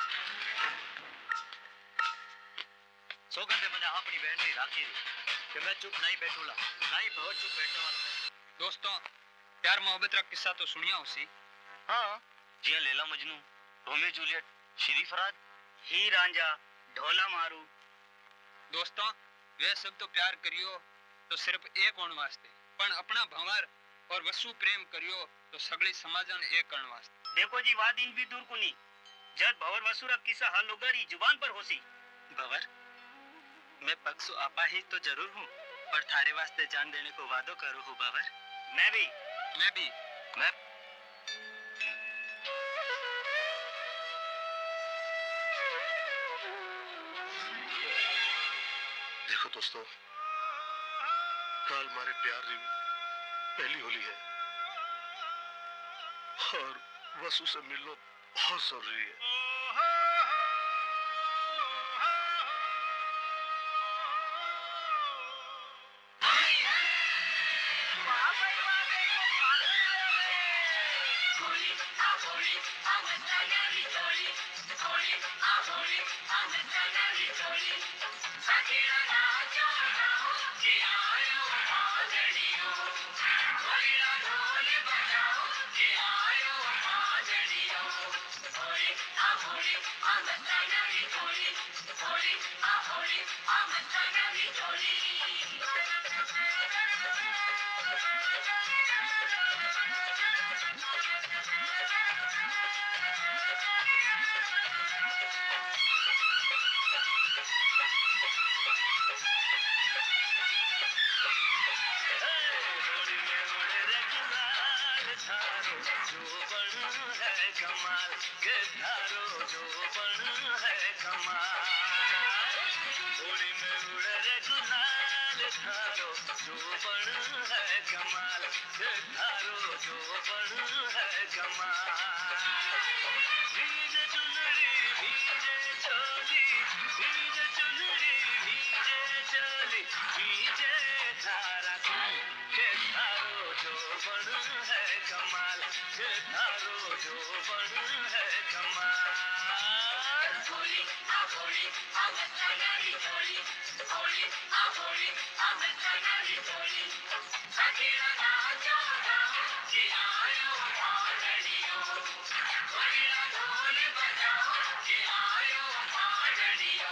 सोगंद मैंने अपनी बहन ने राखी कि मैं चुप नहीं बैठूला नहीं बहुत चुप बैठने वाला नहीं। दोस्तों प्यार मोहब्बत का किस्सा तो सुनिया उसी। हाँ जिया लैला मजनू रोमियो जूलियट श्री फराद ही रांझा ढोला मारू। दोस्तों वे सब तो प्यार करियो तो सिर्फ एक होने वास्ते पण अपना भंवर और वसु प्रेम करियो तो सगली समाजन एक करण वास्ते। देखो जी वाद इन भी दूर कुनी जब भंवर वसु रा किस्सा हाल लोगारी जुबान पर होसी। भंवर मैं पक्षु आपा ही तो जरूर हूँ पर थारे वास्ते जान देने को वादो करो हूँ भंवर। मैं भी मैं भी मैं देखो दोस्तों कल हमारे प्यार री पहली होली है और वसु से मिलना बहुत जरूरी है। भीजे धारा सुन के धारो जो बन है कमाल, के धारो जो बन है कमाल। होली आ होली आ मस्ता नारी होली, होली आ होली आ मस्ता नारी होली। सखीरा नाचो गाओ कि आयो पागलियो, होलिया ढोल बजाओ कि आयो पागलियो।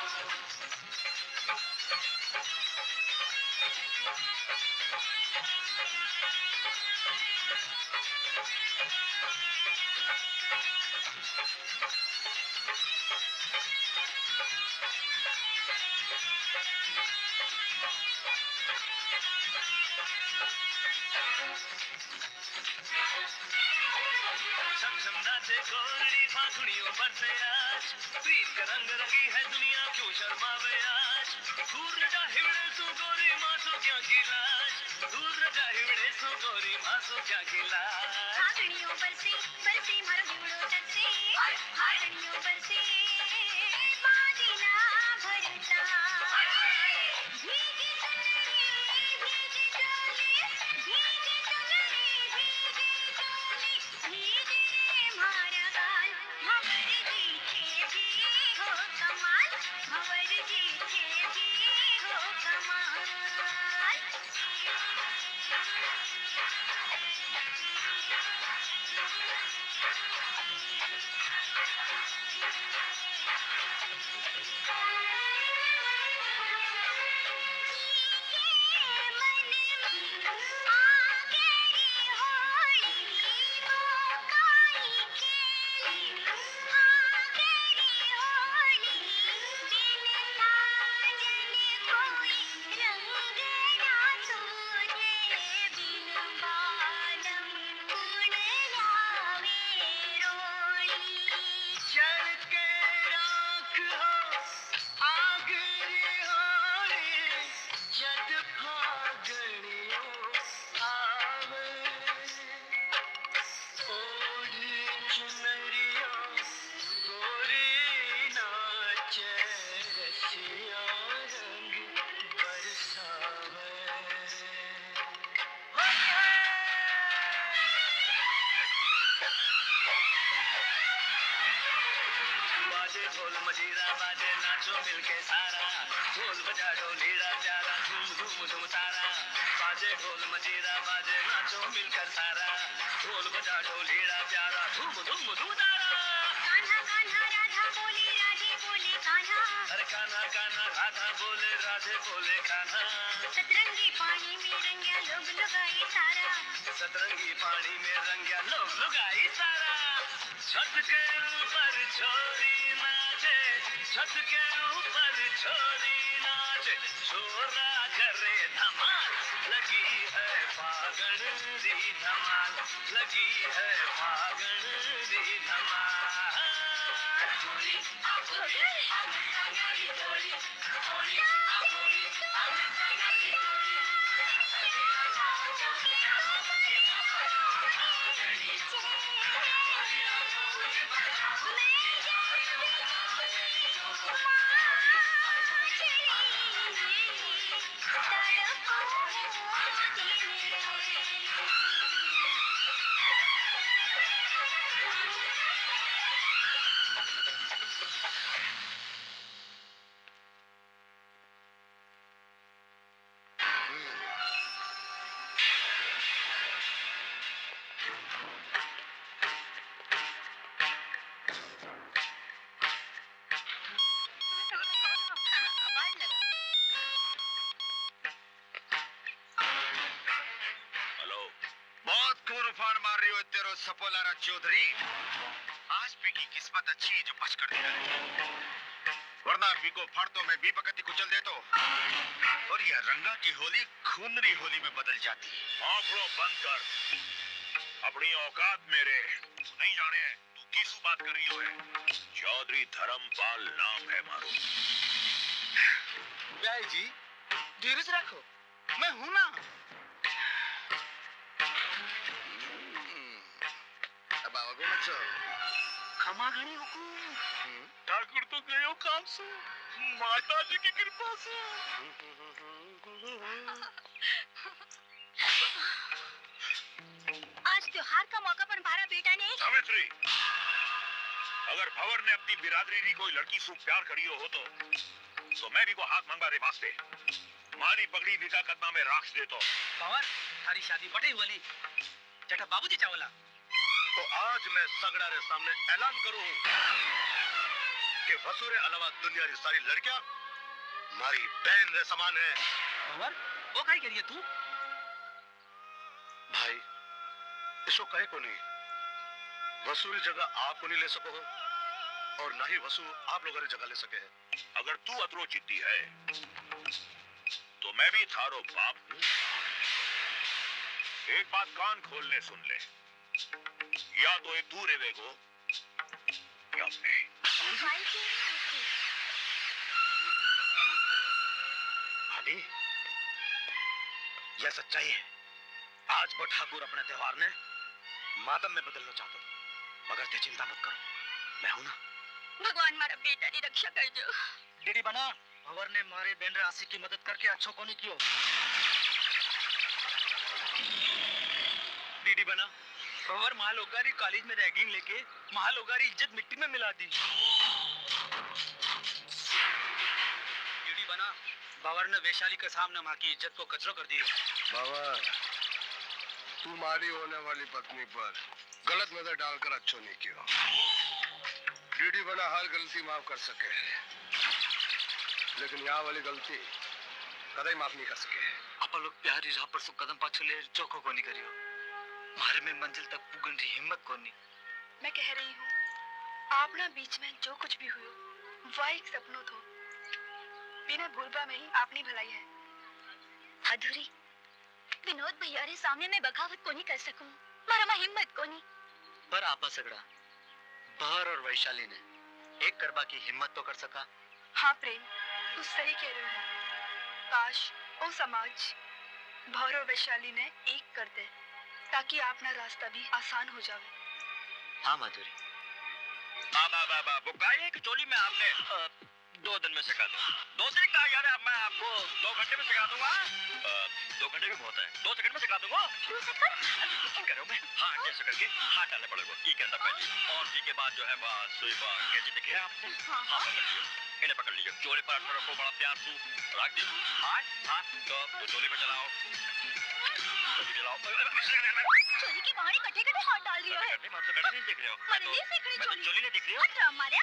झमझम नाचे गोरी फागुनियों पर से आज, प्रीत का रंग रंगी है दुनिया क्यों शर्मावे आज। दूर न जा हिवड़े सु गोरी मासो क्या की लाज, दूर न जा हिवड़े सु गोरी मासो क्या की लाज। फागुनियों बरसे बरसे मारो हिवड़ो तरसे, फागुनियों बरसे बादला भरता। भीगी चुनरी भीगी चोली, भीगी चुनरी भीगी चोली, भीगे मारा गाल, भंवर जी थे भी हो कमाल, भंवर जी थे भी हो कमाल। ढोल मजीरा बाजे नाचो मिलके सारा, ढोल बजा ढोलीड़ा प्यारा झूम झूम झूम तारा। बाजे ढोल मजीरा बाजे नाचो मिलकर सारा, ढोल बजा ढोलीड़ा प्यारा झूम झूम झूम तारा। कान्हा कान्हा राधा बोले राधे बोले कान्हा, अरे कान्हा कान्हा राधा बोले राधे बोले कान्हा। सतरंगी पानी में रंगिया लोग लुगाई सारा, सतरंगी पानी में रंगिया लोग लुगाई सारा। छत के ऊपर छोरी नाचे, छत के ऊपर छोरी नाचे, छोरा करे धमाल, लगी है फागण दी धमाल, लगी है फागण दी धमाल। होली आ होली आ मस्ता नारी होली, होली आ होली आ मस्ता नारी होली। सखीरा नाचो गाओ कि आयो पागलियो, होलिया ढोल बजाओ कि आयो पागलियो। उफान मार रही हो तेरो सपोलारा चौधरी। आज भी की किस्मत अच्छी है जो बच कर दिया है, वरना भी को फाड़तो में भी बकती कुचल दे तो और यह रंगा की होली खूनरी होली में बदल जाती। आंकड़ों बंद कर, अपनी औकात मेरे नहीं जाने तू किसू बात कर रही हो है। चौधरी धर्मपाल नाम है मारो। भाई जी धीरज रखो, मैं हूं ना। अब आओगे मत खमा घणी हुकुम। ठाकुर तो गयो काम से, माता जी की कृपा से। आज त्योहार का मौका पर हमारा बेटा ने सावित्री, अगर भंवर ने अपनी बिरादरी री कोई लड़की से प्यार करियो हो तो तो मैं भी को हाथ मंगवा दे वास्ते मारी पगड़ी विका कदमा में राख दे तो भंवर थारी शादी पटे वाली जटा बाबूजी चावला। तो आज मैं सगड़ा रे सामने ऐलान करूं कि वसूरे अलावा दुनिया की सारी लड़कियां मारी बहन रे समान है। भंवर वो काई करिए तू? भाई इसको कहे को नहीं, वसूल जगह आप को नहीं ले सको हो और ना ही वसू आप लोगों ने जगह ले सके है। अगर तू अतरो जिद्दी है तो मैं भी थारो बाप हूं। एक बात कान खोलने सुन ले, या तो ये तू रेवेगो या मैं। भाभी यह सच्चाई है। आज वो ठाकुर अपने त्योहार ने मातम में बदलना चाहता था, मगर ते चिंता मत करो, मैं हूं ना। भगवान मारा बेटा की रक्षा कर जो। डीडी बना भंवर ने मारे बेन आसी की मदद करके अच्छो को नहीं कियो। डीडी बना भंवर महालोगारी कॉलेज में रैगिंग लेके महालोगारी इज्जत मिट्टी में मिला दी। डीडी बना भंवर ने वैशाली के सामने माँ की इज्जत को कचरो कर दिया। बाबा तू मारी होने वाली पत्नी पर गलत नजर डालकर अच्छो नहीं किया। डीडी बना हर गलती माफ कर सके, लेकिन यहाँ वाली गलती कदम माफ नहीं कर सके। आप लोग प्यारी राह पर सु कदम पाछो ले चोखो को नहीं करियो। मारे में मंजिल तक पुगन री हिम्मत को नहीं। मैं कह रही हूँ आप ना बीच में जो कुछ भी हुआ वह एक सपनों थो, बिना भूलबा में ही आपने भलाई है। अधूरी विनोद भैया रे सामने मैं बगावत को नहीं कर सकूं, मारा में हिम्मत को नहीं। पर आपा सगड़ा भंवर और वैशाली ने एक करबा की हिम्मत तो कर सका। हाँ प्रेम तू सही कह रहे हो। काश ओ समाज भंवर और वैशाली ने एक कर दे ताकि अपना रास्ता भी आसान हो जाए। हाँ माधुरी। बाबा बाबा वो गाय की चोली में आपने अ, दो दिन में सिखा दो। दो दिन का यार मैं आपको दो घंटे में सिखा दूंगा। अ, दो घंटे भी बहुत है, दो सेकंड में सिखा दूंगा। करो मैं हाँ कैसे करके हाथ डालने पड़ेगा ये कहता पहले और जी के बाद जो है बस सुई बा कैसे दिखे आपने। हाँ पकड़ लियो, इन्हें पकड़ लीजिए। चोली पर अठारह को बड़ा प्यार तू रख दी हाथ हाथ तो, तो चोली पे चलाओ चोली चलाओ। चोली की बाहरी कटे कटे हाथ डाल रही है। मैं तो कट नहीं देख रहे हो, मैंने नहीं सीख रही मैं तो चोली। चोली नहीं दिख रही हो। हट रहा मारे।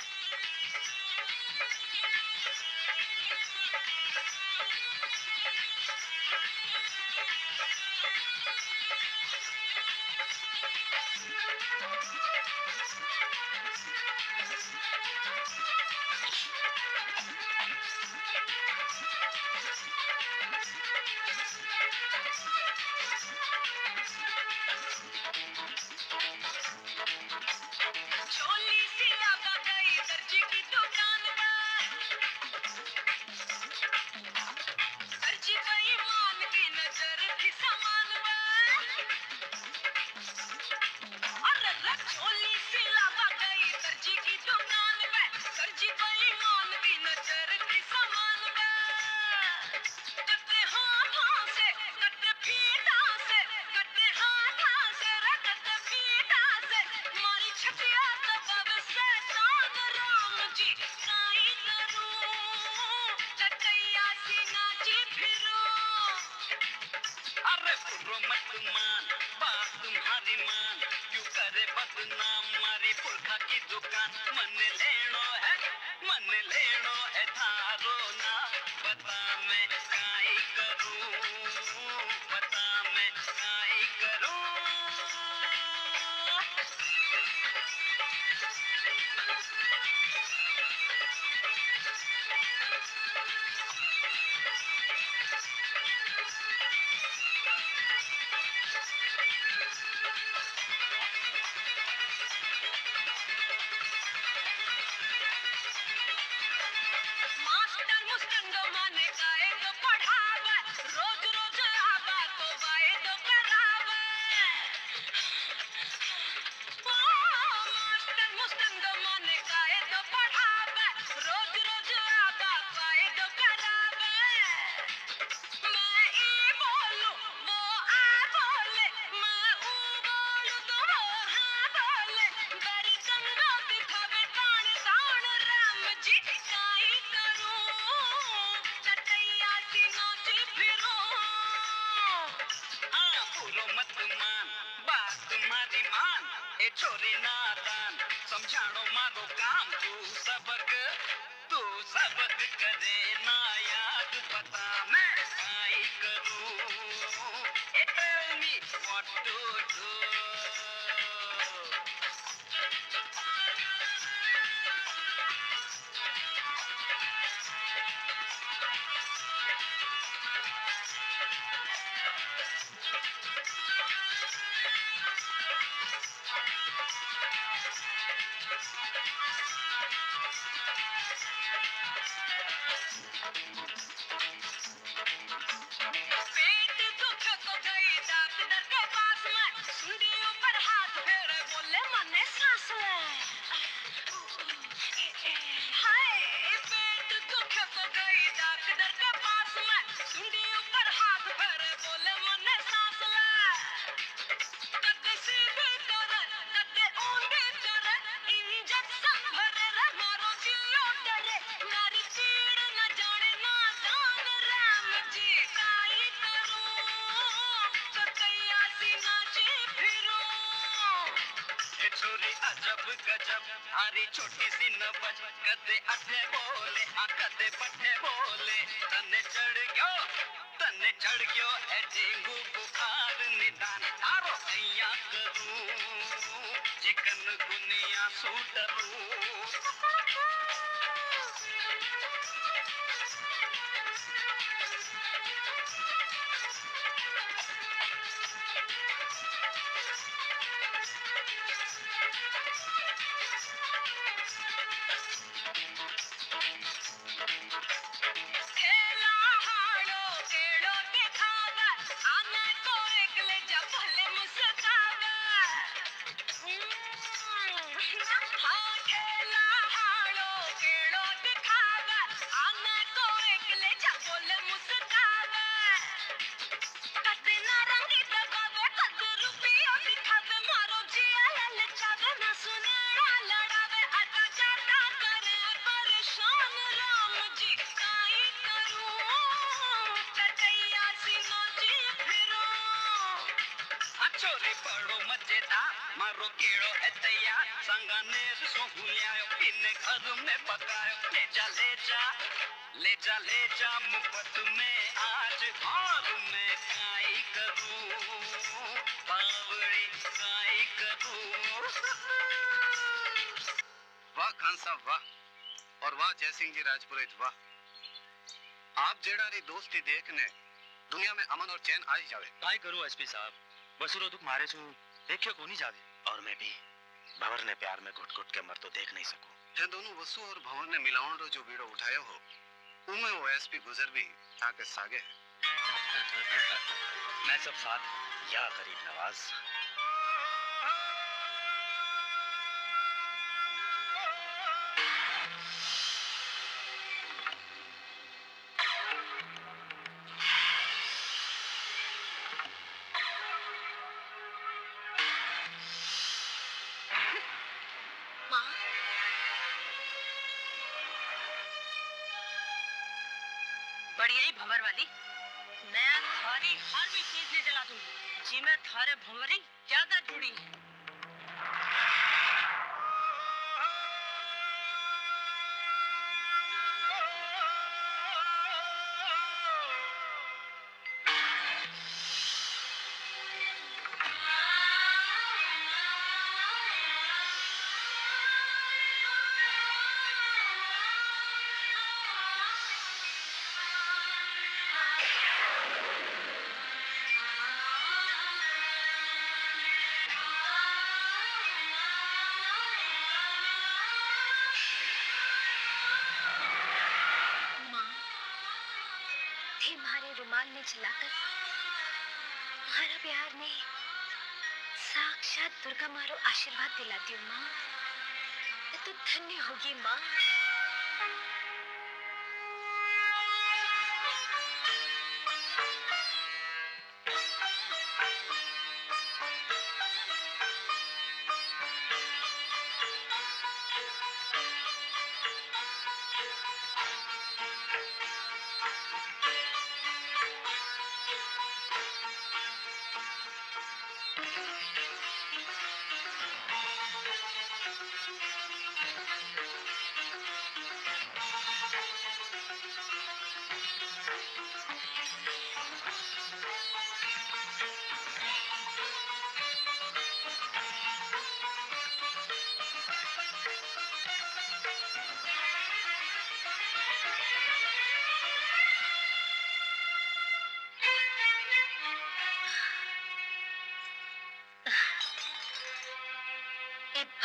चोली सिला गई दर्जी की दुकान पर, दर्जी गई मान की नजर की सामान पर। अरे रे चोली सिला गई दर्जी की दुकान पे, दर्जी गई मान की नजर की सामान पर। कते हाथों से कते फीता से, कते हाथों से रे कते फीता से, मारी छटिया तब से तान राम जी काई करूं, चटैया सी नाची फिरूं। अरे पुरो मत मान बात तुम्हारी मान, क्यों करे बदनाम मारी पुरखा की दुकान। मन लेनो है मन लेनो है थारो ना, बता मैं काई करूं, बता मैं काई करूं। मास्टर मुस्टंडो माने गाए तो पढ़ा, छोरी नादान समझाणो मारो काम तू सबक तू सबक करे ना याद पता मैं काई करूं ए tell me what to do हारी छोटी सी नबज कदे अठे बोले हाँ कदे पठे बोले तने चढ़ गयो तने चढ़ गयो ए डेंगू बुखार निदान तारो अइया करूं चिकन गुनिया सूटरूं छोरी बड़ो मजेदार मारो केड़ो है तैयार संगाने सोहुलियायो इन्ने घर में पकायो ले जा ले जा ले जा ले जा मुफ्त में आज और मैं काई करूं बावड़ी काई करूं वाह खान साहब वाह और वाह जयसिंह जी राजपुरोहित वाह आप जेड़ा री दोस्ती देखने दुनिया में अमन और चैन आ जावे काय करूं एसपी साहब बसुरो दुख मारे छू देखियो कोनी जावे और मैं भी भंवर ने प्यार में घुट घुट के मर तो देख नहीं सकूं हे दोनों वसु और भंवर ने मिलावण रो जो बीड़ो उठायो हो उमे वो एसपी गुजर भी ताके सागे मैं सब साथ या गरीब नवाज बढ़िया ही भंवर वाली मैं थारी हर भी चीज ले जला दूंगी जी मैं थारे भंवरी ज्यादा जुड़ी रुमाल में चलाकर हमारा प्यार ने साक्षात दुर्गा मारो आशीर्वाद दिलाती हूँ माँ मैं तो धन्य होगी माँ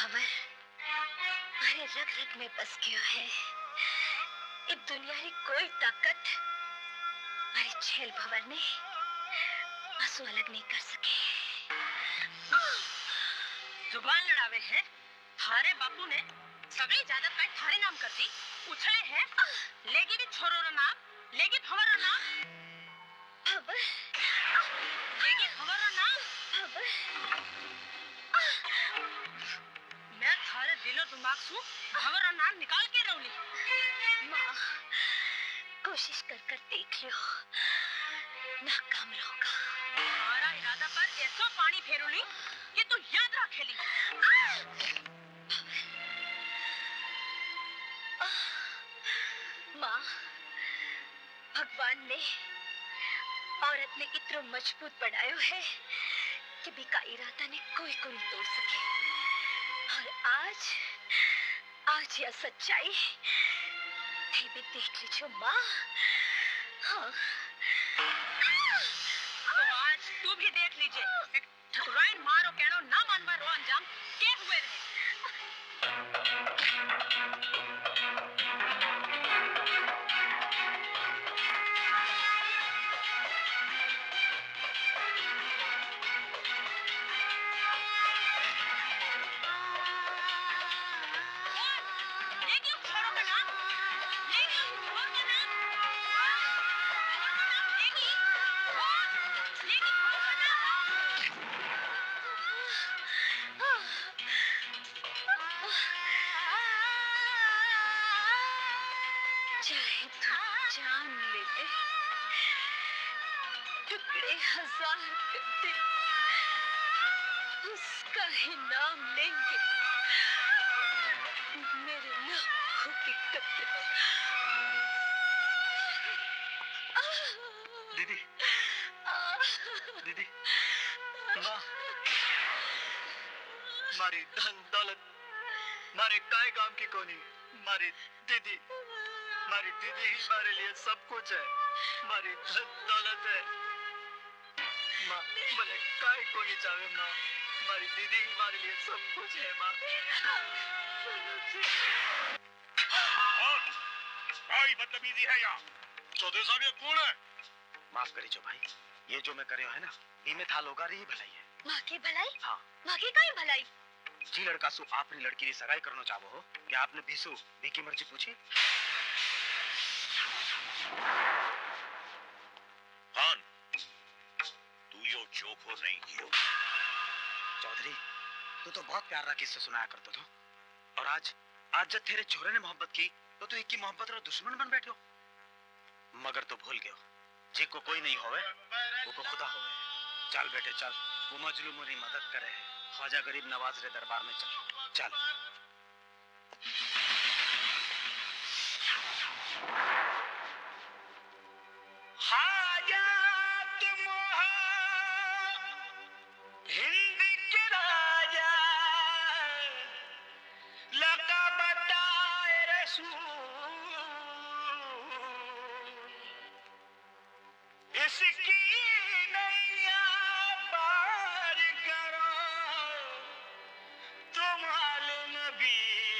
भंवर मारे रग रग में बस गयो है। इब दुनिया री कोई ताकत मारे छेल भंवर ने आंसू अलग नहीं कर सके। जुबान लड़ावे है। थारे बापू ने सगली जायदाद का थारे नाम कर दी। उछले है लेगी भी छोरो रो नाम, लेगी भंवर रो नाम, भंवर लेगी भंवर रो नाम, भंवर। मैं थारे दिलो दिमाग सु भंवर रो नाम निकाल के रौली। माँ कोशिश कर कर देख लियो, नाकाम रहोगा। हमारा इरादा पर ऐसो पानी फेरूली कि तू याद रखेली। माँ भगवान ने औरत ने इतना मजबूत बनायो है कि बिका इरादा ने कोई को नहीं तोड़ सके। और आज आज यह सच्चाई नहीं भी देख लीजिए माँ। हाँ तो आज तू भी देख लीजिए ठकुराइन मारो कहनो ना मानवा रो अंजाम के हुए रहे। चाहे तू जान ले ले, टुकड़े हजार कर दे, उसका ही नाम लेंगे। मेरे लाखों की कत्ल। दीदी, दीदी, माँ, मारी धन दौलत, मारे काय काम की कोनी, मारी दीदी, मारी दीदी ही हमारे लिए सब कुछ है, मारी धन दौलत है। माँ, भले काय को नहीं चाहे माँ, मारी दीदी ही हमारे लिए सब कुछ है माँ। और काय बदतमीजी है यहाँ? चौधरी साहब ये कौन है? माफ करिए भाई, ये जो मैं करे है ना, ये में था लोगा रही भलाई है। माँ की भलाई? हाँ। माँ की काय भलाई? जी लड़का सु आपनी लड़की री सगाई करना चाहो हो, क्या आपने भीसु भी की मर्जी पूछी? खान, तू यो चोखो नहीं कियो। चौधरी, तू तो बहुत प्यार रखी से सुनाया करतो तो, और आज आज जब तेरे छोरे ने मोहब्बत की, तो तू एक की मोहब्बत रो दुश्मन बन बैठो। मगर तो भूल गयो, जी को कोई नहीं होवे, वो को खुदा होवे। चल बेटे चल, वो मजलूमों की मदद करे है। ख्वाजा गरीब नवाज रे दरबार में चल, चल। हाजात मोहा हिंद के राजा लका बताए रसूल इसकी नैया पार करो तुमाल नबी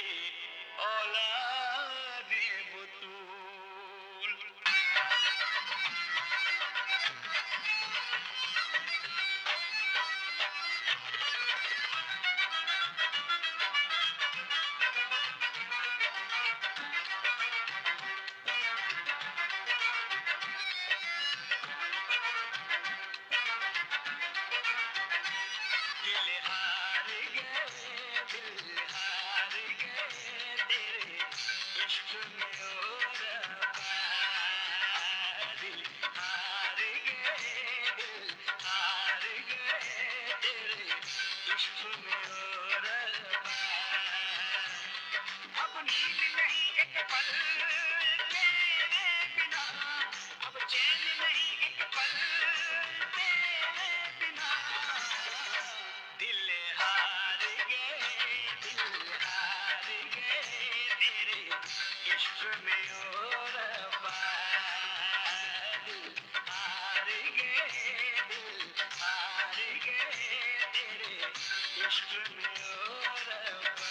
औलाद बुतूल। दिल हार गए, दिल हार गए तेरे इश्क में ओ रब्बा। दिल हार गए, दिल हार गए तेरे इश्क में ओ रब्बा। अब नींद नहीं एक पल तेरे बिना, अब चैन नहीं एक पल तेरे बिना। दिल हार गए, दिल हार गए तेरे इश्क में ओ रब्बा। दिल हार गए, दिल हार गए तेरे इश्क में ओ रब्बा।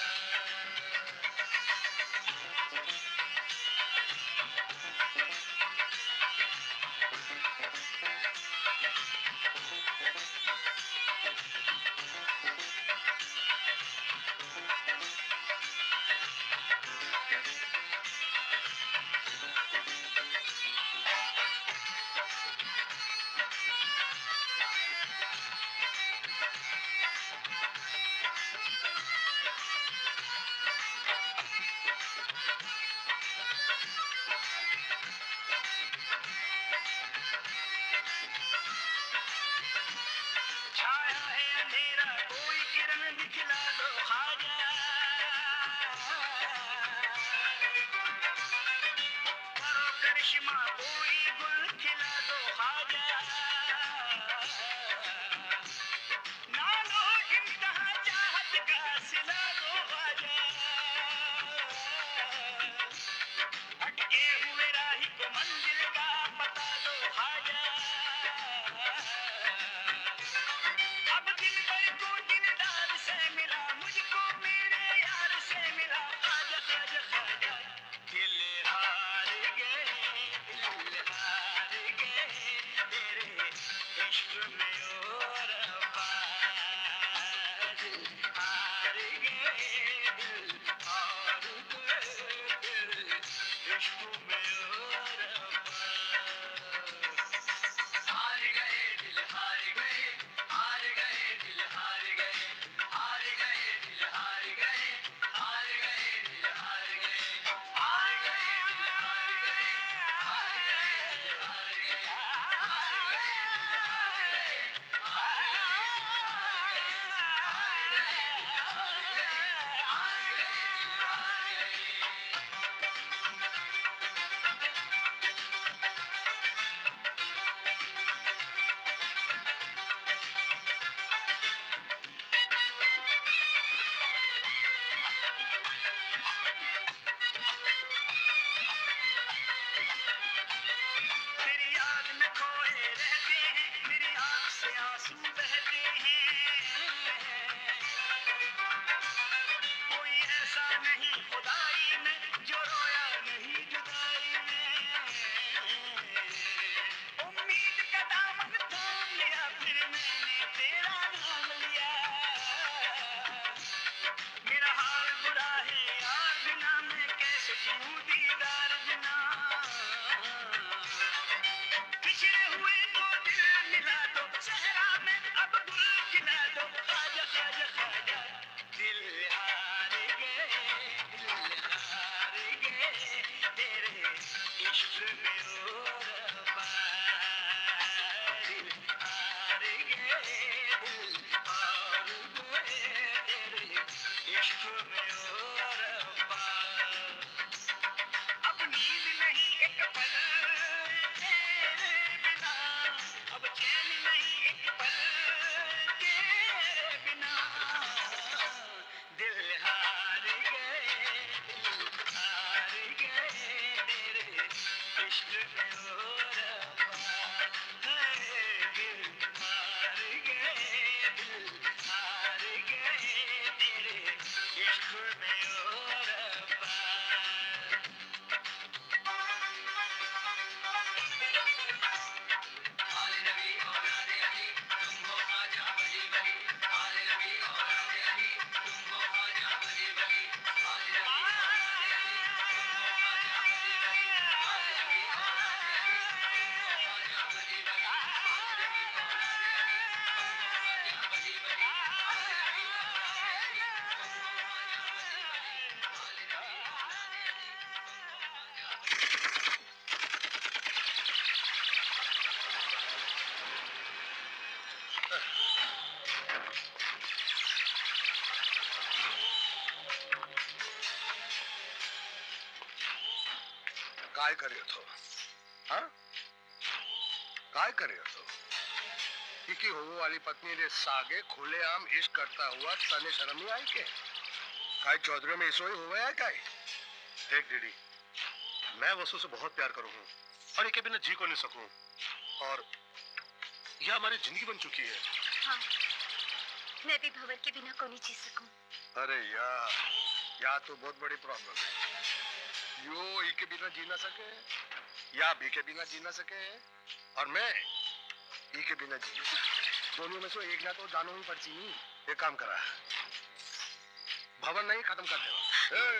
काय કર્યો તો હા काय કર્યો તો की होने वाली पत्नी रे सागे खुलेआम इश्क करता हुआ तने शर्म नहीं आई के काय चौधरी में इसो ही हुआ है काय देख दीदी, मैं वसु से बहुत प्यार करूं हूं और एक बिना जी को नहीं सकूं और यह हमारी जिंदगी बन चुकी है। हाँ, मैं भी भंवर के बिना को नहीं जी सकूं। अरे यार, या तो बहुत बड़ी प्रॉब्लम है। यो ई के बिना जी ना सके या बी के बिना जी ना सके और मैं ई के बिना जी दोनों में से एक ना तो जानो ही पड़ती नहीं। एक काम करा, भवन नहीं खत्म कर देगा।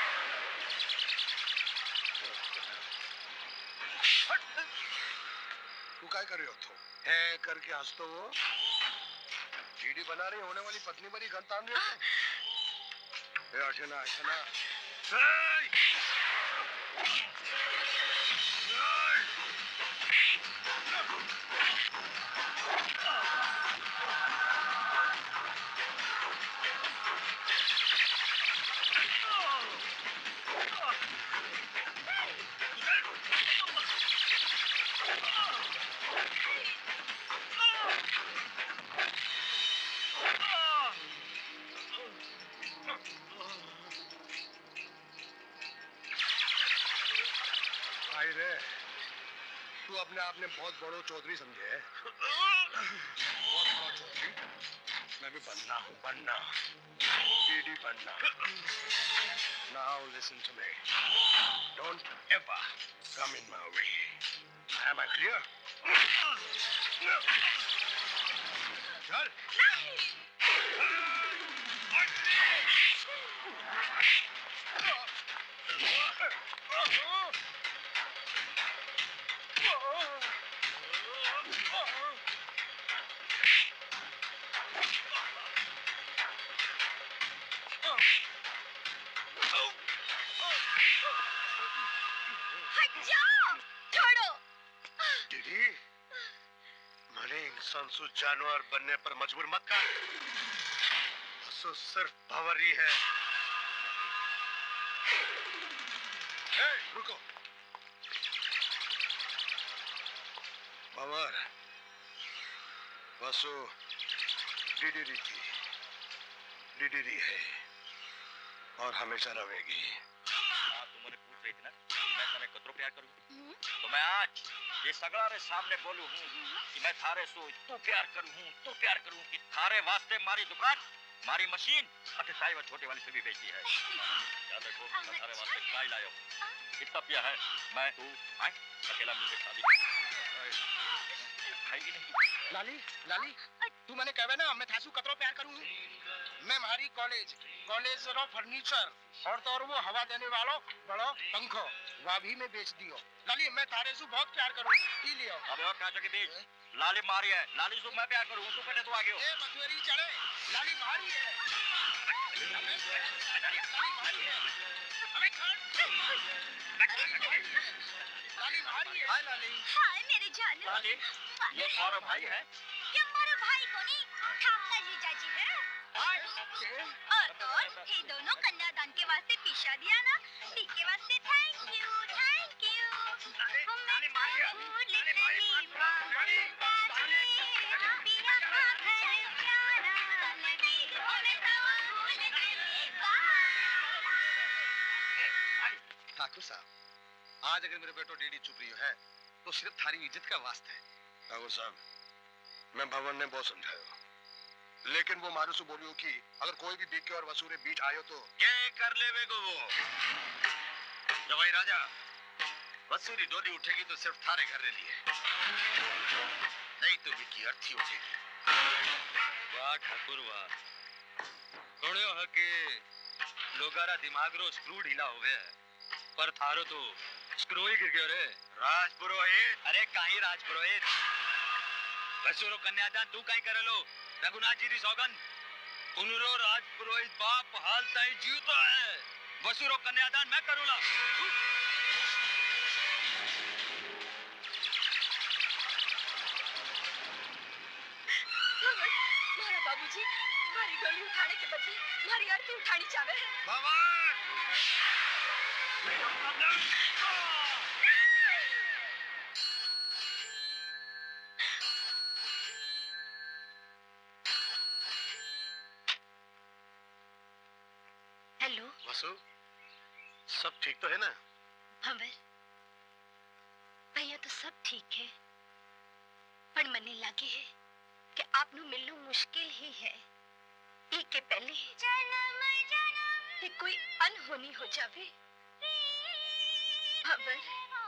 तू क्या कर रही हो? तो है करके हंस तो वो जीडी बना रही होने वाली पत्नी बड़ी गन तान रही है। अशना अशना अपने आप ने बहुत बड़ो चौधरी समझे है। बहुत बड़ा चौधरी मैं भी बनना हूँ, बनना डीडी बनना। Now listen to me. Don't ever come in my way. Am I clear? चल। संसु जानवर बनने पर मजबूर मत कर। असु सिर्फ भंवरी है। ए, रुको। भंवर, वसु डीडीरी थी, डीडीरी है और हमेशा रहेगी। हाँ, तुम मुझे पूछ रही थी ना मैं तने कतरो प्यार करूँ, तो मैं आज ये सगड़ा रे सामने बोलू हूँ कि मैं थारे सो तू प्यार करूँ हूँ, तू प्यार करूँ कि थारे वास्ते मारी दुकान, मारी मशीन अटे ताई व छोटे वाली से भी बेचती है। याद रखो मैं थारे वास्ते काई लायो इतना प्यार है। मैं तू आए अकेला मिलके शादी खाएगी नहीं। लाली लाली तू मैंने कहवे ना मैं थासू कतरो प्यार करूँ। मैं हमारी कॉलेज कॉलेज रो फर्नीचर और तो और वो हवा देने वालों बड़ो पंखो वह भी मैं बेच दियो। लाली मैं थारे सु बहुत प्यार करूँ की लियो। अबे ओ काचा के बीच लाली मारी है, लाली सु मैं प्यार करूँ तू कटे तो आ गयो। ए बथुएरी चढ़े लाली मारी है, लाली मारी है अबे खड़ लाली मारी है। हाय लाली। हाय मेरे जान। लाली ये हमारा भाई है। क्या हमारा भाई को नहीं आपका जीजाजी है। और तो और ये दोनों कन्यादान के वास्ते पिशा दिया ना, डी के वास्ते थैंक यू थैंक यू। हमें फूल कली बागी बागी पिया का घर प्यारा लगे हमें फूल कली बागी। ठाकुर साहब, आज अगर मेरे बेटो डीडी चुप रही है तो सिर्फ थारी इज्जत का वास्ता है। ठाकुर साहब, मैं भवन ने बहुत समझाया लेकिन वो मारू से बोलियो कि अगर कोई भी बीके और वसूरे बीच आयो तो क्या कर लेवे को वो जवाई राजा वसूरी डोली उठेगी तो सिर्फ थारे घर ले लिए नहीं तो बीकी अर्थी उठेगी। वाह ठाकुर वाह, थोड़े हो के लोगारा दिमाग रो स्क्रू ढीला हो गया पर थारो तो स्क्रू ही गिर गयो रे। राजपुरोहित। अरे काई राजपुरोहित, वसूरो कन्यादान तू काई करे लो। रघुनाथ जी री सौगन उनरो राजपुरोहित बाप हाल ताई जीवतो है, वसूरो कन्यादान मैं करूला। मारा बाबूजी मारी डोली उठाने के बदले मारी आरती उठानी चाहे। भगवान वसु, सब ठीक तो है ना? भंवर, भैया तो सब ठीक है, पर मने लगे है कि आपनु मिलना मुश्किल ही है। एक के पहले कि कोई अनहोनी हो जावे। भंवर,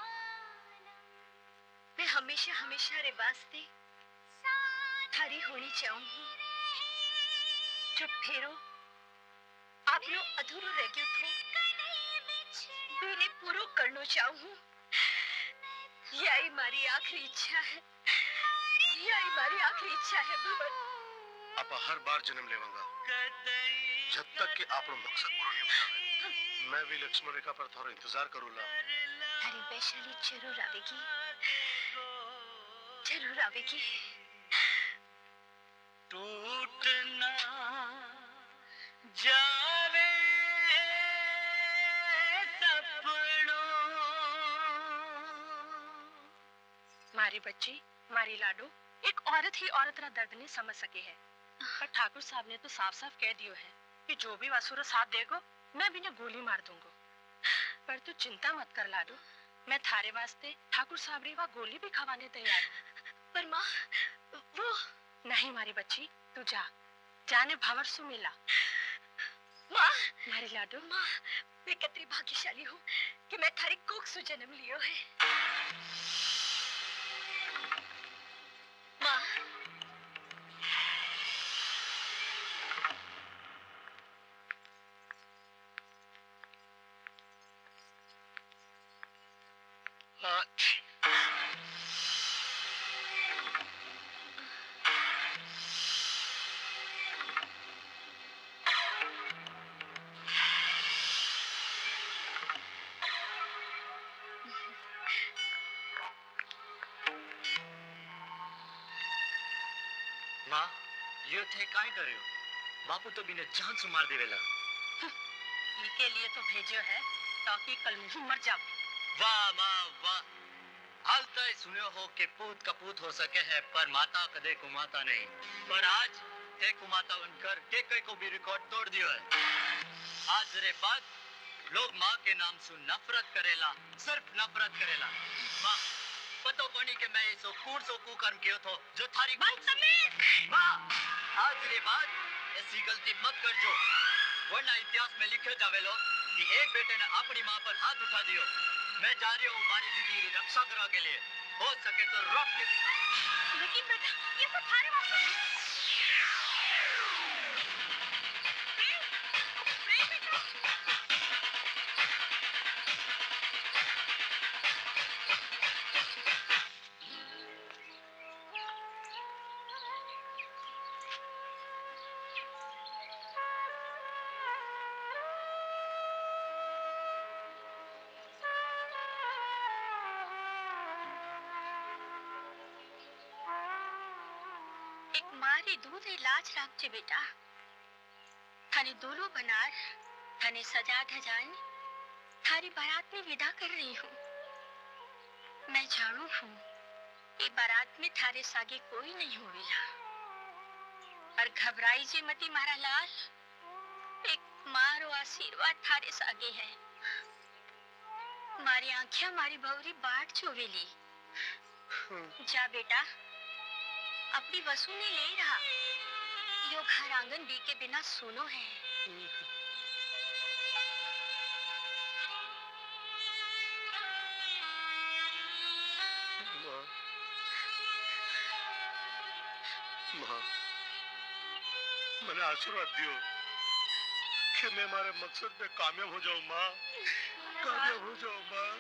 मैं हमेशा हमेशा रे वास्ते थारी होनी चाहूंगी। जो फेरो आपनो अधूरो रह गयो थो, बेने पूरो करनो चाहूं। यही मारी आखिरी इच्छा है, यही मारी आखिरी इच्छा है भंवर। आप हर बार जन्म लेवांगा जब तक कि आपनो मकसद पूरा नहीं होता। मैं भी लक्ष्मण रेखा पर थोड़ा इंतजार करूंगा। थारी वैशाली जरूर आवेगी, जरूर आवेगी। टूटना जावे सपनों। मारी बच्ची, मारी लाडो, एक औरत ही औरत रा दर्द नहीं समझ सके है। पर ठाकुर साहब ने तो साफ साफ कह दियो है कि जो भी वासुरा साथ देगो, मैं भी ने गोली मार दूंगा। पर तू चिंता मत कर लाडो, मैं थारे वास्ते ठाकुर साहब री वा गोली भी खवाने तैयार हूँ। पर माँ, वो नहीं मारी बच्ची, तू जा, जाने भंवर सु मिला। माँ, मारी लाडो, माँ, मैं कितनी भाग्यशाली हूँ कि मैं थारी कोख से जन्म लियो है। माँ, माँ, यो थे काय करियो? बापू तो बिना जान से मार देवेला। इनके लिए तो भेजो है ताकि कल मुँह मर जाओ। वाह माँ वाह, हाल तक सुनो हो कि पूत का पूत हो सके है पर माता कदे कुमाता नहीं। पर आज ते कुमाता बनकर के कई को भी रिकॉर्ड तोड़ दियो है। आज रे बाद लोग माँ के नाम से नफरत करेला, सिर्फ नफरत करेला। माँ, पतो कोनी के मैं सो कूड़ सो कुकर्म कियो थो जो थारी माँ, आज रे बाद ऐसी गलती मत कर जो, वरना इतिहास में लिखे जावेलो कि एक बेटे ने अपनी माँ पर हाथ उठा दियो। मैं जा रही हूँ मारी दीदी की रक्षा करा के लिए, हो सके तो रोक के दिखा। लेकिन बेटा, ये सब थारे वास्ते मारी दूध इलाज राखजे बेटा। थाने दोनों बनार, थाने सजा धजान, थारी बारात में विदा कर रही हूँ। मैं जानू हूँ ये बारात में थारे सागे कोई नहीं होवेला, और घबराई जे मती मारा लाल, एक मारो आशीर्वाद थारे सागे है। मारी आंखियां मारी भवरी बाट चोवेली। जा बेटा, अपनी वसु ने ले रहा, यो घर आंगन दी के बिना सुनो है। माँ, माँ, मैंने आशीर्वाद दियो कि मैं हमारे मकसद में कामयाब हो जाऊं। माँ, कामयाब हो जाऊं माँ।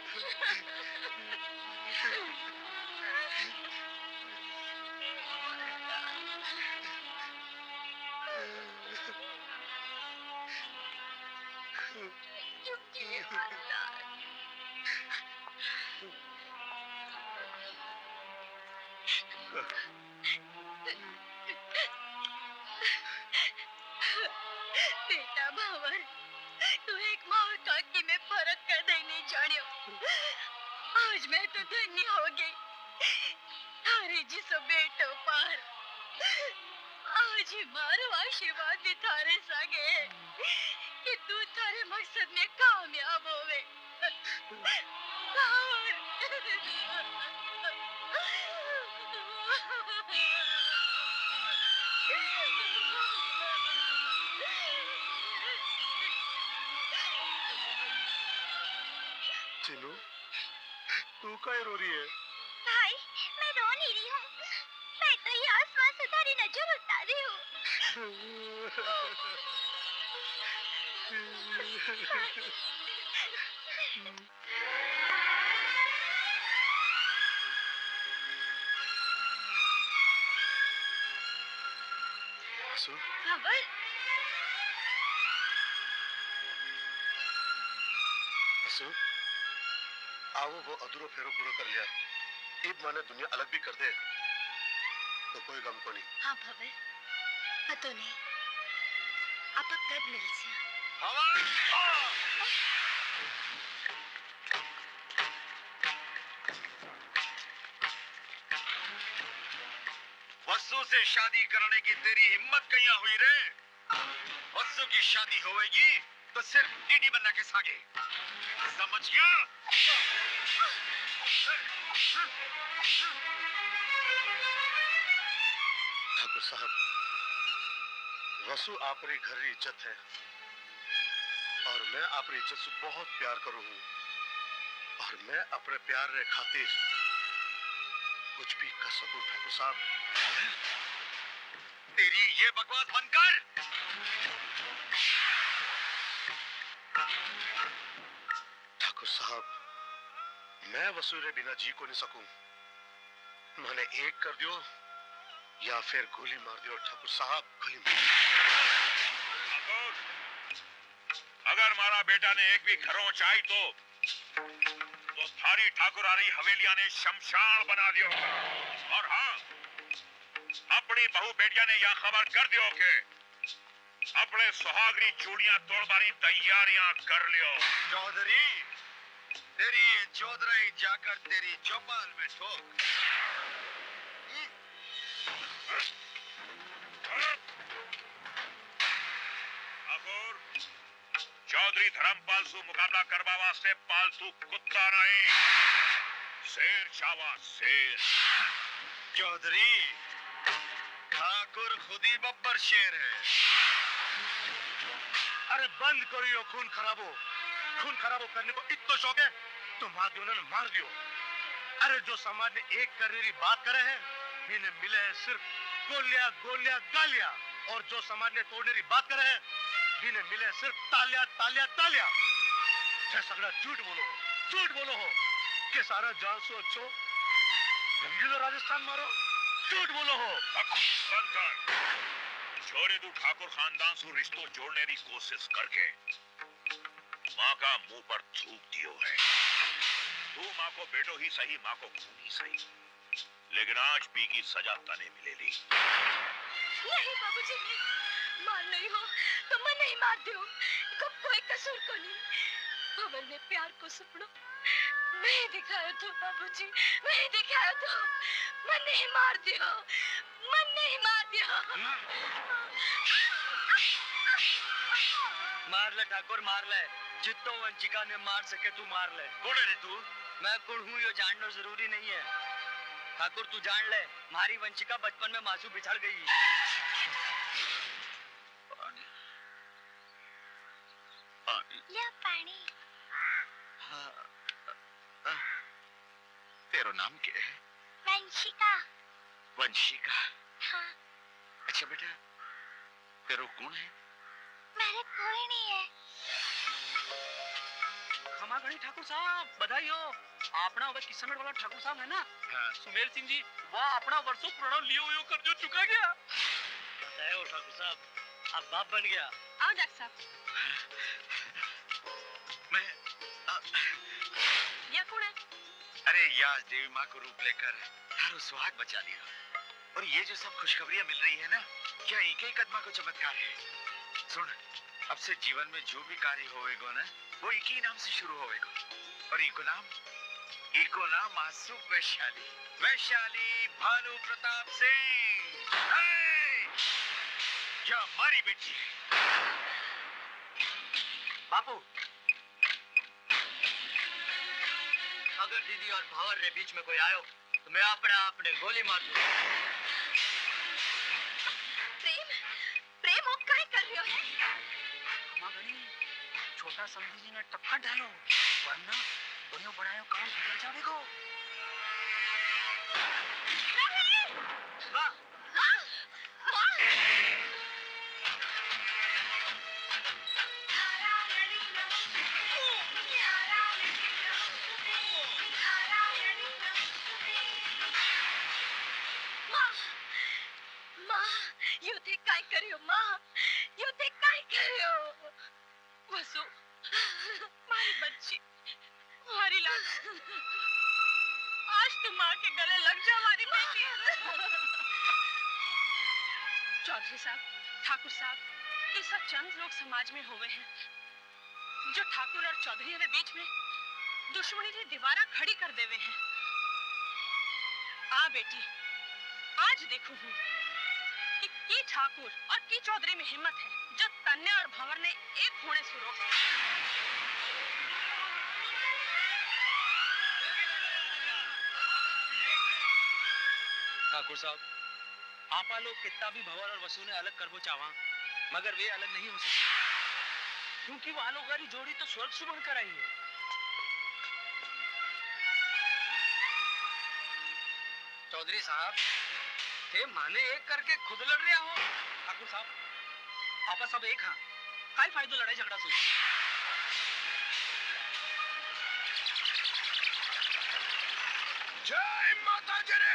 बेटा भंवर, तू एक माँ और काकी में फर्क कर दे नहीं जानियो। आज मैं तो धन्य हो गई, थारे जिसो बेटो पार आज मारो आशीर्वाद भी थारे सागे कि तू थारे मकसद में कामयाब होवे। चिनू, तू क्यों रो रही है? भाई, मैं रो नहीं रही हूँ। मैं तो ये आसमान से तारी नजर उतारी हूँ। वसु, खबर? वसु, आओ वो अधूरो फेरो पूरा कर लिया। ईद माने दुनिया अलग भी कर दे तो कोई गम को नहीं। हाँ भवर, पतो नहीं आप कब मिल से वसु से शादी करने की तेरी हिम्मत कहीं हुई रे? वसु की शादी होएगी तो सिर्फ टीडी बनना के सागे, समझ गया? ठाकुर साहब, वसु आपरी घर री इज्जत है और मैं आपरी इज्जत से बहुत प्यार करूं हूं और मैं अपने प्यार रे खातिर कुछ भी कर सकूं। ठाकुर साहब, तेरी ये बकवास बंद कर। ठाकुर साहब, मैं वसु रे बिना जी को नहीं सकूं। मैंने एक कर दियो या फिर गोली मार दियो। ठाकुर साहब, गोली मार। अगर मारा बेटा ने एक भी घरों चाही तो तो थारी ठाकुरारी हवेलिया ने शमशान बना दियो। और हाँ, अपनी बहू बेटिया ने यह खबर कर दियो के अपने सुहागरी चूड़ियां तोड़बारी तैयारियां कर लियो। चौधरी, तेरी ये चौधरी जाकर तेरी चौपाल में ठोक। चौधरी धर्मपाल से मुकाबला करवा वास्ते पालतू कुत्ता नहीं, शेर चावा शेर। चौधरी, ठाकुर खुद ही बब्बर शेर है। अरे बंद करियो खून खराबो। खून खराबो करने को इतना शौक है तो मार दियो, उन्होंने मार दियो। अरे जो समाज ने एक करने की बात करे है, इन्हें मिले है सिर्फ गोलियां गोलियां गालियां, और जो समाज ने तोड़ने की बात करे है, इन्हें मिले सिर्फ तालियां तालियां तालियां। सगड़ा झूठ बोलो हो, झूठ बोलो हो कि सारा जान सो अच्छो रंगीलो राजस्थान मारो, झूठ बोलो हो। बंद कर। छोरे तू ठाकुर खानदान से रिश्तों जोड़ने की कोशिश करके माँ का मुंह पर थूक दियो है। तू माँ को बेटो ही सही, माँ को खून ही सही, लेकिन आज पी की सजा तने मिलेगी। नहीं बाबूजी, नहीं, मार नहीं हो तो मैं नहीं मार दूं। को कोई कसूर को नहीं। भवन ने प्यार को सपनों मैं दिखाया तो बाबूजी, मैं दिखाया तो। मैं नहीं मार दियो, मैं नहीं मार दियो। मार ले ठाकुर, मार ले। जितो वंचिका ने मार सके तू मार ले। कौन है तू? मैं कौन हूँ ये जानना जरूरी नहीं है। ठाकुर तू जान ले, मारी वंचिका बचपन में मासू बिछड़ गई। पानी, पानी। ले पानी। हाँ, तेरा नाम क्या है? वंशिका। वंशिका। हाँ। अच्छा बेटा, तेरा कौन है? मेरे कोई नहीं है। खमा गणी ठाकुर साहब, बधाई हो। अपना वो किस्मत वाला ठाकुर साहब है ना, हाँ। सुमेर सिंह जी, वह अपना वर्षों पुराना लियो हुयो कर जो चुका गया। बधाई हो ठाकुर साहब, अब बाप बन गया। आओ डॉक्टर साहब। मैं आ, यह कौन है? अरे यार, देवी माँ को रूप लेकर तारो सुहाग बचा लिया। और ये जो सब खुशखबरियां मिल रही है ना, क्या एक ही कदमा को चमत्कार है। सुन, अब से जीवन में जो भी कार्य होएगा ना, वो एक ही नाम से शुरू होएगा, और इनको नाम इको ना मासूम वैशाली वैशाली भानु प्रताप सिंह क्या मारी बेटी बापू अगर दीदी और भावर के बीच में कोई आयो तो मैं अपने आपने गोली मार दूं। प्रेम प्रेम वो काय कर रहे हो है मगनी छोटा समझी जी ने टक्कर डालो वरना दोनों बनायो काम बिगड़ जाएगा। वाह वाह वाह युद्धे काय करियो माँ युद्धे काय करियो वसु मारी बच्ची हमारी लाल आज तुम माँ के गले लग जा हमारी बेटी। चौधरी साहब ठाकुर साहब ऐसा चंद लोग समाज में हुए हैं जो ठाकुर और चौधरी के बीच में दुश्मनी की दीवारा खड़ी कर देवे हैं। आ बेटी आज देखो हूँ कि की ठाकुर और की चौधरी में हिम्मत है जो तन्ने और भंवर ने एक होने से रोक ठाकुर साहब आपा लोग कितना भी भंवर और वसु ने अलग करबो चावा मगर वे अलग नहीं हो सकते क्योंकि वहां लोग गारी जोड़ी तो स्वर्ग सुमन कराई है। चौधरी साहब थे माने एक करके खुद लड़ रहा हो। ठाकुर साहब आपा सब एक हां काय फायदो लड़ाई झगड़ा से। जय माता जरे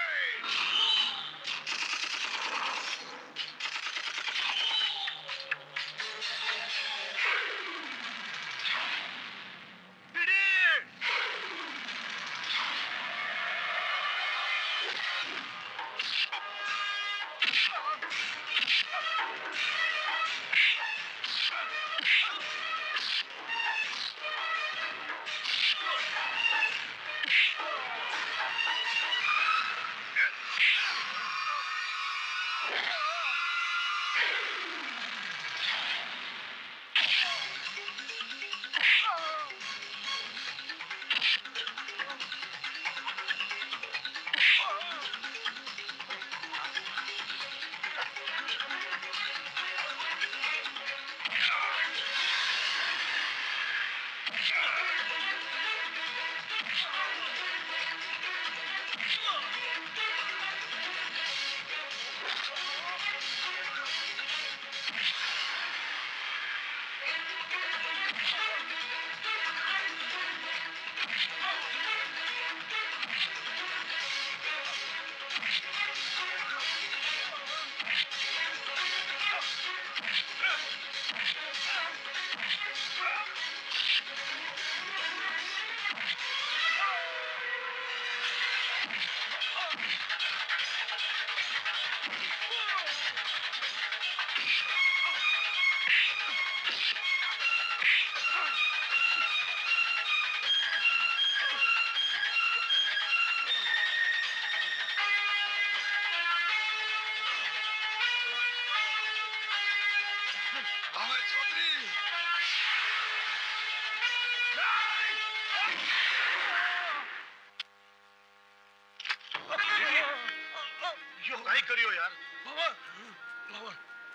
करियो यार भंवर भंवर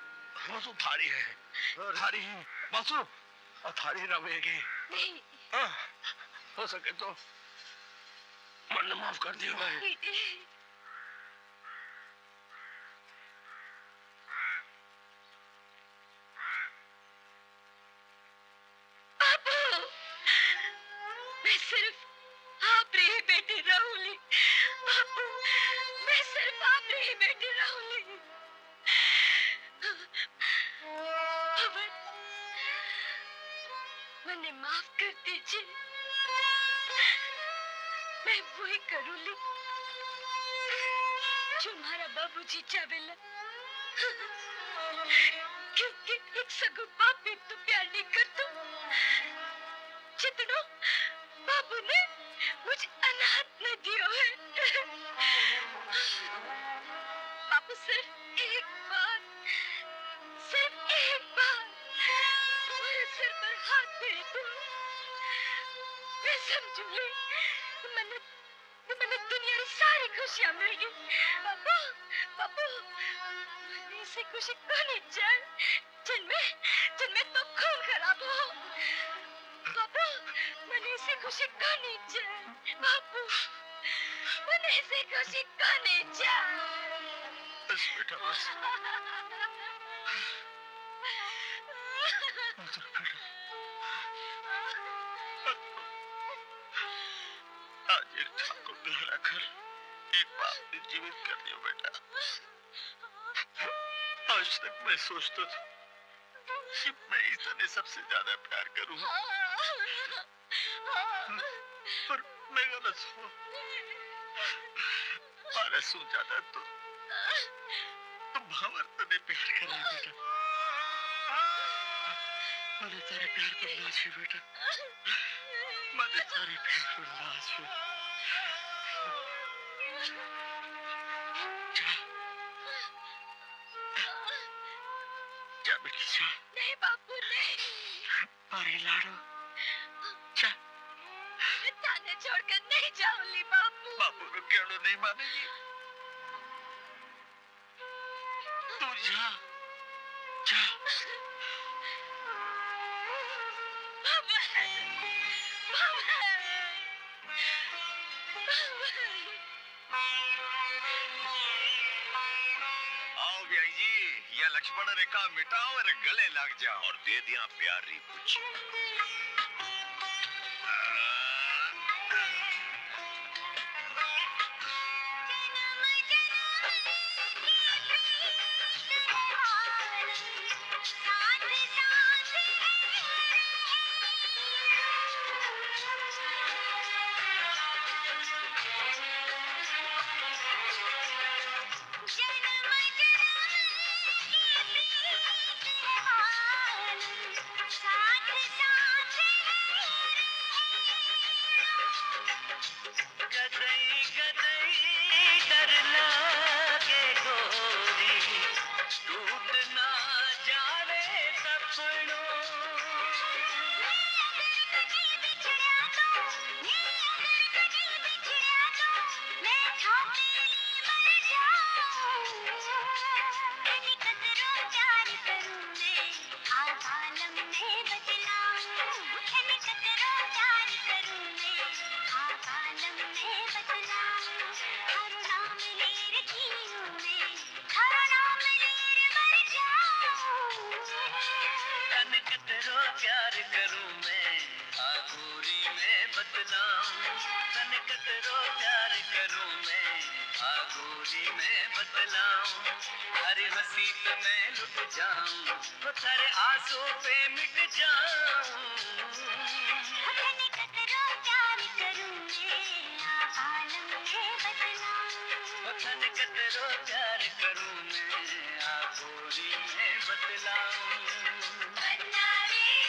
वसु थारी है थारी वसु थारी रवेगी नहीं हो सके तो मन माफ कर दियो भाई। मैं सिर्फ आप रे बेटी रहूंगी बापू मैं सिर्फ आप रे बेटी रहूंगी। अमर मने माफ कर दीजिए मैं वही करूंगी जो हमारा बाबूजी चाहेला क्योंकि एक सगु बाप भी तो प्यार नहीं करता जितना बाबू ने मुझे अनाथ न दियो है। बाबू सिर्फ एक बार, सिर्फ एक बार मेरे सिर पर हाथ दे दो, मैं समझूंगी मैंने मैंने दुनिया की सारी खुशियां मिल गई। बाबू बाबू मैंने ऐसी खुशी कौन जाए जिनमें जिनमें तो खून खराब हो। बाबू मैंने ऐसी खुशी कौन जाए। बाबू मैंने ऐसी खुशी कौन जाए। बस बेटा बस। आज एक ठाकुर दिला कर एक बाप ने जीवित कर दिया बेटा। आज तक मैं सोचता था कि मैं इससे सबसे ज्यादा प्यार करूं, पर मैं गलत हुआ। और सोचा था तो तो भावर ने प्यार करे बेटा। मैंने तेरे प्यार पर नाच है बेटा, मैंने तेरे प्यार पर नाच है। जा बेटी जा। नहीं बापू नहीं। अरे लाडो जा। मैं थाने छोड़कर नहीं जाऊंगी बापू। बापू को क्यों नहीं मानेगी? तू जा जा। बाबा बाबा आओ भाई जी, यह लक्ष्मण रेखा मिटाओ और गले लग जाओ। और दे दिया प्यारी कुछ। बतलाऊं